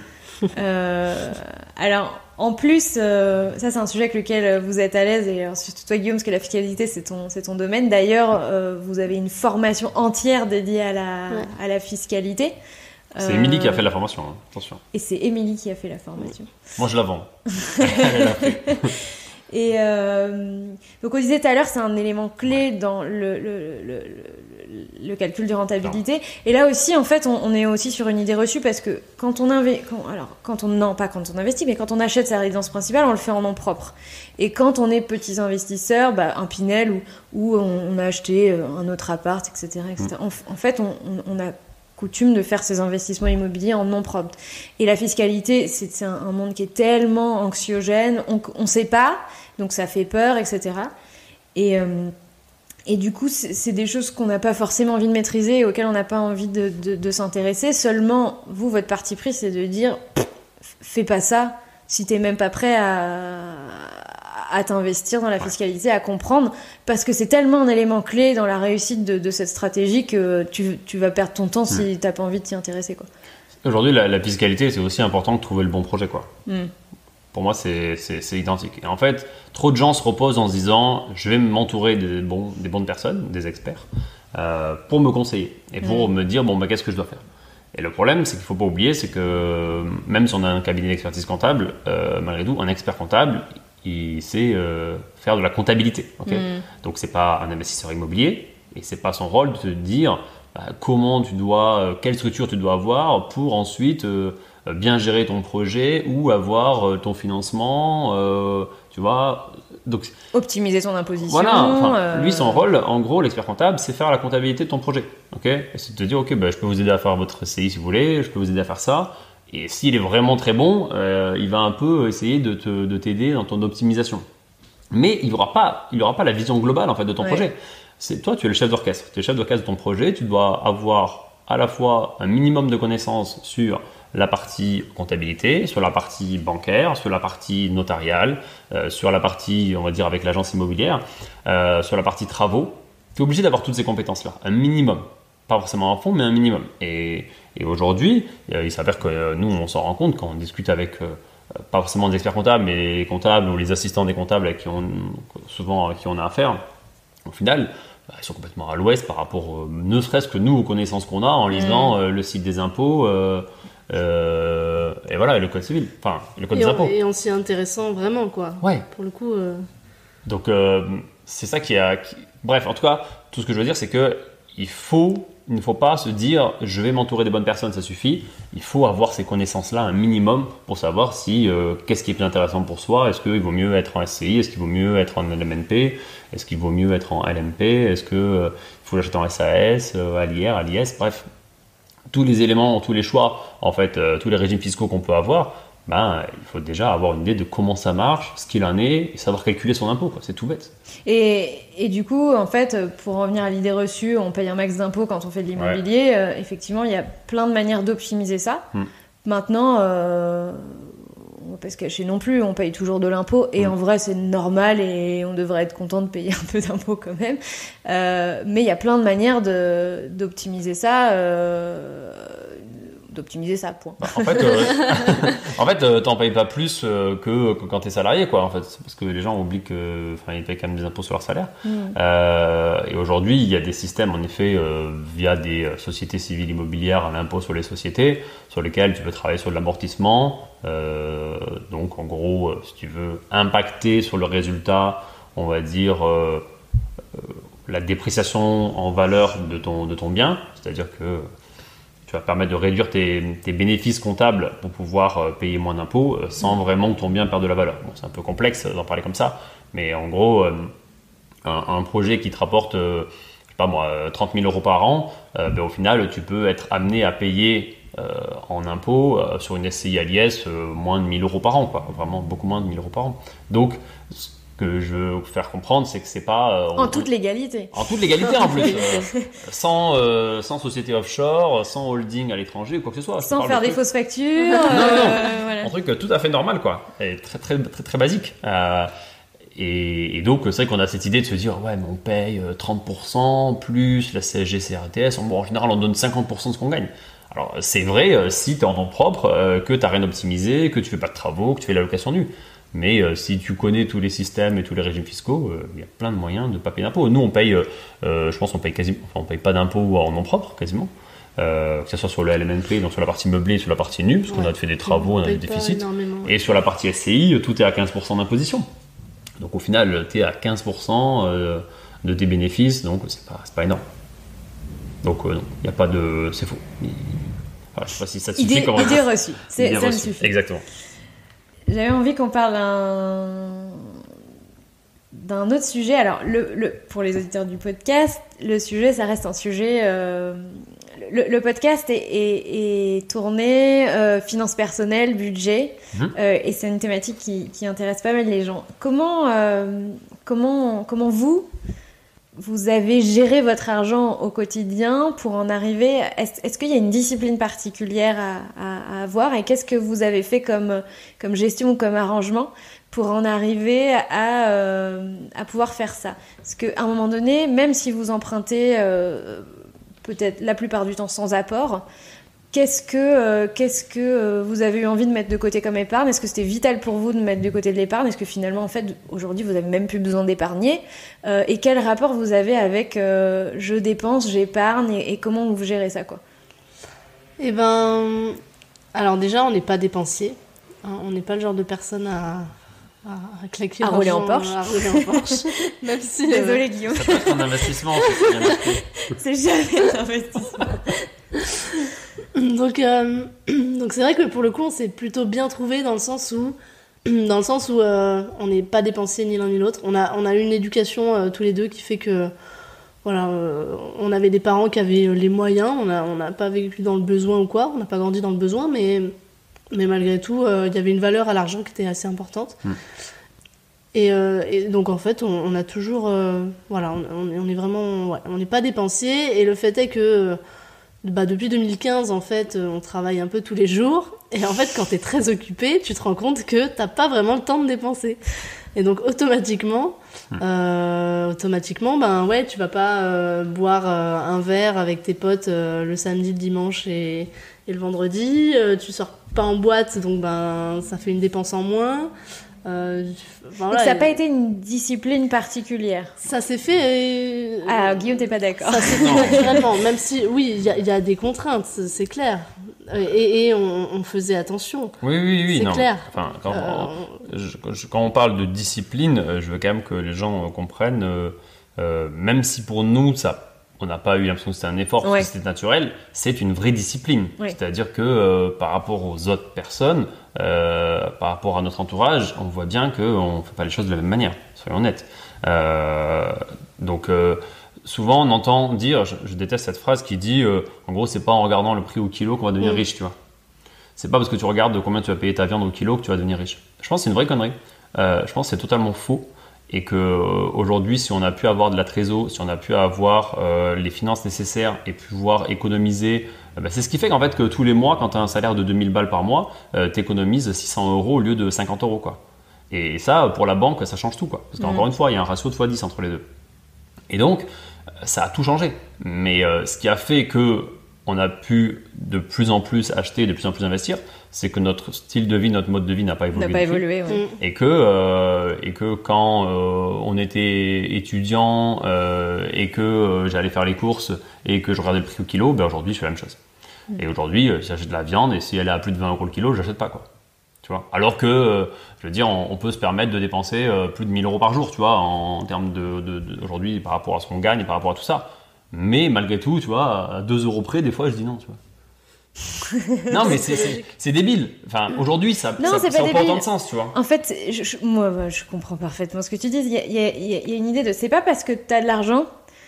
[SPEAKER 1] euh, alors. En plus, euh, ça c'est un sujet avec lequel vous êtes à l'aise, et alors, surtout toi Guillaume, parce que la fiscalité c'est ton, c'est ton domaine. D'ailleurs, euh, vous avez une formation entière dédiée à la, ouais. à la fiscalité.
[SPEAKER 3] C'est euh... Émilie qui a fait la formation, hein. Attention.
[SPEAKER 1] Et c'est Émilie qui a fait la formation.
[SPEAKER 3] Moi je la vends. Elle l'a fait.
[SPEAKER 1] Et euh, donc on disait tout à l'heure, c'est un élément clé dans le, le, le, le, le calcul de rentabilité. Non. Et là aussi, en fait, on, on est aussi sur une idée reçue parce que quand on investit, alors quand on non pas quand on investit, mais quand on achète sa résidence principale, on le fait en nom propre. Et quand on est petits investisseurs, bah, un Pinel ou où on, on a acheté un autre appart, et cetera, et cetera. Mmh. En, en fait, on, on, on a coutume de faire ces investissements immobiliers en nom propre. Et la fiscalité, c'est, c'est un, un monde qui est tellement anxiogène, on ne sait pas, donc ça fait peur, et cetera. Et, euh, et du coup, c'est, c'est des choses qu'on n'a pas forcément envie de maîtriser et auxquelles on n'a pas envie de, de, de s'intéresser. Seulement, vous, votre parti pris, c'est de dire, fais pas ça si t'es même pas prêt à... à t'investir dans la fiscalité, à comprendre, parce que c'est tellement un élément clé dans la réussite de, de cette stratégie que tu, tu vas perdre ton temps si t'as pas envie de t'y intéresser, quoi.
[SPEAKER 3] Aujourd'hui, la, la fiscalité, c'est aussi important que de trouver le bon projet, quoi.
[SPEAKER 1] Mm.
[SPEAKER 3] Pour moi, c'est, c'est, c'est identique. Et en fait, trop de gens se reposent en se disant, je vais m'entourer des, bons, des bonnes personnes, des experts, euh, pour me conseiller et pour mm. me dire, bon, bah, qu'est-ce que je dois faire. Et le problème, c'est qu'il ne faut pas oublier, c'est que même si on a un cabinet d'expertise comptable, euh, malgré tout, un expert comptable, il sait euh, faire de la comptabilité. Okay mm. Donc, ce n'est pas un investisseur immobilier et ce n'est pas son rôle de te dire bah, comment tu dois, euh, quelle structure tu dois avoir pour ensuite euh, bien gérer ton projet ou avoir euh, ton financement, euh, tu vois. Donc,
[SPEAKER 1] optimiser ton imposition.
[SPEAKER 3] Voilà, enfin, euh... lui, son rôle, en gros, l'expert comptable, c'est faire la comptabilité de ton projet. Okay, et c'est de te dire, ok, bah, je peux vous aider à faire votre C I si vous voulez, je peux vous aider à faire ça. Et s'il est vraiment très bon, euh, il va un peu essayer de, te, de t'aider dans ton optimisation. Mais il n'aura pas, il aura pas la vision globale en fait, de ton ouais. projet. C'est, toi, tu es le chef d'orchestre. Tu es le chef d'orchestre de ton projet. Tu dois avoir à la fois un minimum de connaissances sur la partie comptabilité, sur la partie bancaire, sur la partie notariale, euh, sur la partie, on va dire, avec l'agence immobilière, euh, sur la partie travaux. Tu es obligé d'avoir toutes ces compétences-là, un minimum. Pas forcément à fond, mais un minimum. Et, et aujourd'hui, il s'avère que nous, on s'en rend compte quand on discute avec, euh, pas forcément des experts comptables, mais les comptables ou les assistants des comptables avec qui on, souvent avec qui on a affaire. Au final, bah, ils sont complètement à l'ouest par rapport, euh, ne serait-ce que nous, aux connaissances qu'on a en lisant mmh. euh, le site des impôts, euh, euh, et voilà, et le code civil, enfin, le code
[SPEAKER 2] et
[SPEAKER 3] des
[SPEAKER 2] on,
[SPEAKER 3] impôts.
[SPEAKER 2] Et en s'y intéressant vraiment, quoi.
[SPEAKER 3] Ouais.
[SPEAKER 2] Pour le coup. Euh...
[SPEAKER 3] Donc, euh, c'est ça qui a. Qui... Bref, en tout cas, tout ce que je veux dire, c'est que il faut. Il ne faut pas se dire je vais m'entourer des bonnes personnes, ça suffit. Il faut avoir ces connaissances-là, un minimum, pour savoir si euh, qu'est-ce qui est plus intéressant pour soi. Est-ce qu'il vaut mieux être en S C I? Est-ce qu'il vaut mieux être en L M N P? Est-ce qu'il vaut mieux être en L M P? Est-ce qu'il euh, faut l'acheter en S A S, euh, à l'I R, à l'I S? Bref, tous les éléments, tous les choix, en fait, euh, tous les régimes fiscaux qu'on peut avoir, ben, il faut déjà avoir une idée de comment ça marche, ce qu'il en est, et savoir calculer son impôt, quoi. C'est tout bête.
[SPEAKER 1] Et, et du coup, en fait, pour revenir à l'idée reçue, on paye un max d'impôts quand on fait de l'immobilier. Ouais. Euh, effectivement, il y a plein de manières d'optimiser ça. Hum. Maintenant, euh, on va pas se cacher non plus, on paye toujours de l'impôt. Et hum. en vrai, c'est normal et on devrait être content de payer un peu d'impôts quand même. Euh, mais il y a plein de manières de, d'optimiser ça. Euh, d'optimiser ça, point.
[SPEAKER 3] Bah, en fait, euh, en fait, euh, t'en payes pas plus euh, que, que quand t'es salarié, quoi. En fait, c'est parce que les gens oublient que, enfin, ils payent quand même des impôts sur leur salaire. Mm. Euh, et aujourd'hui, il y a des systèmes, en effet, euh, via des sociétés civiles immobilières à l'impôt sur les sociétés, sur lesquels tu peux travailler sur de l'amortissement. Euh, donc, en gros, euh, si tu veux impacter sur le résultat, on va dire euh, euh, la dépréciation en valeur de ton de ton bien, c'est-à-dire que tu vas permettre de réduire tes, tes bénéfices comptables pour pouvoir payer moins d'impôts sans vraiment que ton bien perde de la valeur. Bon, c'est un peu complexe d'en parler comme ça, mais en gros, un, un projet qui te rapporte, je sais pas moi, trente mille euros par an, euh, ben au final, tu peux être amené à payer euh, en impôts euh, sur une S C I à l'I S euh, moins de mille euros par an, quoi. Vraiment beaucoup moins de mille euros par an. Donc, que je veux vous faire comprendre, c'est que c'est pas... Euh,
[SPEAKER 1] en on, toute légalité.
[SPEAKER 3] En toute légalité, en plus. Euh, sans, euh, sans société offshore, sans holding à l'étranger, ou quoi que ce soit.
[SPEAKER 1] Sans faire des fausses factures.
[SPEAKER 3] non, non, non.
[SPEAKER 1] Euh, voilà.
[SPEAKER 3] Un truc tout à fait normal, quoi. Et très, très, très, très basique. Euh, et, et donc, c'est vrai qu'on a cette idée de se dire, ouais, mais on paye trente pour cent plus la C S G, C R T S. Bon, en général, on donne cinquante pour cent de ce qu'on gagne. Alors, c'est vrai euh, si tu es en nom propre, euh, que tu n'as rien optimisé, que tu fais pas de travaux, que tu fais la location nue. Mais euh, si tu connais tous les systèmes et tous les régimes fiscaux, il euh, y a plein de moyens de ne pas payer d'impôts. Nous, on paye, euh, je pense, on paye quasiment, enfin, on paye pas d'impôts en nom propre, quasiment. Euh, que ce soit sur le L M N P, donc sur la partie meublée, sur la partie nue, parce ouais. qu'on a fait des travaux, on, on a des déficits. Et sur la partie S C I, tout est à quinze pour cent d'imposition. Donc au final, tu es à quinze pour cent euh, de tes bénéfices, donc c'est pas, c'est pas énorme. Donc euh, non, il n'y a pas de... C'est faux. Il, enfin, je sais pas si ça te suffit.
[SPEAKER 1] Idée,
[SPEAKER 3] comment
[SPEAKER 1] idée reçue. C'est,
[SPEAKER 3] idée
[SPEAKER 1] ça
[SPEAKER 3] reçue.
[SPEAKER 1] me suffit.
[SPEAKER 3] Exactement.
[SPEAKER 1] J'avais envie qu'on parle d'un, d'un autre sujet. Alors, le, le, pour les auditeurs du podcast, le sujet, ça reste un sujet... Euh, le, le podcast est, est, est tourné euh, finances personnelles, budget, mmh. euh, et c'est une thématique qui, qui intéresse pas mal les gens. Comment, euh, comment, comment vous, vous avez géré votre argent au quotidien pour en arriver... Est-ce, est-ce qu'il y a une discipline particulière à, à, à avoir, et qu'est-ce que vous avez fait comme, comme gestion ou comme arrangement pour en arriver à, euh, à pouvoir faire ça? Parce qu'à un moment donné, même si vous empruntez euh, peut-être la plupart du temps sans apport, qu'est-ce que, euh, qu'est-ce que euh, vous avez eu envie de mettre de côté comme épargne? Est-ce que c'était vital pour vous de mettre de côté de l'épargne? Est-ce que finalement, en fait, aujourd'hui, vous n'avez même plus besoin d'épargner? euh, Et quel rapport vous avez avec euh, je dépense, j'épargne, et, et comment vous gérez ça, quoi?
[SPEAKER 2] Eh ben, alors déjà, on n'est pas dépensier. Hein, on n'est pas le genre de personne à... à claquer
[SPEAKER 1] à rouler en Porsche.
[SPEAKER 2] À rouler en Porsche. Même si,
[SPEAKER 1] Désolée,
[SPEAKER 2] euh...
[SPEAKER 1] Guillaume.
[SPEAKER 3] Ça peut être un investissement.
[SPEAKER 1] C'est jamais un investissement.
[SPEAKER 2] Donc, euh, donc c'est vrai que pour le coup, on s'est plutôt bien trouvé dans le sens où, dans le sens où euh, on n'est pas dépensier ni l'un ni l'autre. On a, on a eu une éducation euh, tous les deux qui fait que, voilà, euh, on avait des parents qui avaient les moyens. On n'a on n'a pas vécu dans le besoin ou quoi. On n'a pas grandi dans le besoin, mais, mais malgré tout, euh, il y avait une valeur à l'argent qui était assez importante. Mmh. Et, euh, et donc en fait, on, on a toujours, euh, voilà, on, on est vraiment, ouais, on n'est pas dépensier. Et le fait est que Bah, depuis deux mille quinze, en fait, on travaille un peu tous les jours. Et en fait, quand t'es très occupé, tu te rends compte que t'as pas vraiment le temps de dépenser. Et donc, automatiquement, euh, automatiquement, ben ouais, tu vas pas euh, boire euh, un verre avec tes potes euh, le samedi, le dimanche et, et le vendredi. Euh, tu sors pas en boîte, donc ben ça fait une dépense en moins. Euh, enfin,
[SPEAKER 1] donc
[SPEAKER 2] voilà,
[SPEAKER 1] ça n'a pas été une discipline particulière.
[SPEAKER 2] Ça s'est fait. Euh,
[SPEAKER 1] ah, Guillaume, t'es pas d'accord. Ça
[SPEAKER 2] s'est fait naturellement, même si, oui, il y, y a des contraintes, c'est clair. Et, et on, on faisait attention.
[SPEAKER 3] Oui, oui, oui.
[SPEAKER 2] C'est
[SPEAKER 3] non.
[SPEAKER 2] clair.
[SPEAKER 3] Enfin, quand,
[SPEAKER 2] euh,
[SPEAKER 3] on, je, quand on parle de discipline, je veux quand même que les gens comprennent, euh, euh, même si pour nous, ça. On n'a pas eu l'impression que c'était un effort, ouais. que c'était naturel, c'est une vraie discipline. Oui. C'est-à-dire que euh, par rapport aux autres personnes, euh, par rapport à notre entourage, on voit bien qu'on ne fait pas les choses de la même manière, soyons honnêtes. Euh, donc euh, souvent on entend dire, je, je déteste cette phrase qui dit, euh, en gros c'est pas en regardant le prix au kilo qu'on va devenir mmh. riche, tu vois. C'est pas parce que tu regardes combien tu vas payer ta viande au kilo que tu vas devenir riche. Je pense que c'est une vraie connerie. Euh, je pense que c'est totalement faux. Et qu'aujourd'hui, si on a pu avoir de la trésor, si on a pu avoir euh, les finances nécessaires et pouvoir économiser, euh, bah c'est ce qui fait qu'en fait que tous les mois, quand tu as un salaire de deux mille balles par mois, euh, tu économises six cents euros au lieu de cinquante euros, quoi. Et ça, pour la banque, ça change tout, quoi. Parce qu'encore mmh. une fois, il y a un ratio de fois dix entre les deux. Et donc, ça a tout changé. Mais euh, ce qui a fait que on a pu de plus en plus acheter, de plus en plus investir, c'est que notre style de vie, notre mode de vie n'a pas évolué.
[SPEAKER 1] N'a pas évolué, oui.
[SPEAKER 3] Et que, euh, et que quand euh, on était étudiant euh, et que euh, j'allais faire les courses et que je regardais le prix au kilo, ben aujourd'hui je fais la même chose. Mm. Et aujourd'hui, euh, si j'achète de la viande et si elle est à plus de vingt euros le kilo, je l'achète pas, quoi. Tu vois. Alors que, euh, je veux dire, on, on peut se permettre de dépenser euh, plus de mille euros par jour, tu vois, en, en termes de, de, de aujourd'hui par rapport à ce qu'on gagne et par rapport à tout ça. Mais malgré tout, tu vois, à deux euros près, des fois, je dis non, tu vois. Non, mais c'est, c'est, c'est débile. Enfin, aujourd'hui, ça n'a pas, pas autant de sens, tu vois.
[SPEAKER 1] En fait, je, je, moi, je comprends parfaitement ce que tu dis. Il y a, il y a, il y a une idée de... C'est pas parce que tu as de l'argent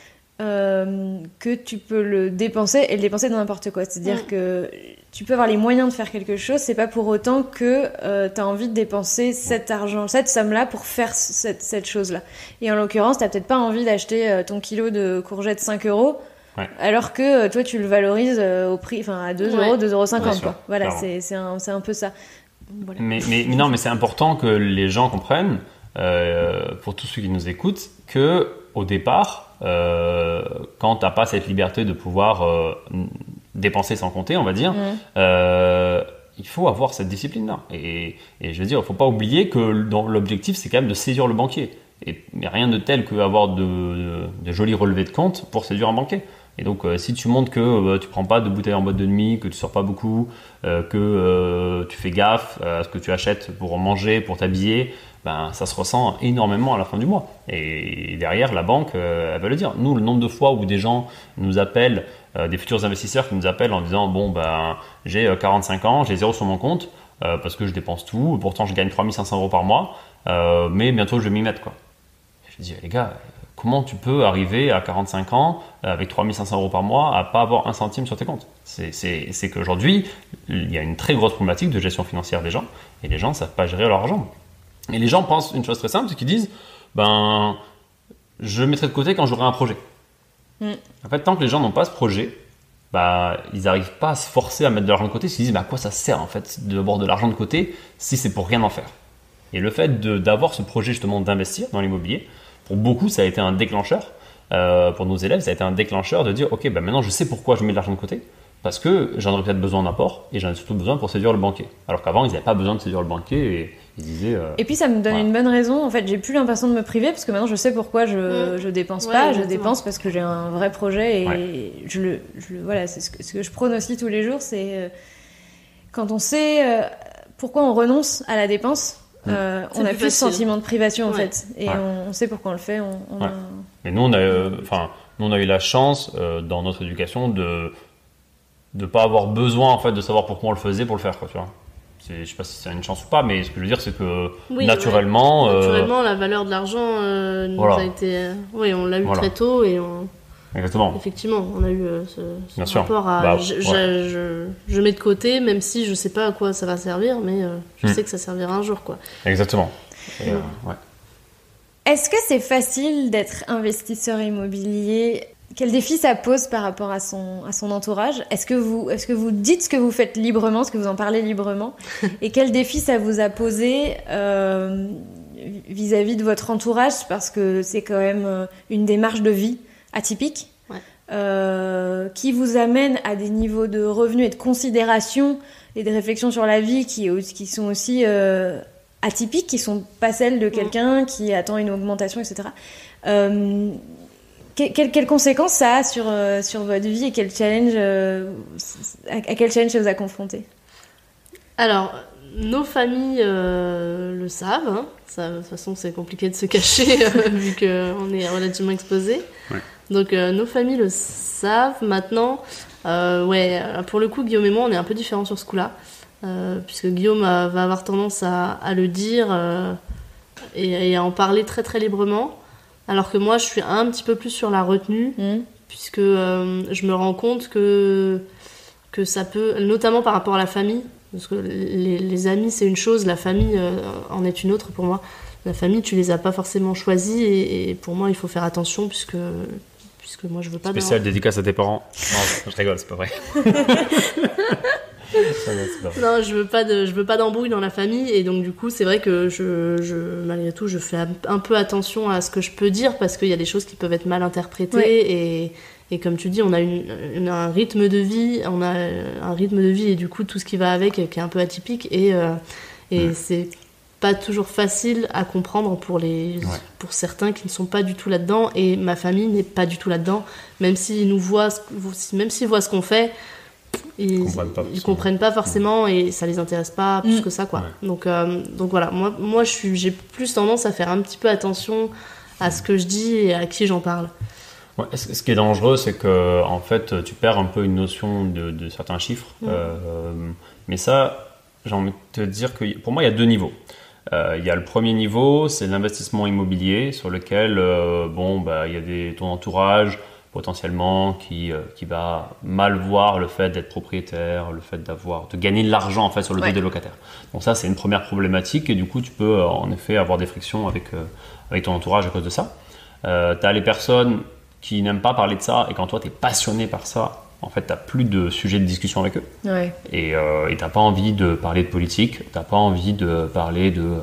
[SPEAKER 1] euh, que tu peux le dépenser et le dépenser dans n'importe quoi. C'est-à-dire mmh. que tu peux avoir les moyens de faire quelque chose. C'est pas pour autant que euh, tu as envie de dépenser cet argent, cette somme-là pour faire cette, cette chose-là. Et en l'occurrence, tu n'as peut-être pas envie d'acheter euh, ton kilo de courgettes cinq euros. Ouais. Alors que toi tu le valorises au prix, enfin à deux euros, deux euros cinquante quoi. Voilà, c'est, c'est, un, c'est un peu ça. Voilà.
[SPEAKER 3] Mais, mais, mais non, mais c'est important que les gens comprennent, euh, pour tous ceux qui nous écoutent, que au départ, euh, quand t'as pas cette liberté de pouvoir euh, dépenser sans compter, on va dire, mmh. euh, il faut avoir cette discipline-là. Et, et je veux dire, il faut pas oublier que dans l'objectif, c'est quand même de séduire le banquier. Et mais rien de tel qu'avoir de, de, de jolis relevés de compte pour séduire un banquier. Et donc, euh, si tu montres que euh, tu prends pas de bouteilles en boîte de nuit, que tu sors pas beaucoup, euh, que euh, tu fais gaffe à ce que tu achètes pour manger, pour t'habiller, ben ça se ressent énormément à la fin du mois. Et derrière, la banque, euh, elle va le dire. Nous, le nombre de fois où des gens nous appellent, euh, des futurs investisseurs qui nous appellent en disant bon ben j'ai quarante-cinq ans, j'ai zéro sur mon compte euh, parce que je dépense tout, pourtant je gagne trois mille cinq cents euros par mois, euh, mais bientôt je vais m'y mettre quoi. Je dis les gars. Comment tu peux arriver à quarante-cinq ans avec trois mille cinq cents euros par mois à pas avoir un centime sur tes comptes ? C'est, c'est, c'est qu'aujourd'hui, il y a une très grosse problématique de gestion financière des gens et les gens ne savent pas gérer leur argent. Et les gens pensent une chose très simple, c'est qu'ils disent ben, je mettrai de côté quand j'aurai un projet. Mm. En fait, tant que les gens n'ont pas ce projet, bah, ils n'arrivent pas à se forcer à mettre de l'argent de côté. Ils se disent bah, à quoi ça sert en fait d'avoir de l'argent de côté si c'est pour rien en faire ? Et le fait de, d'avoir ce projet justement d'investir dans l'immobilier, pour beaucoup, ça a été un déclencheur. Euh, pour nos élèves, ça a été un déclencheur de dire ok, ben maintenant je sais pourquoi je mets de l'argent de côté. Parce que j'en aurais peut-être besoin en apport et j'en ai surtout besoin pour séduire le banquier. Alors qu'avant, ils n'avaient pas besoin de séduire le banquier et ils disaient. Euh,
[SPEAKER 1] et puis ça me donne voilà. une bonne raison. En fait, j'ai plus l'impression de me priver parce que maintenant je sais pourquoi je mmh. je dépense ouais, pas. Exactement. Je dépense parce que j'ai un vrai projet et ouais. je le je, voilà, c'est ce que, ce que je prône aussi tous les jours. C'est euh, quand on sait euh, pourquoi on renonce à la dépense. Euh, on a plus, plus ce sentiment de privation en ouais. fait et ouais. on, on sait pourquoi on le fait on, on
[SPEAKER 3] ouais.
[SPEAKER 1] a...
[SPEAKER 3] et nous on a enfin euh, nous on a eu la chance euh, dans notre éducation de de pas avoir besoin en fait de savoir pourquoi on le faisait pour le faire quoi tu vois c'est, je sais pas si c'est une chance ou pas mais ce que je veux dire c'est que oui, naturellement
[SPEAKER 2] ouais. naturellement euh... la valeur de l'argent euh, nous voilà. a été euh... oui on l'a eu voilà. très tôt et on
[SPEAKER 3] Exactement.
[SPEAKER 2] Effectivement, on a eu euh, ce, ce rapport à bah, je, ouais. je, je, je mets de côté, même si je sais pas à quoi ça va servir, mais euh, je hmm. sais que ça servira un jour, quoi.
[SPEAKER 3] Exactement. Et, euh, ouais.
[SPEAKER 1] Est-ce que c'est facile d'être investisseur immobilier ? Quel défi ça pose par rapport à son, à son entourage ? Est-ce que, vous, est-ce que vous dites ce que vous faites librement, est-ce que vous en parlez librement ? Et quel défi ça vous a posé euh, vis-à-vis de votre entourage ? Parce que c'est quand même une démarche de vie atypique, ouais. euh, qui vous amène à des niveaux de revenus et de considération et de réflexion sur la vie qui, qui sont aussi euh, atypiques, qui ne sont pas celles de quelqu'un qui attend une augmentation, et cetera. Euh, Quelles quelle conséquences ça a sur, euh, sur votre vie et quel challenge, euh, à, à quel challenge ça vous a confronté ?
[SPEAKER 2] Alors, nos familles euh, le savent. Hein. Ça, de toute façon, c'est compliqué de se cacher euh, vu qu'on est relativement exposé. Ouais. Donc, euh, nos familles le savent. Maintenant, euh, ouais, pour le coup, Guillaume et moi, on est un peu différents sur ce coup-là. Euh, puisque Guillaume a, va avoir tendance à, à le dire euh, et, et à en parler très très librement. Alors que moi, je suis un petit peu plus sur la retenue, mmh. puisque euh, je me rends compte que, que ça peut, notamment par rapport à la famille, parce que les, les amis, c'est une chose, la famille euh, en est une autre pour moi. La famille, tu les as pas forcément choisis, et, et pour moi, il faut faire attention, puisque, puisque moi, je veux pas...
[SPEAKER 3] Spécial dédicace à tes parents. Non, je rigole, c'est pas vrai.
[SPEAKER 2] Non, je veux pas de, je veux pas d'embrouille dans la famille, et donc du coup, c'est vrai que je, je, malgré tout, je fais un peu attention à ce que je peux dire, parce qu'il y a des choses qui peuvent être mal interprétées, ouais. et, et comme tu dis, on a une, une, un rythme de vie, on a un rythme de vie, et du coup, tout ce qui va avec, qui est un peu atypique, et, euh, et mmh. c'est pas toujours facile à comprendre pour les, ouais. pour certains qui ne sont pas du tout là-dedans, et ma famille n'est pas du tout là-dedans, même s'ils nous voient, même s'ils voient ce qu'on fait. Ils comprennent pas, ils comprennent pas forcément, et ça les intéresse pas plus mmh. que ça, quoi. Ouais. Donc, euh, donc voilà, moi, moi je suis, j'ai plus tendance à faire un petit peu attention à ce que je dis et à qui j'en parle.
[SPEAKER 3] Ouais, ce qui est dangereux, c'est que en fait, tu perds un peu une notion de, de certains chiffres. Mmh. Euh, mais ça, j'ai envie de te dire que pour moi, il y a deux niveaux. Euh, il y a le premier niveau, c'est l'investissement immobilier, sur lequel euh, bon, bah, il y a des, ton entourage potentiellement qui, euh, qui va mal voir le fait d'être propriétaire, le fait d'avoir, de gagner de l'argent en fait sur le dos ouais. des locataires. Donc ça, c'est une première problématique, et du coup, tu peux euh, en effet avoir des frictions avec, euh, avec ton entourage à cause de ça. Euh, tu as les personnes qui n'aiment pas parler de ça, et quand toi, tu es passionné par ça, en fait, tu n'as plus de sujet de discussion avec eux.
[SPEAKER 1] Ouais.
[SPEAKER 3] Et euh, tu n'as pas envie de parler de politique, tu n'as pas envie de parler de...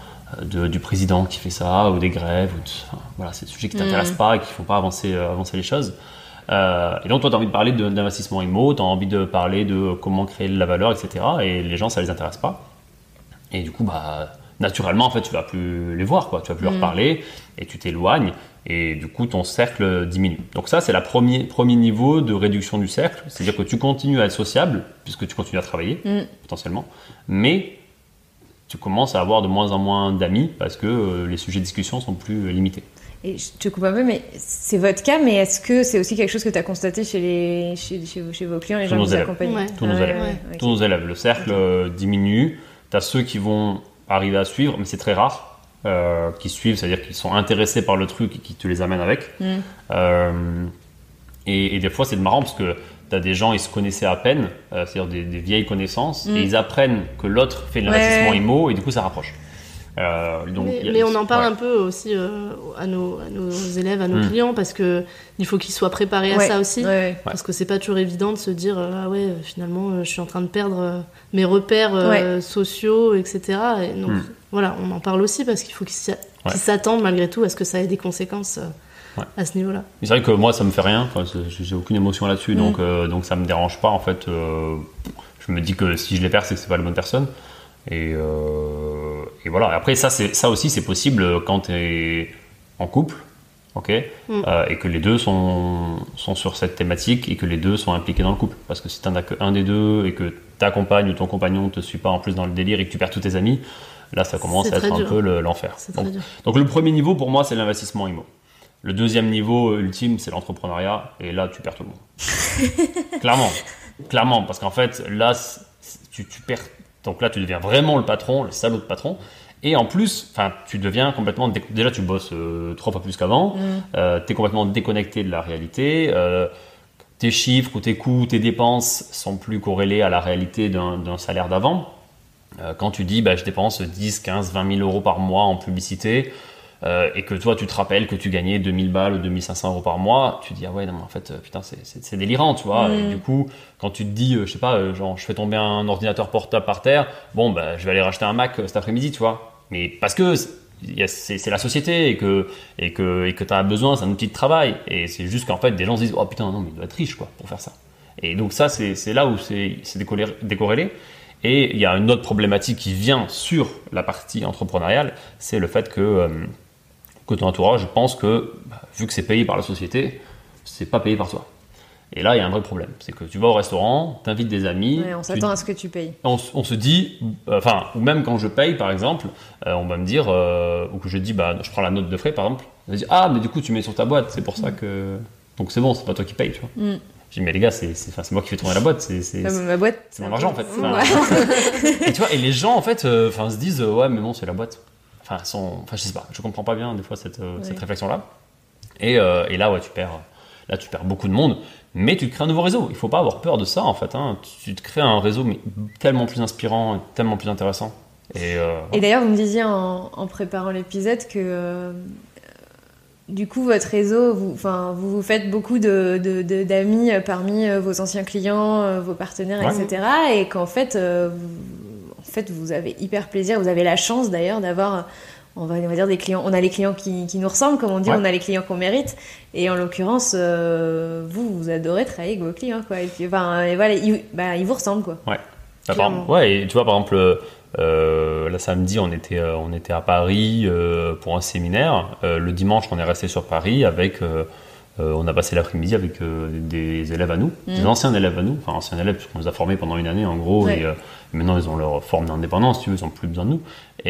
[SPEAKER 3] De, du président qui fait ça, ou des grèves, ou de, enfin, voilà, c'est des sujets qui ne t'intéressent mmh. pas et qui ne font pas avancer, euh, avancer les choses. Euh, et donc toi, tu as envie de parler de, d'investissement immo, tu as envie de parler de comment créer de la valeur, et cetera. Et les gens, ça ne les intéresse pas. Et du coup, bah, naturellement, en fait, tu ne vas plus les voir, quoi. Tu ne vas plus mmh. leur parler, et tu t'éloignes, et du coup, ton cercle diminue. Donc ça, c'est le premier, premier niveau de réduction du cercle, c'est-à-dire que tu continues à être sociable, puisque tu continues à travailler, mmh. potentiellement, mais tu commences à avoir de moins en moins d'amis parce que euh, les sujets de discussion sont plus euh, limités.
[SPEAKER 1] Et je te coupe un peu, mais c'est votre cas, mais est-ce que c'est aussi quelque chose que tu as constaté chez, les, chez, chez, chez vos clients, les gens que vous accompagnez?
[SPEAKER 3] ouais. Tous nos ah, élèves. Ouais, ouais, Tous nos élèves. Le cercle okay. euh, diminue. Tu as ceux qui vont arriver à suivre, mais c'est très rare, euh, qui suivent, c'est-à-dire qu'ils sont intéressés par le truc et qui te les amènent avec. Mm. Euh, et, et des fois, c'est marrant parce que t'as des gens, ils se connaissaient à peine, euh, c'est-à-dire des, des vieilles connaissances, mmh. et ils apprennent que l'autre fait de l'investissement ouais. immo, et du coup ça rapproche. Euh, donc,
[SPEAKER 2] mais,
[SPEAKER 3] a,
[SPEAKER 2] mais on en parle
[SPEAKER 3] ouais.
[SPEAKER 2] un peu aussi euh, à, nos, à nos élèves, à nos mmh. clients, parce qu'il faut qu'ils soient préparés à ouais. ça aussi, ouais. parce que c'est pas toujours évident de se dire euh, ah ouais, finalement euh, je suis en train de perdre euh, mes repères euh, ouais. sociaux, et cetera. Et donc mmh. voilà, on en parle aussi parce qu'il faut qu'ils, qu'ils ouais. s'attendent malgré tout à ce que ça ait des conséquences. Euh, Ouais. à ce niveau-là.
[SPEAKER 3] Mais c'est vrai que moi ça me fait rien, enfin, j'ai aucune émotion là-dessus, mmh. donc, euh, donc ça me dérange pas en fait. Euh, je me dis que si je les perds, c'est que c'est pas la bonne personne. Et, euh, et voilà. Après ça, c'est, ça aussi c'est possible quand tu es en couple, ok, mmh. euh, et que les deux sont, sont sur cette thématique et que les deux sont impliqués dans le couple. Parce que si t'en as qu'un des deux et que ta compagne ou ton compagnon ne te suit pas en plus dans le délire et que tu perds tous tes amis, là ça commence c'est à être un peu le, l'enfer. Donc, donc le premier niveau pour moi c'est l'investissement immo. Le deuxième niveau ultime, c'est l'entrepreneuriat, et là, tu perds tout le monde. Clairement, clairement, parce qu'en fait, là, tu, tu perds. Donc là, tu deviens vraiment le patron, le salaud de patron, et en plus, enfin, tu deviens complètement. Dé... Déjà, tu bosses euh, trois fois plus qu'avant. Mm. Euh, t'es complètement déconnecté de la réalité. Euh, tes chiffres ou tes coûts, tes dépenses sont plus corrélés à la réalité d'un, d'un salaire d'avant. Euh, quand tu dis, bah, je dépense dix, quinze, vingt mille euros par mois en publicité. Euh, et que toi tu te rappelles que tu gagnais deux mille balles ou deux mille cinq cents euros par mois, tu te dis ah ouais non mais en fait putain c'est, c'est, c'est délirant tu vois. Mmh. Et du coup quand tu te dis euh, je sais pas euh, genre je fais tomber un ordinateur portable par terre, bon bah je vais aller racheter un Mac euh, cet après-midi tu vois, mais parce que y a, c'est, c'est la société et que et que et que t'as besoin, c'est un outil de travail, et c'est juste qu'en fait des gens se disent oh putain non mais il doit être riche quoi pour faire ça, et donc ça c'est, c'est là où c'est, c'est décorrélé, décorrélé. Et il y a une autre problématique qui vient sur la partie entrepreneuriale, c'est le fait que euh, que ton entourage pense que, bah, vu que c'est payé par la société, c'est pas payé par toi. Et là, il y a un vrai problème. C'est que tu vas au restaurant, t'invites des amis.
[SPEAKER 1] Ouais, on s'attend tu, à ce que tu payes.
[SPEAKER 3] On, on se dit, enfin, euh, ou même quand je paye, par exemple, euh, on va me dire, euh, ou que je dis, bah, je prends la note de frais, par exemple, on va dire, ah, mais du coup, tu mets sur ta boîte, c'est pour ça que. Donc c'est bon, c'est pas toi qui paye, tu vois. Mm. Je dis, mais les gars, c'est, c'est, c'est moi qui fais tourner la boîte. C'est, c'est,
[SPEAKER 1] c'est, ma boîte,
[SPEAKER 3] c'est mon argent, en fait. Ouais. Et tu vois, et les gens, en fait, euh, se disent, euh, ouais, mais bon, c'est la boîte. Enfin, sont, enfin, je sais pas, je comprends pas bien des fois cette, euh, ouais. cette réflexion-là. Et, euh, et là, ouais, tu perds, là, tu perds beaucoup de monde, mais tu te crées un nouveau réseau. Il faut pas avoir peur de ça, en fait. Hein. Tu te crées un réseau mais tellement plus inspirant, tellement plus intéressant. Et, euh,
[SPEAKER 1] et d'ailleurs, vous me disiez en, en préparant l'épisode que euh, du coup, votre réseau, vous, enfin, vous, vous faites beaucoup de, de, de, d'amis parmi vos anciens clients, vos partenaires, ouais. et cetera. Et qu'en fait, euh, vous, en fait, vous avez hyper plaisir. Vous avez la chance d'ailleurs d'avoir, on va, on va dire des clients. On a les clients qui, qui nous ressemblent, comme on dit. Ouais. On a les clients qu'on mérite. Et en l'occurrence, euh, vous, vous adorez travailler avec vos clients, quoi. Et puis, enfin, et voilà, ils, bah, ils vous ressemblent, quoi.
[SPEAKER 3] Ouais. Par, ouais. Et tu vois, par exemple. Euh, là samedi on était, euh, on était à Paris euh, pour un séminaire. Euh, le dimanche on est resté sur Paris avec, euh, euh, on a passé l'après-midi avec euh, des élèves à nous, mmh. des anciens élèves à nous, enfin anciens élèves puisqu'on les a formés pendant une année en gros, ouais. et euh, maintenant ils ont leur forme d'indépendance, tu veux, ils n'ont plus besoin de nous. Et,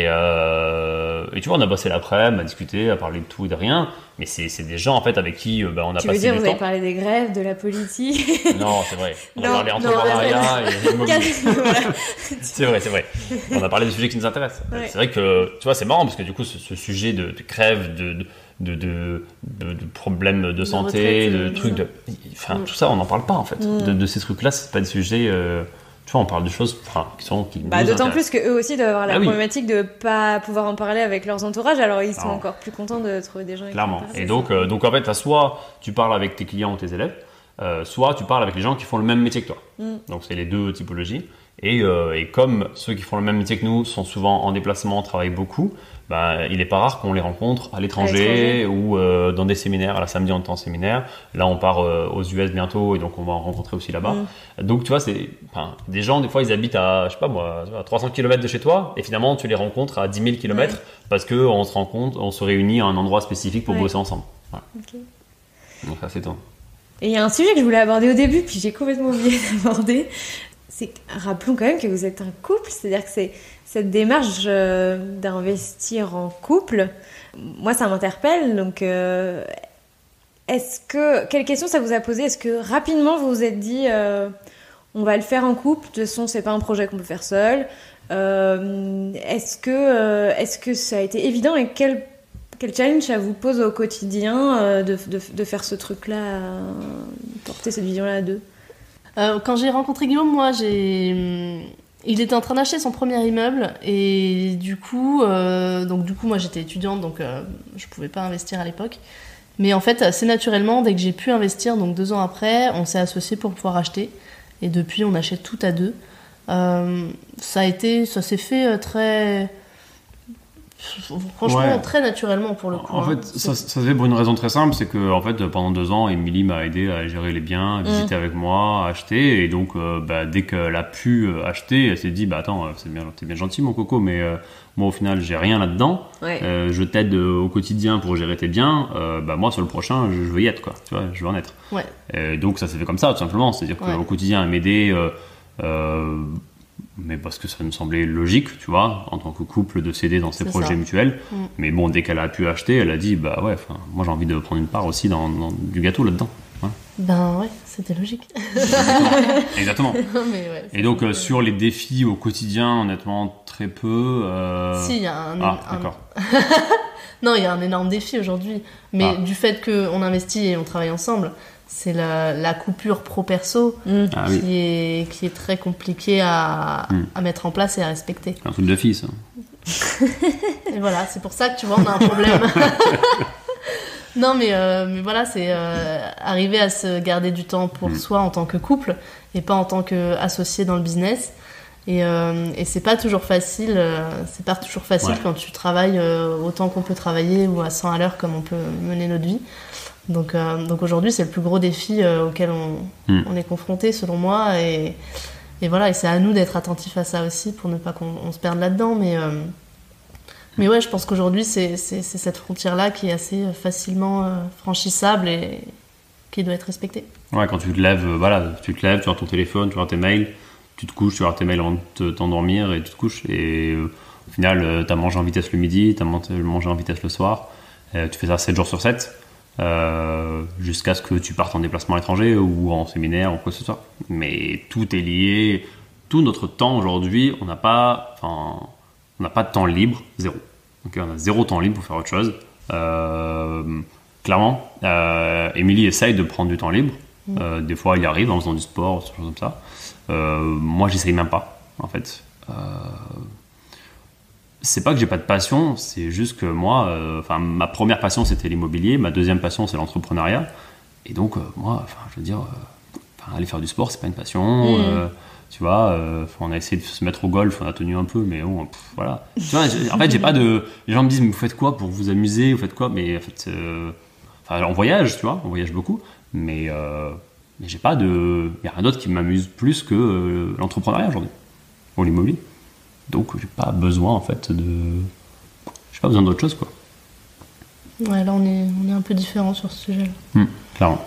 [SPEAKER 3] euh, et tu vois, on a passé l'après-midi à discuter, à parler de tout et de rien, mais c'est, c'est des gens en fait avec qui euh, bah, on a
[SPEAKER 1] tu
[SPEAKER 3] passé
[SPEAKER 1] du temps. Tu veux dire,
[SPEAKER 3] vous
[SPEAKER 1] temps. Avez parlé des grèves, de la politique?
[SPEAKER 3] Non, c'est vrai. On non, a parlé entrepreneuriat et immobilier. Voilà. C'est vrai, c'est vrai. On a parlé des sujets qui nous intéressent. Ouais. C'est vrai que, tu vois, c'est marrant parce que du coup, ce, ce sujet de, de grève, de, de De, de, de, de problèmes de santé, de, de trucs, de, enfin mm. tout ça, on n'en parle pas en fait. Mm. De, de ces trucs-là, c'est pas des sujets. Euh, tu vois, on parle de choses enfin, qui sont. Qui
[SPEAKER 1] bah,
[SPEAKER 3] nous
[SPEAKER 1] d'autant
[SPEAKER 3] intéressent.
[SPEAKER 1] Plus qu'eux aussi doivent avoir la
[SPEAKER 3] ah,
[SPEAKER 1] problématique
[SPEAKER 3] oui.
[SPEAKER 1] de pas pouvoir en parler avec leurs entourages, alors ils sont
[SPEAKER 3] non.
[SPEAKER 1] encore plus contents de trouver des gens. Avec
[SPEAKER 3] Clairement. Et donc, euh, donc en fait, soit tu parles avec tes clients ou tes élèves, euh, soit tu parles avec les gens qui font le même métier que toi. Mm. Donc c'est les deux typologies. Et, euh, et comme ceux qui font le même métier que nous sont souvent en déplacement, travaillent beaucoup. Ben, il n'est pas rare qu'on les rencontre à l'étranger, à l'étranger. ou euh, dans des séminaires. Là, samedi, on est en séminaire. Là, on part euh, aux U S bientôt et donc on va en rencontrer aussi là-bas. Mm. Donc, tu vois, c'est, enfin, des gens, des fois, ils habitent à, je sais pas moi, à trois cents kilomètres de chez toi et finalement, tu les rencontres à dix mille kilomètres ouais. parce qu'on se rencontre, on se réunit à un endroit spécifique pour ouais. bosser ensemble. Voilà. Okay. Donc, ça, c'est tout. Et
[SPEAKER 1] il y a un sujet que je voulais aborder au début, puis j'ai complètement oublié d'aborder. C'est, rappelons quand même que vous êtes un couple, c'est-à-dire que c'est cette démarche euh, d'investir en couple, moi ça m'interpelle, donc euh, est-ce que, quelle question ça vous a posé? Est-ce que rapidement vous vous êtes dit euh, on va le faire en couple, de toute façon c'est pas un projet qu'on peut faire seul, euh, est-ce que, euh, est-ce que ça a été évident et quel, quel challenge ça vous pose au quotidien euh, de, de, de faire ce truc-là, euh, porter cette vision-là à deux?
[SPEAKER 2] Euh, quand j'ai rencontré Guillaume, moi, j'ai... il était en train d'acheter son premier immeuble et du coup, euh, donc du coup, moi, j'étais étudiante, donc euh, je pouvais pas investir à l'époque. Mais en fait, assez naturellement, dès que j'ai pu investir, donc deux ans après, on s'est associés pour pouvoir acheter. Et depuis, on achète tout à deux. Euh, ça a été, ça s'est fait très... Franchement, ouais. très naturellement pour le coup.
[SPEAKER 3] En hein. fait, ça, ça se fait pour une raison très simple, c'est que en fait, pendant deux ans, Émilie m'a aidé à gérer les biens, à visiter mmh. avec moi, à acheter, et donc euh, bah, dès qu'elle a pu acheter, elle s'est dit bah attends, c'est bien, t'es bien gentil mon coco, mais euh, moi au final j'ai rien là-dedans. Ouais. Euh, je t'aide au quotidien pour gérer tes biens. Euh, bah moi sur le prochain, je, je veux y être quoi. Tu vois, je veux en être.
[SPEAKER 2] Ouais.
[SPEAKER 3] Et donc ça s'est fait comme ça tout simplement, c'est-à-dire ouais. qu'au quotidien elle m'aidait. Euh, euh, mais parce que ça me semblait logique, tu vois, en tant que couple, de s'aider dans ses c'est projets ça. mutuels. Mm. Mais bon, dès qu'elle a pu acheter, elle a dit, bah ouais, moi j'ai envie de prendre une part aussi dans, dans du gâteau là-dedans. Ouais.
[SPEAKER 2] Ben ouais, c'était logique.
[SPEAKER 3] Exactement. Mais ouais, et donc, euh, sur les défis au quotidien, honnêtement, très peu. Euh...
[SPEAKER 2] Si, il y a un...
[SPEAKER 3] Ah,
[SPEAKER 2] un...
[SPEAKER 3] d'accord.
[SPEAKER 2] Non, il y a un énorme défi aujourd'hui. Mais ah. du fait qu'on investit et on travaille ensemble, c'est la, la coupure pro-perso mmh. ah, qui, oui. est, qui est très compliquée à, mmh. à mettre en place et à respecter.
[SPEAKER 3] Un truc de fille, ça.
[SPEAKER 2] Et voilà, c'est pour ça que tu vois, on a un problème. Non, mais, euh, mais voilà, c'est euh, arriver à se garder du temps pour mmh. soi en tant que couple et pas en tant qu'associé dans le business. Et, euh, et c'est pas toujours facile, euh, c'est pas toujours facile ouais. quand tu travailles euh, autant qu'on peut travailler ou à cent à l'heure comme on peut mener notre vie. Donc, euh, donc aujourd'hui, c'est le plus gros défi euh, auquel on, mm. on est confronté, selon moi. Et, et voilà, et c'est à nous d'être attentifs à ça aussi pour ne pas qu'on on se perde là-dedans. Mais, euh, mais ouais, je pense qu'aujourd'hui, c'est, c'est, c'est cette frontière-là qui est assez facilement euh, franchissable et qui doit être respectée.
[SPEAKER 3] Ouais, quand tu te lèves, euh, voilà, tu te lèves, tu regardes ton téléphone, tu regardes tes mails, tu te couches, tu regardes tes mails avant de t'endormir et tu te couches. Et euh, au final, euh, tu as mangé en vitesse le midi, tu as mangé en vitesse le soir. Euh, tu fais ça sept jours sur sept. Euh, jusqu'à ce que tu partes en déplacement à l'étranger ou en séminaire ou quoi que ce soit. Mais tout est lié, tout notre temps aujourd'hui, on n'a pas, enfin, on n'a pas de temps libre, zéro. Okay, on a zéro temps libre pour faire autre chose. Euh, clairement, euh, Émilie essaye de prendre du temps libre. Mmh. Euh, des fois, elle y arrive en faisant du sport, des choses comme ça. Euh, moi, j'essaye même pas, en fait. Euh, c'est pas que j'ai pas de passion, c'est juste que moi, enfin, euh, ma première passion c'était l'immobilier, ma deuxième passion c'est l'entrepreneuriat. Et donc, euh, moi, enfin, je veux dire, euh, aller faire du sport, c'est pas une passion. Mmh. Euh, tu vois, euh, on a essayé de se mettre au golf, on a tenu un peu, mais bon, pff, voilà. Tu vois, en fait, j'ai pas de. Les gens me disent, mais vous faites quoi pour vous amuser, vous faites quoi? Mais en fait, euh, enfin, on voyage, tu vois, on voyage beaucoup, mais, euh, mais j'ai pas de. Il y a rien d'autre qui m'amuse plus que euh, l'entrepreneuriat aujourd'hui, ou l'immobilier. Donc, j'ai pas besoin, en fait, de. J'ai pas besoin d'autre chose, quoi.
[SPEAKER 2] Ouais, là, on est, on est un peu différents sur ce sujet-là.
[SPEAKER 3] Mmh, clairement.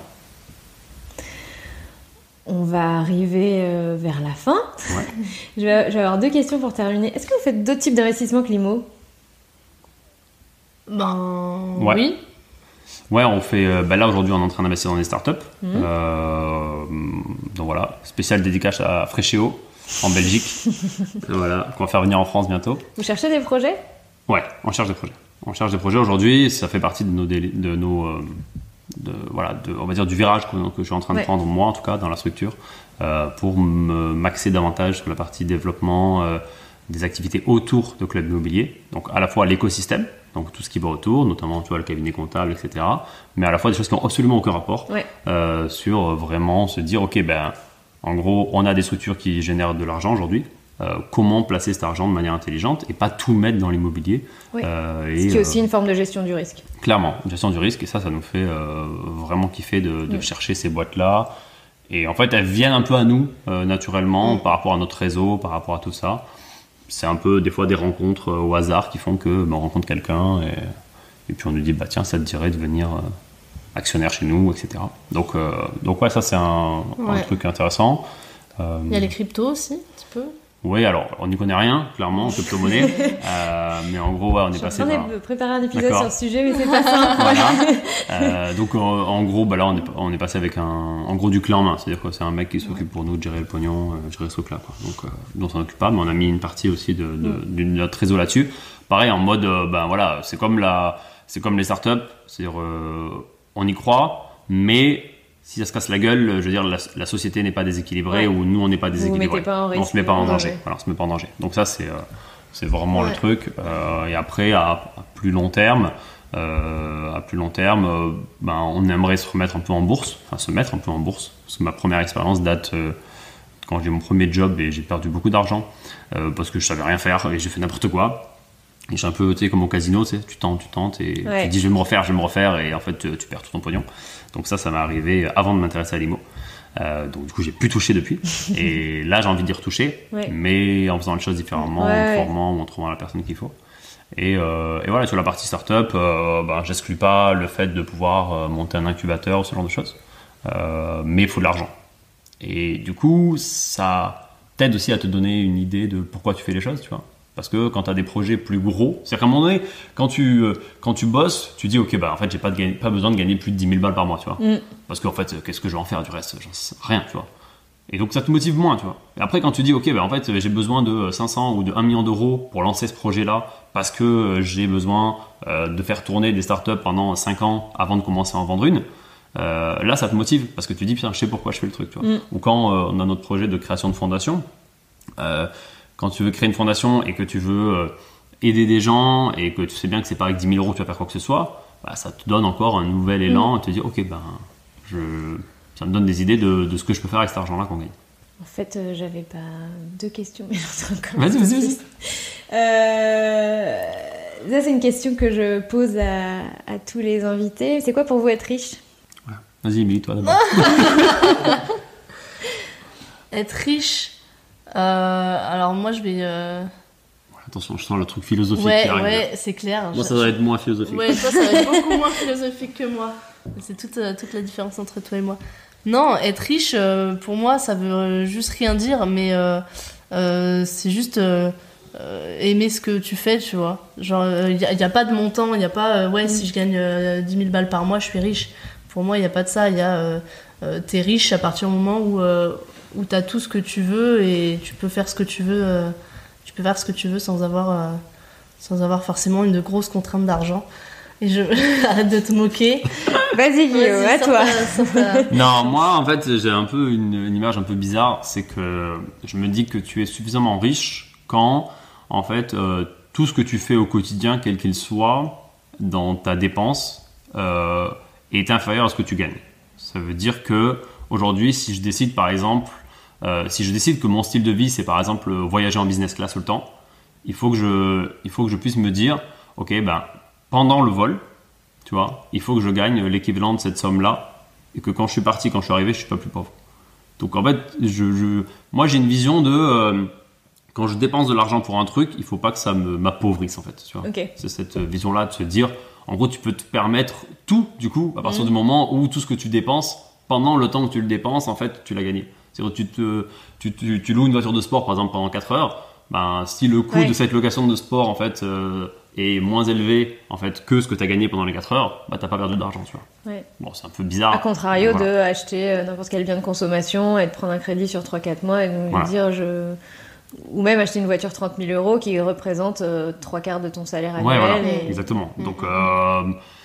[SPEAKER 1] On va arriver euh, vers la fin.
[SPEAKER 3] Ouais.
[SPEAKER 1] je, vais, je vais avoir deux questions pour terminer. Est-ce que vous faites d'autres types d'investissements que l'I M O?
[SPEAKER 2] Ben
[SPEAKER 3] ouais.
[SPEAKER 2] oui.
[SPEAKER 3] Ouais, on fait. Euh, bah là aujourd'hui, on est en train d'investir dans des startups.
[SPEAKER 1] Mmh.
[SPEAKER 3] Euh, donc voilà, spécial dédicace à Fréchéo en Belgique. Voilà, qu'on va faire venir en France bientôt.
[SPEAKER 1] Vous cherchez des projets?
[SPEAKER 3] Ouais, on cherche des projets. On cherche des projets aujourd'hui. Ça fait partie de nos, délais, de nos euh, de, voilà, de, on va dire du virage que, que je suis en train de ouais. prendre moi en tout cas dans la structure euh, pour me m'axer davantage sur la partie développement euh, des activités autour de club immobilier. Donc à la fois l'écosystème, donc tout ce qui va autour, notamment tu vois le cabinet comptable, et cetera. Mais à la fois des choses qui n'ont absolument aucun rapport
[SPEAKER 1] ouais.
[SPEAKER 3] euh, sur vraiment se dire ok ben en gros on a des structures qui génèrent de l'argent aujourd'hui. Euh, comment placer cet argent de manière intelligente et pas tout mettre dans l'immobilier.
[SPEAKER 1] Oui.
[SPEAKER 3] Euh,
[SPEAKER 1] Ce qui est aussi euh, une forme de gestion du risque.
[SPEAKER 3] Clairement, gestion du risque, et ça, ça nous fait euh, vraiment kiffer de, de oui. chercher ces boîtes-là. Et en fait, elles viennent un peu à nous, euh, naturellement, oui. par rapport à notre réseau, par rapport à tout ça. C'est un peu, des fois, des rencontres euh, au hasard qui font que ben, on rencontre quelqu'un et, et puis on nous dit, bah tiens, ça te dirait de venir euh, actionnaire chez nous, et cetera. Donc, euh, donc ouais, ça, c'est un, ouais. un truc intéressant.
[SPEAKER 2] Euh, Il y a les cryptos aussi, un petit peu.
[SPEAKER 3] Oui, alors on n'y connaît rien, clairement, en crypto-monnaie, euh, mais en gros, ouais, on est passé par...
[SPEAKER 1] On est préparé un épisode D'accord. sur ce sujet, mais c'est pas simple.
[SPEAKER 3] Voilà. euh, donc en, en gros, bah là, on est, on est passé avec un, en gros du clé en main, c'est-à-dire que c'est un mec qui s'occupe ouais. pour nous de gérer le pognon, euh, gérer ce truc-là, quoi. Donc, euh, dont on s'en occupe pas, mais on a mis une partie aussi de, de, mm. de notre réseau là-dessus. Pareil, en mode, euh, ben voilà, c'est comme la, c'est comme les startups, c'est-à-dire, euh, on y croit, mais si ça se casse la gueule, je veux dire, la, la société n'est pas déséquilibrée ouais. ou nous, on n'est pas déséquilibré.
[SPEAKER 1] Pas
[SPEAKER 3] on se met pas en danger. Voilà, on se met pas en danger. Donc ça, c'est, euh, c'est vraiment ouais. le truc. Euh, et après, à, à plus long terme, euh, à plus long terme, euh, ben, on aimerait se remettre un peu en bourse, enfin se mettre un peu en bourse. Parce que ma première expérience date euh, quand j'ai eu mon premier job et j'ai perdu beaucoup d'argent euh, parce que je savais rien faire et j'ai fait n'importe quoi. Et j'ai un peu, tu sais, comme au casino, tu sais, tu tentes, tu tentes et ouais. tu dis je vais me refaire, je vais me refaire et en fait tu, tu perds tout ton pognon. Donc ça, ça m'est arrivé avant de m'intéresser à l'I M O. Euh, donc du coup, j'ai plus touché depuis. Et là, j'ai envie d'y retoucher, ouais. mais en faisant les choses différemment, ouais. en formant ou en trouvant la personne qu'il faut. Et, euh, et voilà, sur la partie startup, euh, ben, j'exclus pas le fait de pouvoir euh, monter un incubateur ou ce genre de choses. Euh, mais il faut de l'argent. Et du coup, ça t'aide aussi à te donner une idée de pourquoi tu fais les choses, tu vois. Parce que quand tu as des projets plus gros, c'est-à-dire qu'à un moment donné, quand tu, euh, quand tu bosses, tu dis ok, bah en fait, j'ai pas, de gagner, pas besoin de gagner plus de dix mille balles par mois, tu vois. Mm. Parce qu'en fait, qu'est-ce que je vais en faire du reste? J'en sais rien, tu vois. Et donc ça te motive moins, tu vois. Et après, quand tu dis ok, bah en fait, j'ai besoin de cinq cents ou de un million d'euros pour lancer ce projet-là, parce que j'ai besoin euh, de faire tourner des startups pendant cinq ans avant de commencer à en vendre une. Euh, là, ça te motive parce que tu dis putain, je sais pourquoi je fais le truc, tu vois. Mm. Ou quand euh, on a notre projet de création de fondation. Euh, Quand tu veux créer une fondation et que tu veux euh, aider des gens et que tu sais bien que c'est pas avec dix mille euros que tu vas faire quoi que ce soit, bah, ça te donne encore un nouvel élan mmh. et te dire ok, ben, je... ça me donne des idées de, de ce que je peux faire avec cet argent-là qu'on gagne.
[SPEAKER 1] En fait, euh, j'avais pas deux questions, mais encore.
[SPEAKER 3] Vas-y, vas-y, vas-y.
[SPEAKER 1] Euh... Ça, c'est une question que je pose à, à tous les invités. C'est quoi pour vous être riche?
[SPEAKER 3] Voilà. Vas-y, Émilie, toi d'abord.
[SPEAKER 2] Être riche. Euh, alors moi je vais euh...
[SPEAKER 3] attention, je sens le truc philosophique
[SPEAKER 2] ouais,
[SPEAKER 3] qui arrive.
[SPEAKER 2] Ouais, c'est clair.
[SPEAKER 3] Moi ça va être moins philosophique.
[SPEAKER 2] Ouais, toi ça va être beaucoup moins philosophique que moi. C'est toute, euh, toute la différence entre toi et moi. Non, être riche, euh, pour moi ça veut juste rien dire, mais euh, euh, c'est juste euh, euh, aimer ce que tu fais, tu vois. Genre, il n'y a, y a pas de montant, il n'y a pas, euh, ouais, mm. si je gagne euh, dix mille balles par mois, je suis riche. Pour moi, il n'y a pas de ça. Il y a, euh, euh, t'es riche à partir du moment où... Euh, où tu as tout ce que tu veux et tu peux faire ce que tu veux euh, tu peux faire ce que tu veux sans avoir euh, sans avoir forcément une grosse contrainte d'argent. Et je arrête de te moquer.
[SPEAKER 1] Vas-y Guillaume, à toi.
[SPEAKER 3] Ta... Non, moi en fait j'ai un peu une, une image un peu bizarre, c'est que je me dis que tu es suffisamment riche quand en fait euh, tout ce que tu fais au quotidien, quel qu'il soit, dans ta dépense, euh, est inférieur à ce que tu gagnes. Ça veut dire que aujourd'hui, si je décide par exemple, euh, si je décide que mon style de vie, c'est par exemple voyager en business class tout le temps, il faut que je, il faut que je puisse me dire, ok, ben pendant le vol, tu vois, il faut que je gagne l'équivalent de cette somme-là, et que quand je suis parti, quand je suis arrivé, je suis pas plus pauvre. Donc en fait, je, je, moi j'ai une vision de euh, quand je dépense de l'argent pour un truc, il faut pas que ça me m'appauvrisse en fait. Tu vois.
[SPEAKER 1] Okay.
[SPEAKER 3] C'est cette vision-là de se dire, en gros, tu peux te permettre tout du coup à partir mmh. du moment où tout ce que tu dépenses pendant le temps que tu le dépenses, en fait, tu l'as gagné. C'est-à-dire que tu, te, tu, tu, tu loues une voiture de sport par exemple pendant quatre heures, ben si le coût ouais. de cette location de sport en fait euh, est moins élevé en fait que ce que tu as gagné pendant les quatre heures, bah t'as pas perdu d'argent, tu vois. Ouais. Bon, c'est un peu bizarre.
[SPEAKER 1] A contrario voilà. de acheter euh, n'importe quel bien de consommation et de prendre un crédit sur trois quatre mois et de nous voilà. dire je ou même acheter une voiture trente mille euros qui représente euh, trois quarts de ton salaire annuel.
[SPEAKER 3] Ouais, voilà.
[SPEAKER 1] Et...
[SPEAKER 3] Exactement. Donc euh,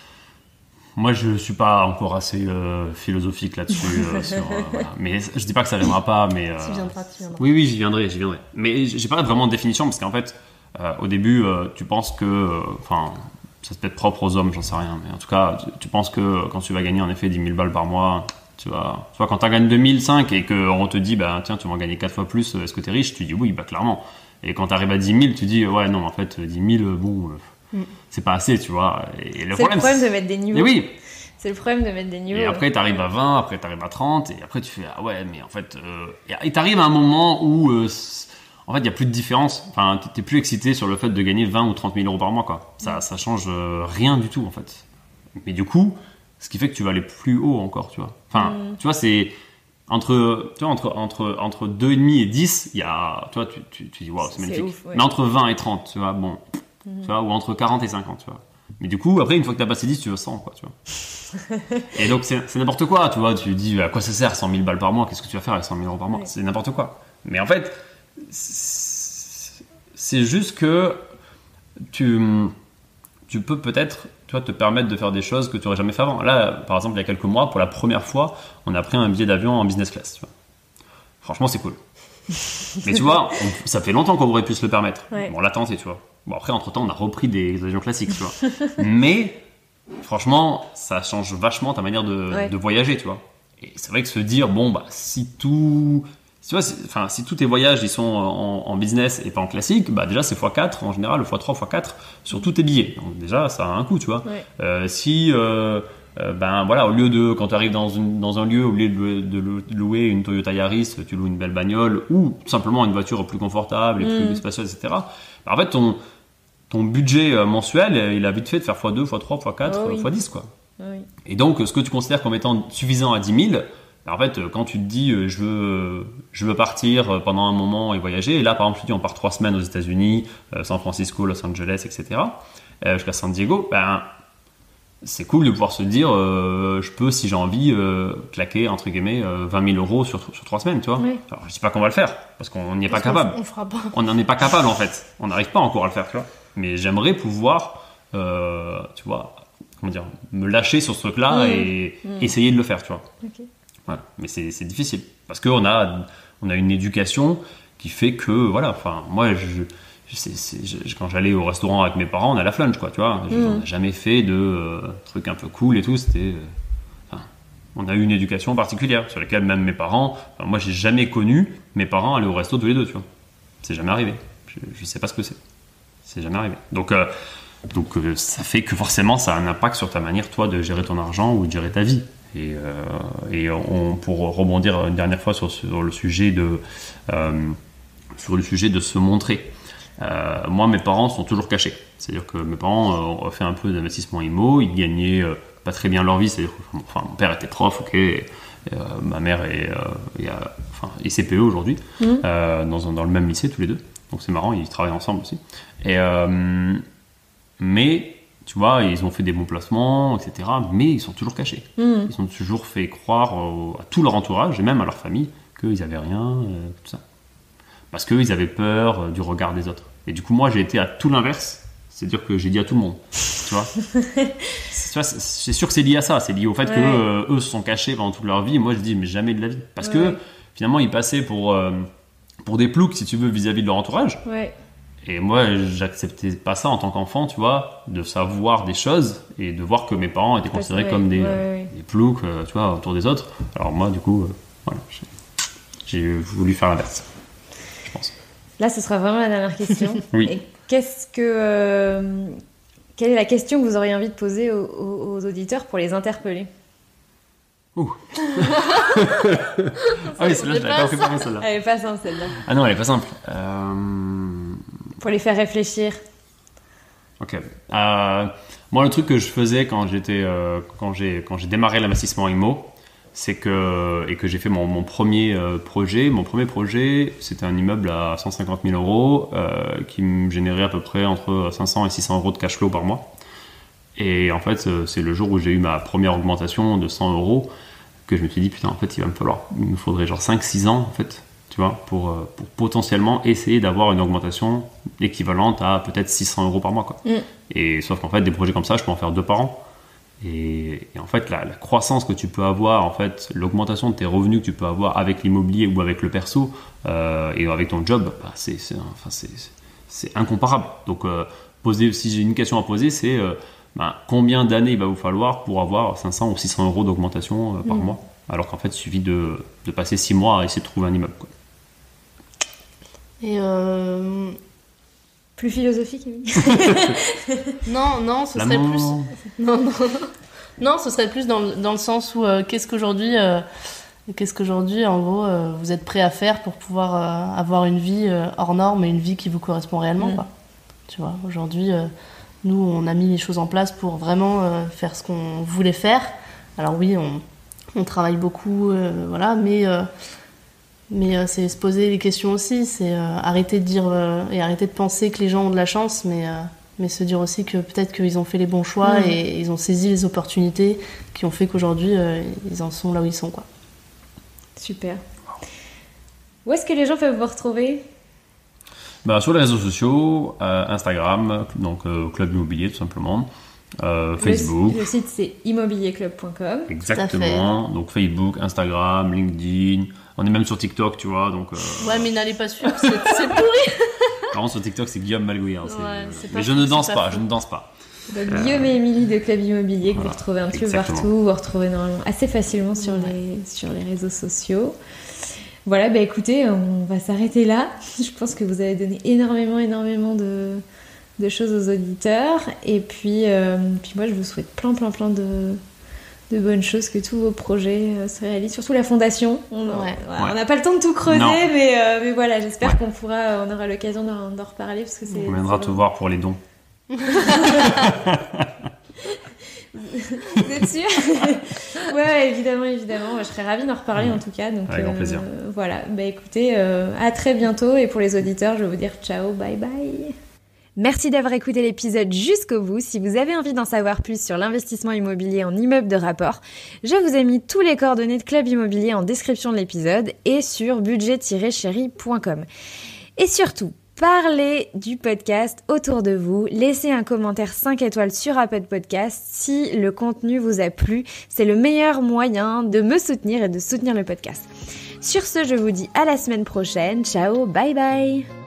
[SPEAKER 3] moi je suis pas encore assez euh, philosophique là-dessus, euh, sur, euh, voilà. mais je dis pas que ça viendra pas, mais euh,
[SPEAKER 2] tu viendras, tu viendras.
[SPEAKER 3] Oui, oui, j'y viendrai, j'y viendrai. Mais j'ai pas vraiment de définition parce qu'en fait. Euh, au début, euh, tu penses que, enfin, euh, ça c'est peut-être propre aux hommes, j'en sais rien, mais en tout cas, tu, tu penses que euh, quand tu vas gagner en effet dix mille balles par mois, tu vas, tu vois, quand tu gagnes deux mille cinq et qu'on te dit, bah tiens, tu vas en gagner quatre fois plus, est-ce que tu es riche? Tu dis oui, bah clairement. Et quand tu arrives à dix mille, tu dis ouais, non, en fait, dix mille, bon, euh, mm. c'est pas assez, tu vois. Et le
[SPEAKER 1] c'est
[SPEAKER 3] problème,
[SPEAKER 1] le problème de mettre des niveaux.
[SPEAKER 3] Et oui.
[SPEAKER 1] C'est le problème de mettre des niveaux.
[SPEAKER 3] Et après, tu arrives à vingt, après, tu arrives à trente, et après, tu fais ah ouais, mais en fait, euh, et tu arrives à un moment où. Euh, En fait, il n'y a plus de différence. Enfin, tu n'es plus excité sur le fait de gagner vingt ou trente mille euros par mois, quoi. Ça, ça change euh, rien du tout, en fait. Mais du coup, ce qui fait que tu vas aller plus haut encore, tu vois. Enfin, mm. tu vois, c'est entre, tu vois, entre, entre, entre deux virgule cinq et dix, il y a, tu vois, tu, tu, tu dis, waouh, c'est, c'est magnifique. Ouf, ouais. Mais entre vingt et trente, tu vois, bon, mm. tu vois, ou entre quarante et cinquante, tu vois. Mais du coup, après, une fois que tu as passé dix, tu veux cent, quoi, tu vois. Et donc, c'est, c'est n'importe quoi, tu vois. Tu dis, à quoi ça sert cent mille balles par mois? Qu'est-ce que tu vas faire avec cent mille euros par mois? Ouais. C'est n'importe quoi. Mais en fait, c'est juste que tu, tu peux peut-être tu vois, te permettre de faire des choses que tu n'aurais jamais fait avant. Là, par exemple, il y a quelques mois, pour la première fois, on a pris un billet d'avion en business class. Tu vois. Franchement, c'est cool. Mais tu vois, on, ça fait longtemps qu'on aurait pu se le permettre. Ouais. Bon, on l'a tenté, tu vois. Bon, après, entre-temps, on a repris des avions classiques, tu vois. Mais, franchement, ça change vachement ta manière de, ouais. de voyager, tu vois. Et c'est vrai que se dire, bon, bah, si tout... Tu vois, enfin, si tous tes voyages ils sont en, en business et pas en classique, bah déjà c'est fois quatre en général, fois trois, fois quatre sur tous tes billets. Donc déjà ça a un coût, tu vois. Ouais. Euh, si, euh, euh, ben voilà, au lieu de, quand tu arrives dans, une, dans un lieu, au lieu de, de, de louer une Toyota Yaris, tu loues une belle bagnole ou tout simplement une voiture plus confortable et plus mmh. spacieuse, et cetera. Bah, en fait, ton, ton budget mensuel, il a vite fait de faire fois deux, fois trois, fois quatre, oh, oui. fois dix, quoi. Oh, oui. Et donc, ce que tu considères comme étant suffisant à dix mille, en fait, quand tu te dis euh, je veux, je veux partir pendant un moment et voyager, et là par exemple tu dis on part trois semaines aux États-Unis, euh, San Francisco, Los Angeles, et cetera, euh, jusqu'à San Diego, ben c'est cool de pouvoir se dire euh, je peux si j'ai envie euh, claquer entre guillemets euh, vingt mille euros sur sur trois semaines, tu vois. Oui. Alors je dis pas qu'on va le faire parce qu'on n'y est parce pas capable.
[SPEAKER 2] On fera pas.
[SPEAKER 3] On n'en est pas capable en fait. On n'arrive pas encore à le faire, tu vois. Mais j'aimerais pouvoir, euh, tu vois, comment dire, me lâcher sur ce truc-là mmh. et mmh. essayer de le faire, tu vois. Okay. Voilà. Mais c'est, c'est difficile parce qu'on a, on a une éducation qui fait que, voilà, enfin, moi, je, je, c'est, c'est, je, quand j'allais au restaurant avec mes parents, on a la flunch, quoi, tu vois. Mmh. On n'a jamais fait de euh, trucs un peu cool et tout. C'était, euh, enfin, on a eu une éducation particulière sur laquelle même mes parents, enfin, moi, j'ai jamais connu mes parents aller au resto tous les deux, tu vois. C'est jamais arrivé. Je, je sais pas ce que c'est. C'est jamais arrivé. Donc, euh, donc euh, ça fait que forcément, ça a un impact sur ta manière, toi, de gérer ton argent ou de gérer ta vie. Et, euh, et on, pour rebondir une dernière fois sur, sur le sujet de euh, sur le sujet de se montrer. Euh, moi, mes parents sont toujours cachés. C'est-à-dire que mes parents euh, ont fait un peu d'investissement immo, ils gagnaient euh, pas très bien leur vie. C'est-à-dire que, enfin, mon père était prof, ok, et, euh, ma mère est, euh, est, enfin, est C P E aujourd'hui, mmh. euh, dans, dans le même lycée tous les deux. Donc c'est marrant, ils travaillent ensemble aussi. Et euh, mais tu vois, ils ont fait des bons placements, et cetera. Mais ils sont toujours cachés. Mmh. Ils ont toujours fait croire au, à tout leur entourage, et même à leur famille, qu'ils n'avaient rien, euh, tout ça. Parce qu'ils avaient peur euh, du regard des autres. Et du coup, moi, j'ai été à tout l'inverse. C'est-à-dire que j'ai dit à tout le monde. Tu vois, c'est, tu vois c'est, c'est sûr que c'est lié à ça. C'est lié au fait ouais. qu'eux euh, se sont cachés pendant toute leur vie. Et moi, je dis, mais jamais de la vie. Parce ouais. que, finalement, ils passaient pour, euh, pour des ploucs, si tu veux, vis-à-vis de leur entourage. Ouais. Et moi, j'acceptais pas ça en tant qu'enfant, tu vois, de savoir des choses et de voir que mes parents étaient considérés
[SPEAKER 1] ouais,
[SPEAKER 3] comme des,
[SPEAKER 1] ouais, ouais.
[SPEAKER 3] des ploucs, tu vois, autour des autres. Alors moi, du coup, euh, voilà, j'ai, j'ai voulu faire l'inverse, je pense.
[SPEAKER 1] Là, ce sera vraiment la dernière question.
[SPEAKER 3] Oui.
[SPEAKER 1] Et qu'est-ce que, euh, quelle est la question que vous auriez envie de poser aux, aux, aux auditeurs pour les interpeller?
[SPEAKER 3] Ouh. Ah oui, celle-là, je l'avais pas préparée, celle-là.
[SPEAKER 1] Elle est pas simple, celle-là.
[SPEAKER 3] Ah non, elle est pas simple. Euh...
[SPEAKER 1] Pour les faire réfléchir.
[SPEAKER 3] Ok. Euh, moi, le truc que je faisais quand j'étais, euh, quand j'ai, quand j'ai démarré l'investissement immo, c'est que et que j'ai fait mon, mon premier euh, projet. Mon premier projet, c'était un immeuble à cent cinquante mille euros euh, qui me générait à peu près entre cinq cents et six cents euros de cash flow par mois. Et en fait, c'est le jour où j'ai eu ma première augmentation de cent euros que je me suis dit, putain, en fait, il va me falloir, il me faudrait genre cinq six ans, en fait, tu vois, pour, pour potentiellement essayer d'avoir une augmentation équivalente à peut-être six cents euros par mois, quoi. Mm. Et sauf qu'en fait, des projets comme ça, je peux en faire deux par an. Et, et en fait, la, la croissance que tu peux avoir, en fait, l'augmentation de tes revenus que tu peux avoir avec l'immobilier ou avec le perso euh, et avec ton job, bah, c'est, c'est, enfin, c'est, c'est incomparable. Donc, euh, poser, si j'ai une question à poser, c'est euh, ben, combien d'années il va vous falloir pour avoir cinq cents ou six cents euros d'augmentation euh, par mmh. mois, alors qu'en fait il suffit de, de passer six mois à essayer de trouver un immeuble, quoi.
[SPEAKER 2] Et euh...
[SPEAKER 1] plus philosophique, Émilie.
[SPEAKER 2] Non, non, ce serait plus. Non, non, non, ce serait plus dans le, dans le sens où euh, qu'est-ce qu'aujourd'hui, euh, qu'est-ce qu'aujourd'hui, en gros, euh, vous êtes prêt à faire pour pouvoir euh, avoir une vie euh, hors norme et une vie qui vous correspond réellement, mmh. quoi. Tu vois, aujourd'hui. Euh, Nous, on a mis les choses en place pour vraiment euh, faire ce qu'on voulait faire. Alors oui, on, on travaille beaucoup, euh, voilà, mais, euh, mais euh, c'est se poser les questions aussi. C'est euh, arrêter de dire euh, et arrêter de penser que les gens ont de la chance, mais, euh, mais se dire aussi que peut-être qu'ils ont fait les bons choix mmh. et ils ont saisi les opportunités qui ont fait qu'aujourd'hui, euh, ils en sont là où ils sont, quoi.
[SPEAKER 1] Super. Où est-ce que les gens peuvent vous retrouver ?
[SPEAKER 3] Bah, sur les réseaux sociaux, euh, Instagram, donc euh, Club Immobilier tout simplement, euh, Facebook.
[SPEAKER 1] Le, le site c'est immobilier club point com.
[SPEAKER 3] Exactement, donc Facebook, Instagram, LinkedIn, on est même sur TikTok, tu vois. Donc, euh...
[SPEAKER 2] ouais, mais n'allez pas suivre, c'est, c'est pourri.
[SPEAKER 3] Par contre, sur TikTok, c'est Guillaume Malgouille. Hein,
[SPEAKER 2] ouais, c'est
[SPEAKER 3] mais
[SPEAKER 2] pas
[SPEAKER 3] je
[SPEAKER 2] fou,
[SPEAKER 3] ne danse
[SPEAKER 2] pas,
[SPEAKER 3] pas, je ne danse pas.
[SPEAKER 1] Donc, euh... Guillaume et Émilie de Club Immobilier, que voilà, vous retrouvez un petit peu partout, vous retrouvez normalement assez facilement sur, ouais. les, sur les réseaux sociaux. Voilà, bah écoutez, on va s'arrêter là. Je pense que vous avez donné énormément, énormément de, de choses aux auditeurs. Et puis, euh, puis moi, je vous souhaite plein, plein, plein de, de bonnes choses, que tous vos projets euh, se réalisent. Surtout la fondation. On n'a
[SPEAKER 2] ouais.
[SPEAKER 1] ouais. pas le temps de tout creuser, mais, euh, mais voilà, j'espère ouais. qu'on pourra, on aura l'occasion d'en, d'en reparler. Parce que c'est,
[SPEAKER 3] on viendra te voir pour les dons.
[SPEAKER 1] Vous êtes sûr? Ouais, évidemment, évidemment. Je serais ravie d'en reparler, en tout cas. Donc,
[SPEAKER 3] avec grand euh, plaisir.
[SPEAKER 1] Voilà. Bah écoutez, euh, à très bientôt. Et pour les auditeurs, je vais vous dire ciao, bye bye. Merci d'avoir écouté l'épisode jusqu'au bout. Si vous avez envie d'en savoir plus sur l'investissement immobilier en immeuble de rapport, je vous ai mis tous les coordonnées de Club Immobilier en description de l'épisode et sur budget tiret chéri point com. Et surtout, parlez du podcast autour de vous, laissez un commentaire cinq étoiles sur Apple Podcast si le contenu vous a plu. C'est le meilleur moyen de me soutenir et de soutenir le podcast. Sur ce, je vous dis à la semaine prochaine. Ciao, bye bye.